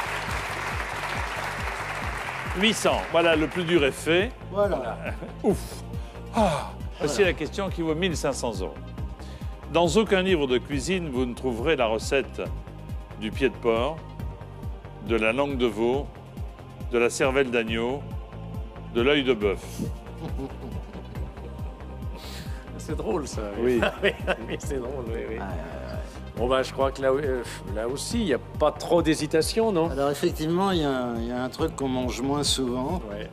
800. Voilà, le plus dur est fait. Voilà. Ouf. Ah. Voici la question qui vaut 1500 euros. Dans aucun livre de cuisine, vous ne trouverez la recette du pied de porc, de la langue de veau, de la cervelle d'agneau, de l'œil de bœuf. C'est drôle, ça. Oui. Oui, c'est drôle, oui, oui. Bon, bah, je crois que là aussi, il n'y a pas trop d'hésitation, non? Alors, effectivement, il y a un truc qu'on mange moins souvent. Ouais.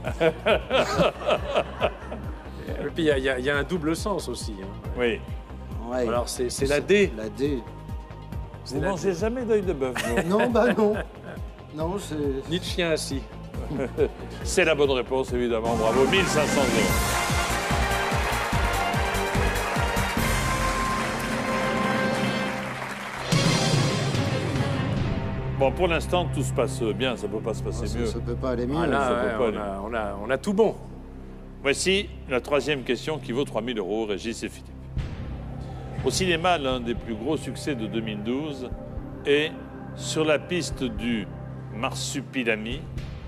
Et puis, il y a un double sens aussi. Hein. Oui. Ouais. Alors, c'est la D. La D. Vous ne mangez jamais d'œil de bœuf, vous? Non, bah non. Non, c'est... Ni de chien assis. C'est la bonne réponse, évidemment. Bravo, 1500 euros. Bon, pour l'instant, tout se passe bien. Ça ne peut pas se passer mieux. Ça peut pas aller mieux. Ah, là, ça peut ouais, pas on a tout bon. Voici la 3e question qui vaut 3000 euros, Régis et Philippe. Au cinéma, l'un des plus gros succès de 2012 est Sur la piste du marsupilami,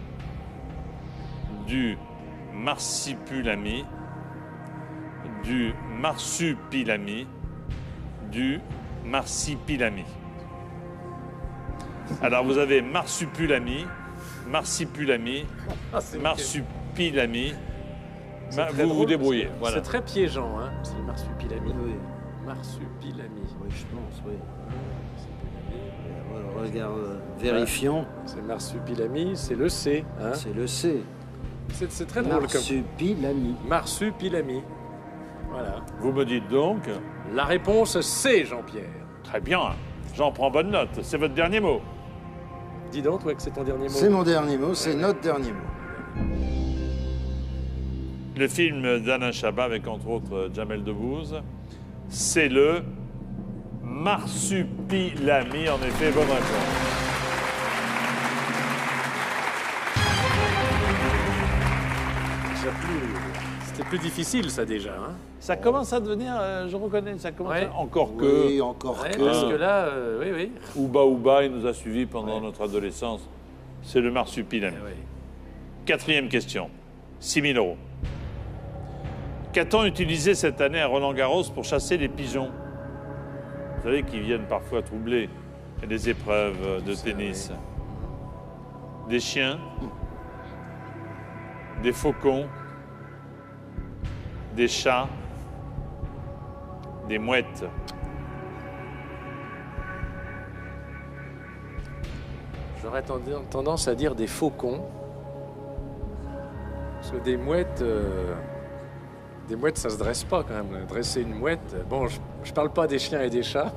du marsipulami, du marsupilami, du marsipilami. Alors vous avez marsupulami, marsipulami, marsupilami. C'est très Vous drôle, vous débrouillez. parce que Voilà. C'est très piégeant, hein. C'est le marsupilami. Oui. Marsupilami. Oui, je pense, oui. Regarde, vérifions. C'est marsupilami, c'est le C. Hein. C'est le C. C'est très drôle comme... Marsupilami. Marsupilami. Voilà. Vous me dites donc. La réponse C, Jean-Pierre. Très bien. J'en prends bonne note. C'est votre dernier mot. Dis donc, toi, que c'est ton dernier mot. C'est mon dernier mot, c'est notre dernier mot. Le film d'Alain Chabat, avec entre autres Jamel Debbouze, c'est le marsupilami. En effet, bonne réponse. C'est plus difficile, ça, déjà. Hein. Ça commence à devenir, je reconnais, ça commence à... Encore Oui, que... encore que. Parce que là, oui, oui. Ouba, il nous a suivis pendant notre adolescence. C'est le marsupilami. Oui. Quatrième question. 6 000 €. Qu'a-t-on utilisé cette année à Roland-Garros pour chasser les pigeons? Vous savez qu'ils viennent parfois troubler les épreuves de tennis. Des chiens, des faucons, des chats, des mouettes. J'aurais tendance à dire des faucons. Parce que des mouettes, ça se dresse pas quand même. Dresser une mouette, bon, je parle pas des chiens et des chats.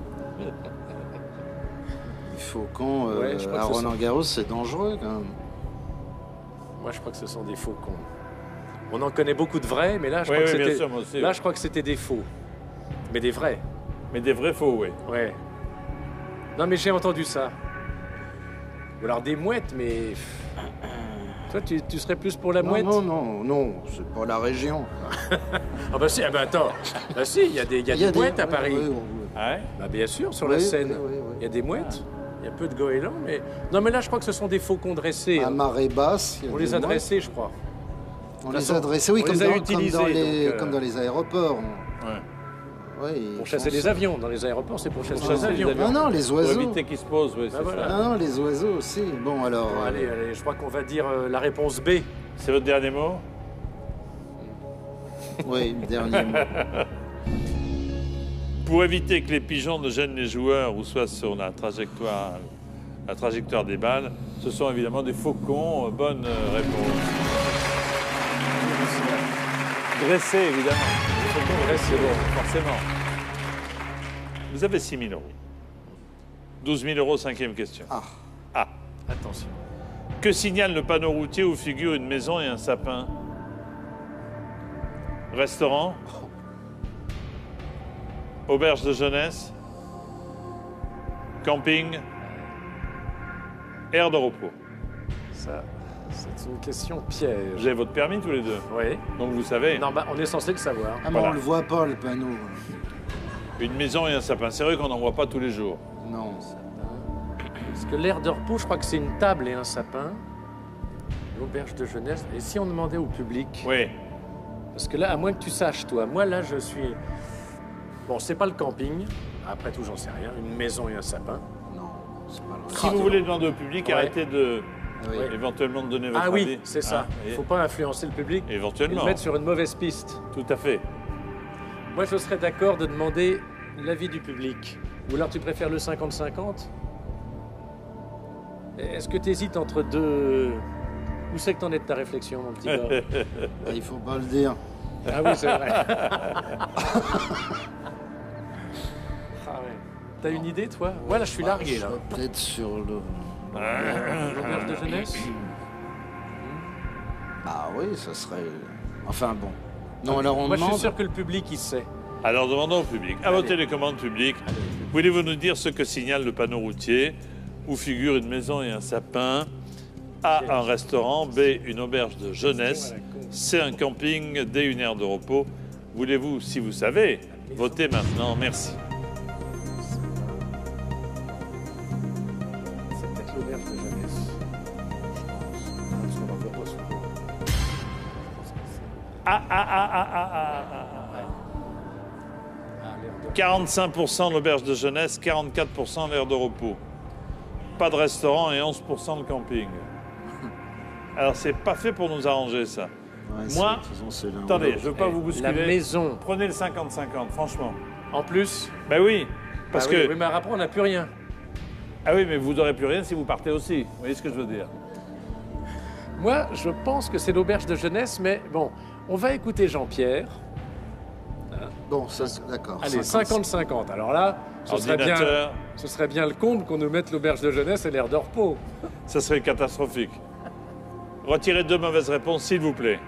Les faucons Ouais, je crois à que ce sont- Roland-Garros, c'est dangereux quand même. Moi, je crois que ce sont des faucons. On en connaît beaucoup de vrais, mais là, je Oui, crois que oui, bien c'était. sûr, moi aussi, Là, oui. je crois que c'était des faux, mais des vrais. Mais des vrais faux, oui. Ouais. Non, mais j'ai entendu ça. Ou alors des mouettes, mais. Toi, tu serais plus pour la Non, mouette? non, c'est pas la région. Ah bah si, ah bah attends. Bah si, il y a des mouettes à Paris. Ah ouais? Bah bien sûr, sur Oui, la Seine. oui, oui, oui. Il y a des mouettes. Il y a peu de goélands, mais... Non, mais là, je crois que ce sont des faucons dressés. À marée basse, il y a On des les a mouettes. dressés, je crois. On De toute les façon, a dressés, oui, on comme les a dans, utilisés, comme dans donc, les aéroports. Ouais. Oui, Pour chasser les avions. Dans les aéroports, c'est pour chasser les avions. Non, les oiseaux. Pour éviter qu'ils se posent, oui, Bah c'est voilà. ça. Non, les oiseaux aussi. Bon, alors. Bon, allez, je crois qu'on va dire la réponse B. C'est votre dernier mot? Oui, dernier mot. Pour éviter que les pigeons ne gênent les joueurs ou soient sur la trajectoire des balles, ce sont évidemment des faucons. Bonne réponse. Dressés, évidemment. Les faucons dressés, forcément. Vous avez 6 000 €. 12 000 €, cinquième question. Ah. Attention. Que signale le panneau routier où figure une maison et un sapin? Restaurant? Auberge de jeunesse? Camping? Aire de repos? Ça, c'est une question piège. Vous avez votre permis tous les deux? Oui. Donc vous savez. Non, bah, on est censé le savoir. Ah, mais on le voit pas, le panneau. Une maison et un sapin. C'est vrai qu'on n'en voit pas tous les jours. Non. Parce que l'aire de repos, je crois que c'est une table et un sapin. L'auberge de jeunesse. Et si on demandait au public? Oui. Parce que là, à moins que tu saches, toi, moi là, je suis. Bon, c'est pas le camping. Après tout, j'en sais rien. Une maison et un sapin. Non, c'est pas le Si vous voulez demander au public, Ouais. arrêtez de Oui. éventuellement de donner votre Ah avis. oui, c'est ça. Hein, Il et- faut pas influencer le public et Éventuellement. le mettre sur une mauvaise piste. Tout à fait. Moi, je serais d'accord de demander l'avis du public. Ou alors, tu préfères le 50-50? Est-ce que tu hésites entre deux... Où c'est que t'en es de ta réflexion, mon petit gars? Il faut pas le dire. Ah oui, c'est vrai. Ah ouais. T'as une idée, toi? Ouais, là, je suis largué, Je là. serais peut-être sur le. L'auberge de jeunesse? Ah oui, ça serait. Enfin bon. Non, alors on Moi, je demande. suis sûr que le public, il sait. Alors demandons au public. À vos télécommandes publiques, voulez-vous nous dire ce que signale le panneau routier où figure une maison et un sapin? A, un restaurant. B, une auberge de jeunesse. C, un camping. D, une aire de repos. Voulez-vous, si vous savez, voter maintenant? Merci. C'est peut-être l'auberge de jeunesse. Parce qu'on en voit pas souvent. Ah. 45% l'auberge de jeunesse, 44% l'aire de repos. Pas de restaurant et 11% de camping. Alors, c'est pas fait pour nous arranger, ça. Ouais, Moi, de toute façon, c'est l'un ou attendez, l'autre. je veux pas vous bousculer. La maison. Prenez le 50-50, franchement. En plus? Ben oui, parce Ah oui, que... oui, mais après, on n'a plus rien. Ah oui, mais vous n'aurez plus rien si vous partez aussi. Vous voyez ce que je veux dire? Moi, je pense que c'est l'auberge de jeunesse, mais bon, on va écouter Jean-Pierre. Bon, ça, d'accord. Allez, 50-50. Alors là, ce serait bien le comble qu'on nous mette l'auberge de jeunesse et l'aire de repos. Ça serait catastrophique. Retirez 2 mauvaises réponses, s'il vous plaît.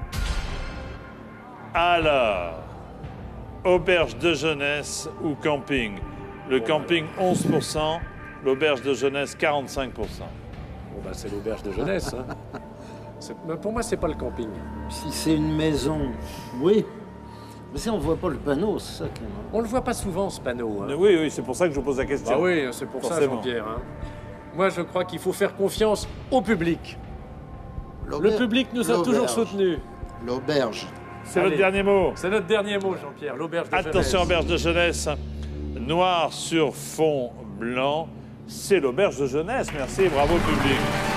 Alors, auberge de jeunesse ou camping? Le camping, 11%. L'auberge de jeunesse, 45%. Bon, bah, c'est l'auberge de jeunesse. Hein. Pour moi, c'est pas le camping. Si c'est une maison, oui. Mais si on voit pas le panneau, c'est ça qui est... On le voit pas souvent, ce panneau. Hein. Oui, oui, c'est pour ça que je pose la question. Ah oui, c'est pour ça, Jean-Pierre. Hein. Moi, je crois qu'il faut faire confiance au public. Le public nous a toujours soutenus. L'auberge. C'est votre dernier mot. C'est notre dernier mot, Jean-Pierre, l'auberge de jeunesse. Attention, auberge de jeunesse. Noir sur fond blanc. C'est l'auberge de jeunesse. Merci, bravo public.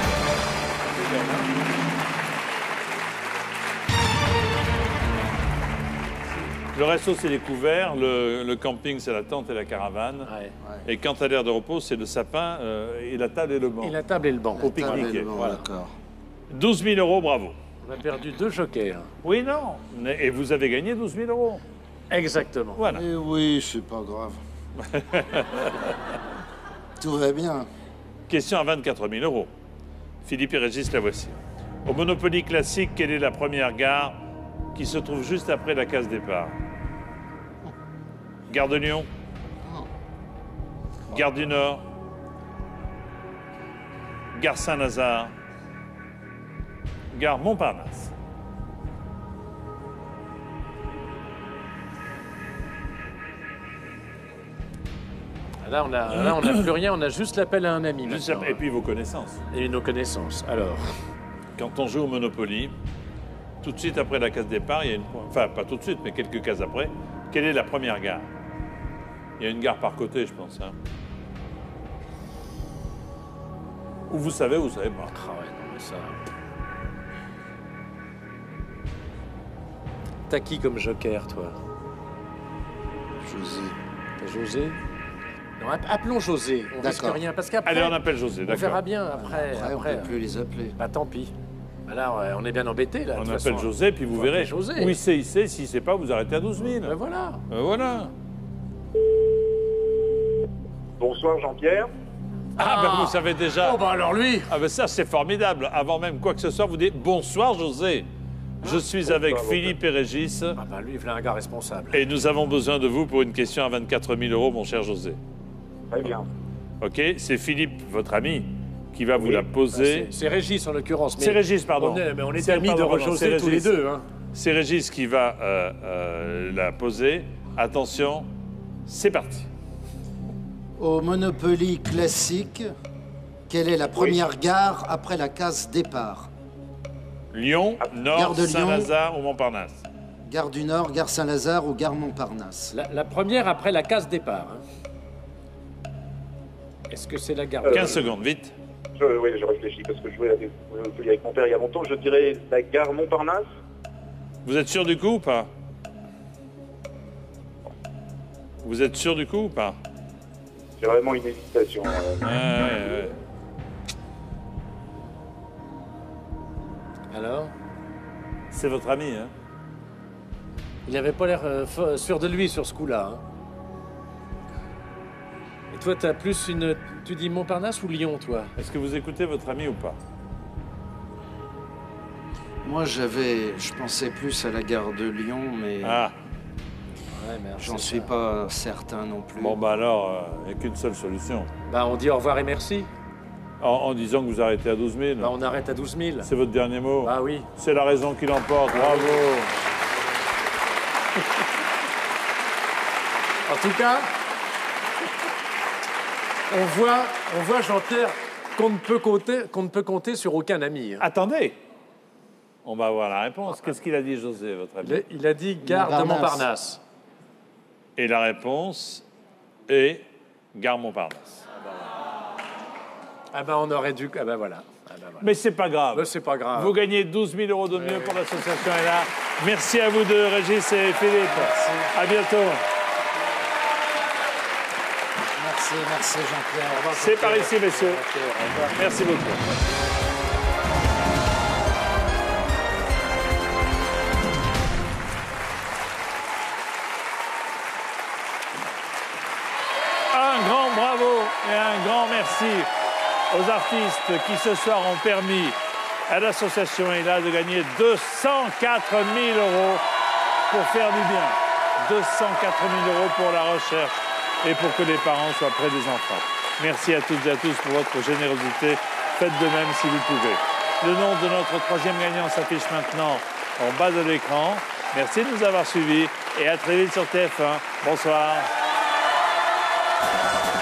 Le resto, c'est les couverts. Le camping, c'est la tente et la caravane. Ouais. Et quant à l'air de repos, c'est le sapin et la table et le banc. Et la table et le banc. Pour pique-niquer. Voilà. D'accord. 12 000 €, bravo. On a perdu 2 jokers. Oui, non. Et vous avez gagné 12 000 €. Exactement. Voilà. Et oui, c'est pas grave. Tout va bien. Question à 24 000 €. Philippe et Régis, la voici. Au Monopoly classique, quelle est la première gare qui se trouve juste après la case départ? Gare de Lyon? Gare du Nord? Gare Saint-Lazare? Gare Montparnasse? Là, on n'a plus rien, on a juste l'appel à un ami. Et puis vos connaissances. Et nos connaissances. Alors, quand on joue au Monopoly, tout de suite après la case départ, il y a une... Enfin, pas tout de suite, mais quelques cases après, quelle est la première gare? Il y a une gare par côté, je pense. Hein. Ou vous savez pas. Ah ouais, non, mais ça... T'as qui comme joker, toi? José. T'as José? Non, appelons José. On risque rien, parce qu'après... Allez, on appelle José, d'accord. On verra bien après. On ne peut plus les appeler. Bah, tant pis. Bah là, on est bien embêtés, là. On appelle José, puis vous verrez. José. Oui, il sait. S'il ne sait pas, vous arrêtez à 12 000. Ben voilà. Voilà. Bonsoir, Jean-Pierre. Ah, ben vous savez déjà. Oh, bah alors lui. Ah, ben ça, c'est formidable. Avant même quoi que ce soit, vous dites bonsoir, José. Je suis avec Philippe et Régis. Ah, ben lui, il est un gars responsable. Et nous avons besoin de vous pour une question à 24 000 €, mon cher José. Très bien. OK, c'est Philippe, votre ami, qui va vous la poser. C'est Régis, en l'occurrence. C'est Régis, pardon. On est amis de José tous les deux. Hein. C'est Régis qui va la poser. Attention, c'est parti. Au Monopoly classique, quelle est la première gare après la case départ? Lyon, Nord, Saint-Lazare ou Montparnasse? Gare du Nord, gare Saint-Lazare ou gare Montparnasse? La première après la case départ. Hein. Est-ce que c'est la gare 15 secondes, vite. Oui, je réfléchis parce que je jouais avec mon père il y a longtemps. Je dirais la gare Montparnasse. Vous êtes sûr du coup ou pas? Vous êtes sûr du coup ou pas? C'est vraiment une hésitation. Ouais. Alors? C'est votre ami, hein? Il n'avait pas l'air sûr de lui sur ce coup-là. Hein. Et toi, t'as plus une... Tu dis Montparnasse ou Lyon, toi? Est-ce que vous écoutez votre ami ou pas? Moi, je pensais plus à la gare de Lyon, mais... Ah. Ouais, merde, j'en suis pas certain non plus. Bon, bah alors, il n'y a qu'une seule solution. Bah, on dit au revoir et merci. En disant que vous arrêtez à 12 000. Bah, on arrête à 12 000. C'est votre dernier mot? Ah oui. C'est la raison qui l'emporte, bravo. En tout cas, on voit Jean-Pierre, qu'on ne peut compter sur aucun ami. Hein. Attendez. On va avoir la réponse. Qu'est-ce qu'il a dit, José, votre ami? Il a dit gare de Montparnasse. Et la réponse est gare Montparnasse. Ah ben on aurait dû... Ah ben voilà. Mais c'est pas grave. Mais c'est pas grave. Vous gagnez 12 000 € de mieux pour l'association ELA. Merci à vous deux, Régis et Philippe. Merci. À bientôt. Merci Jean-Pierre. C'est par ici, messieurs. Merci beaucoup. Un grand bravo et un grand merci aux artistes qui ce soir ont permis à l'association ELA de gagner 204 000 € pour faire du bien. 204 000 € pour la recherche et pour que les parents soient près des enfants. Merci à toutes et à tous pour votre générosité. Faites de même si vous pouvez. Le nom de notre troisième gagnant s'affiche maintenant en bas de l'écran. Merci de nous avoir suivis et à très vite sur TF1. Bonsoir.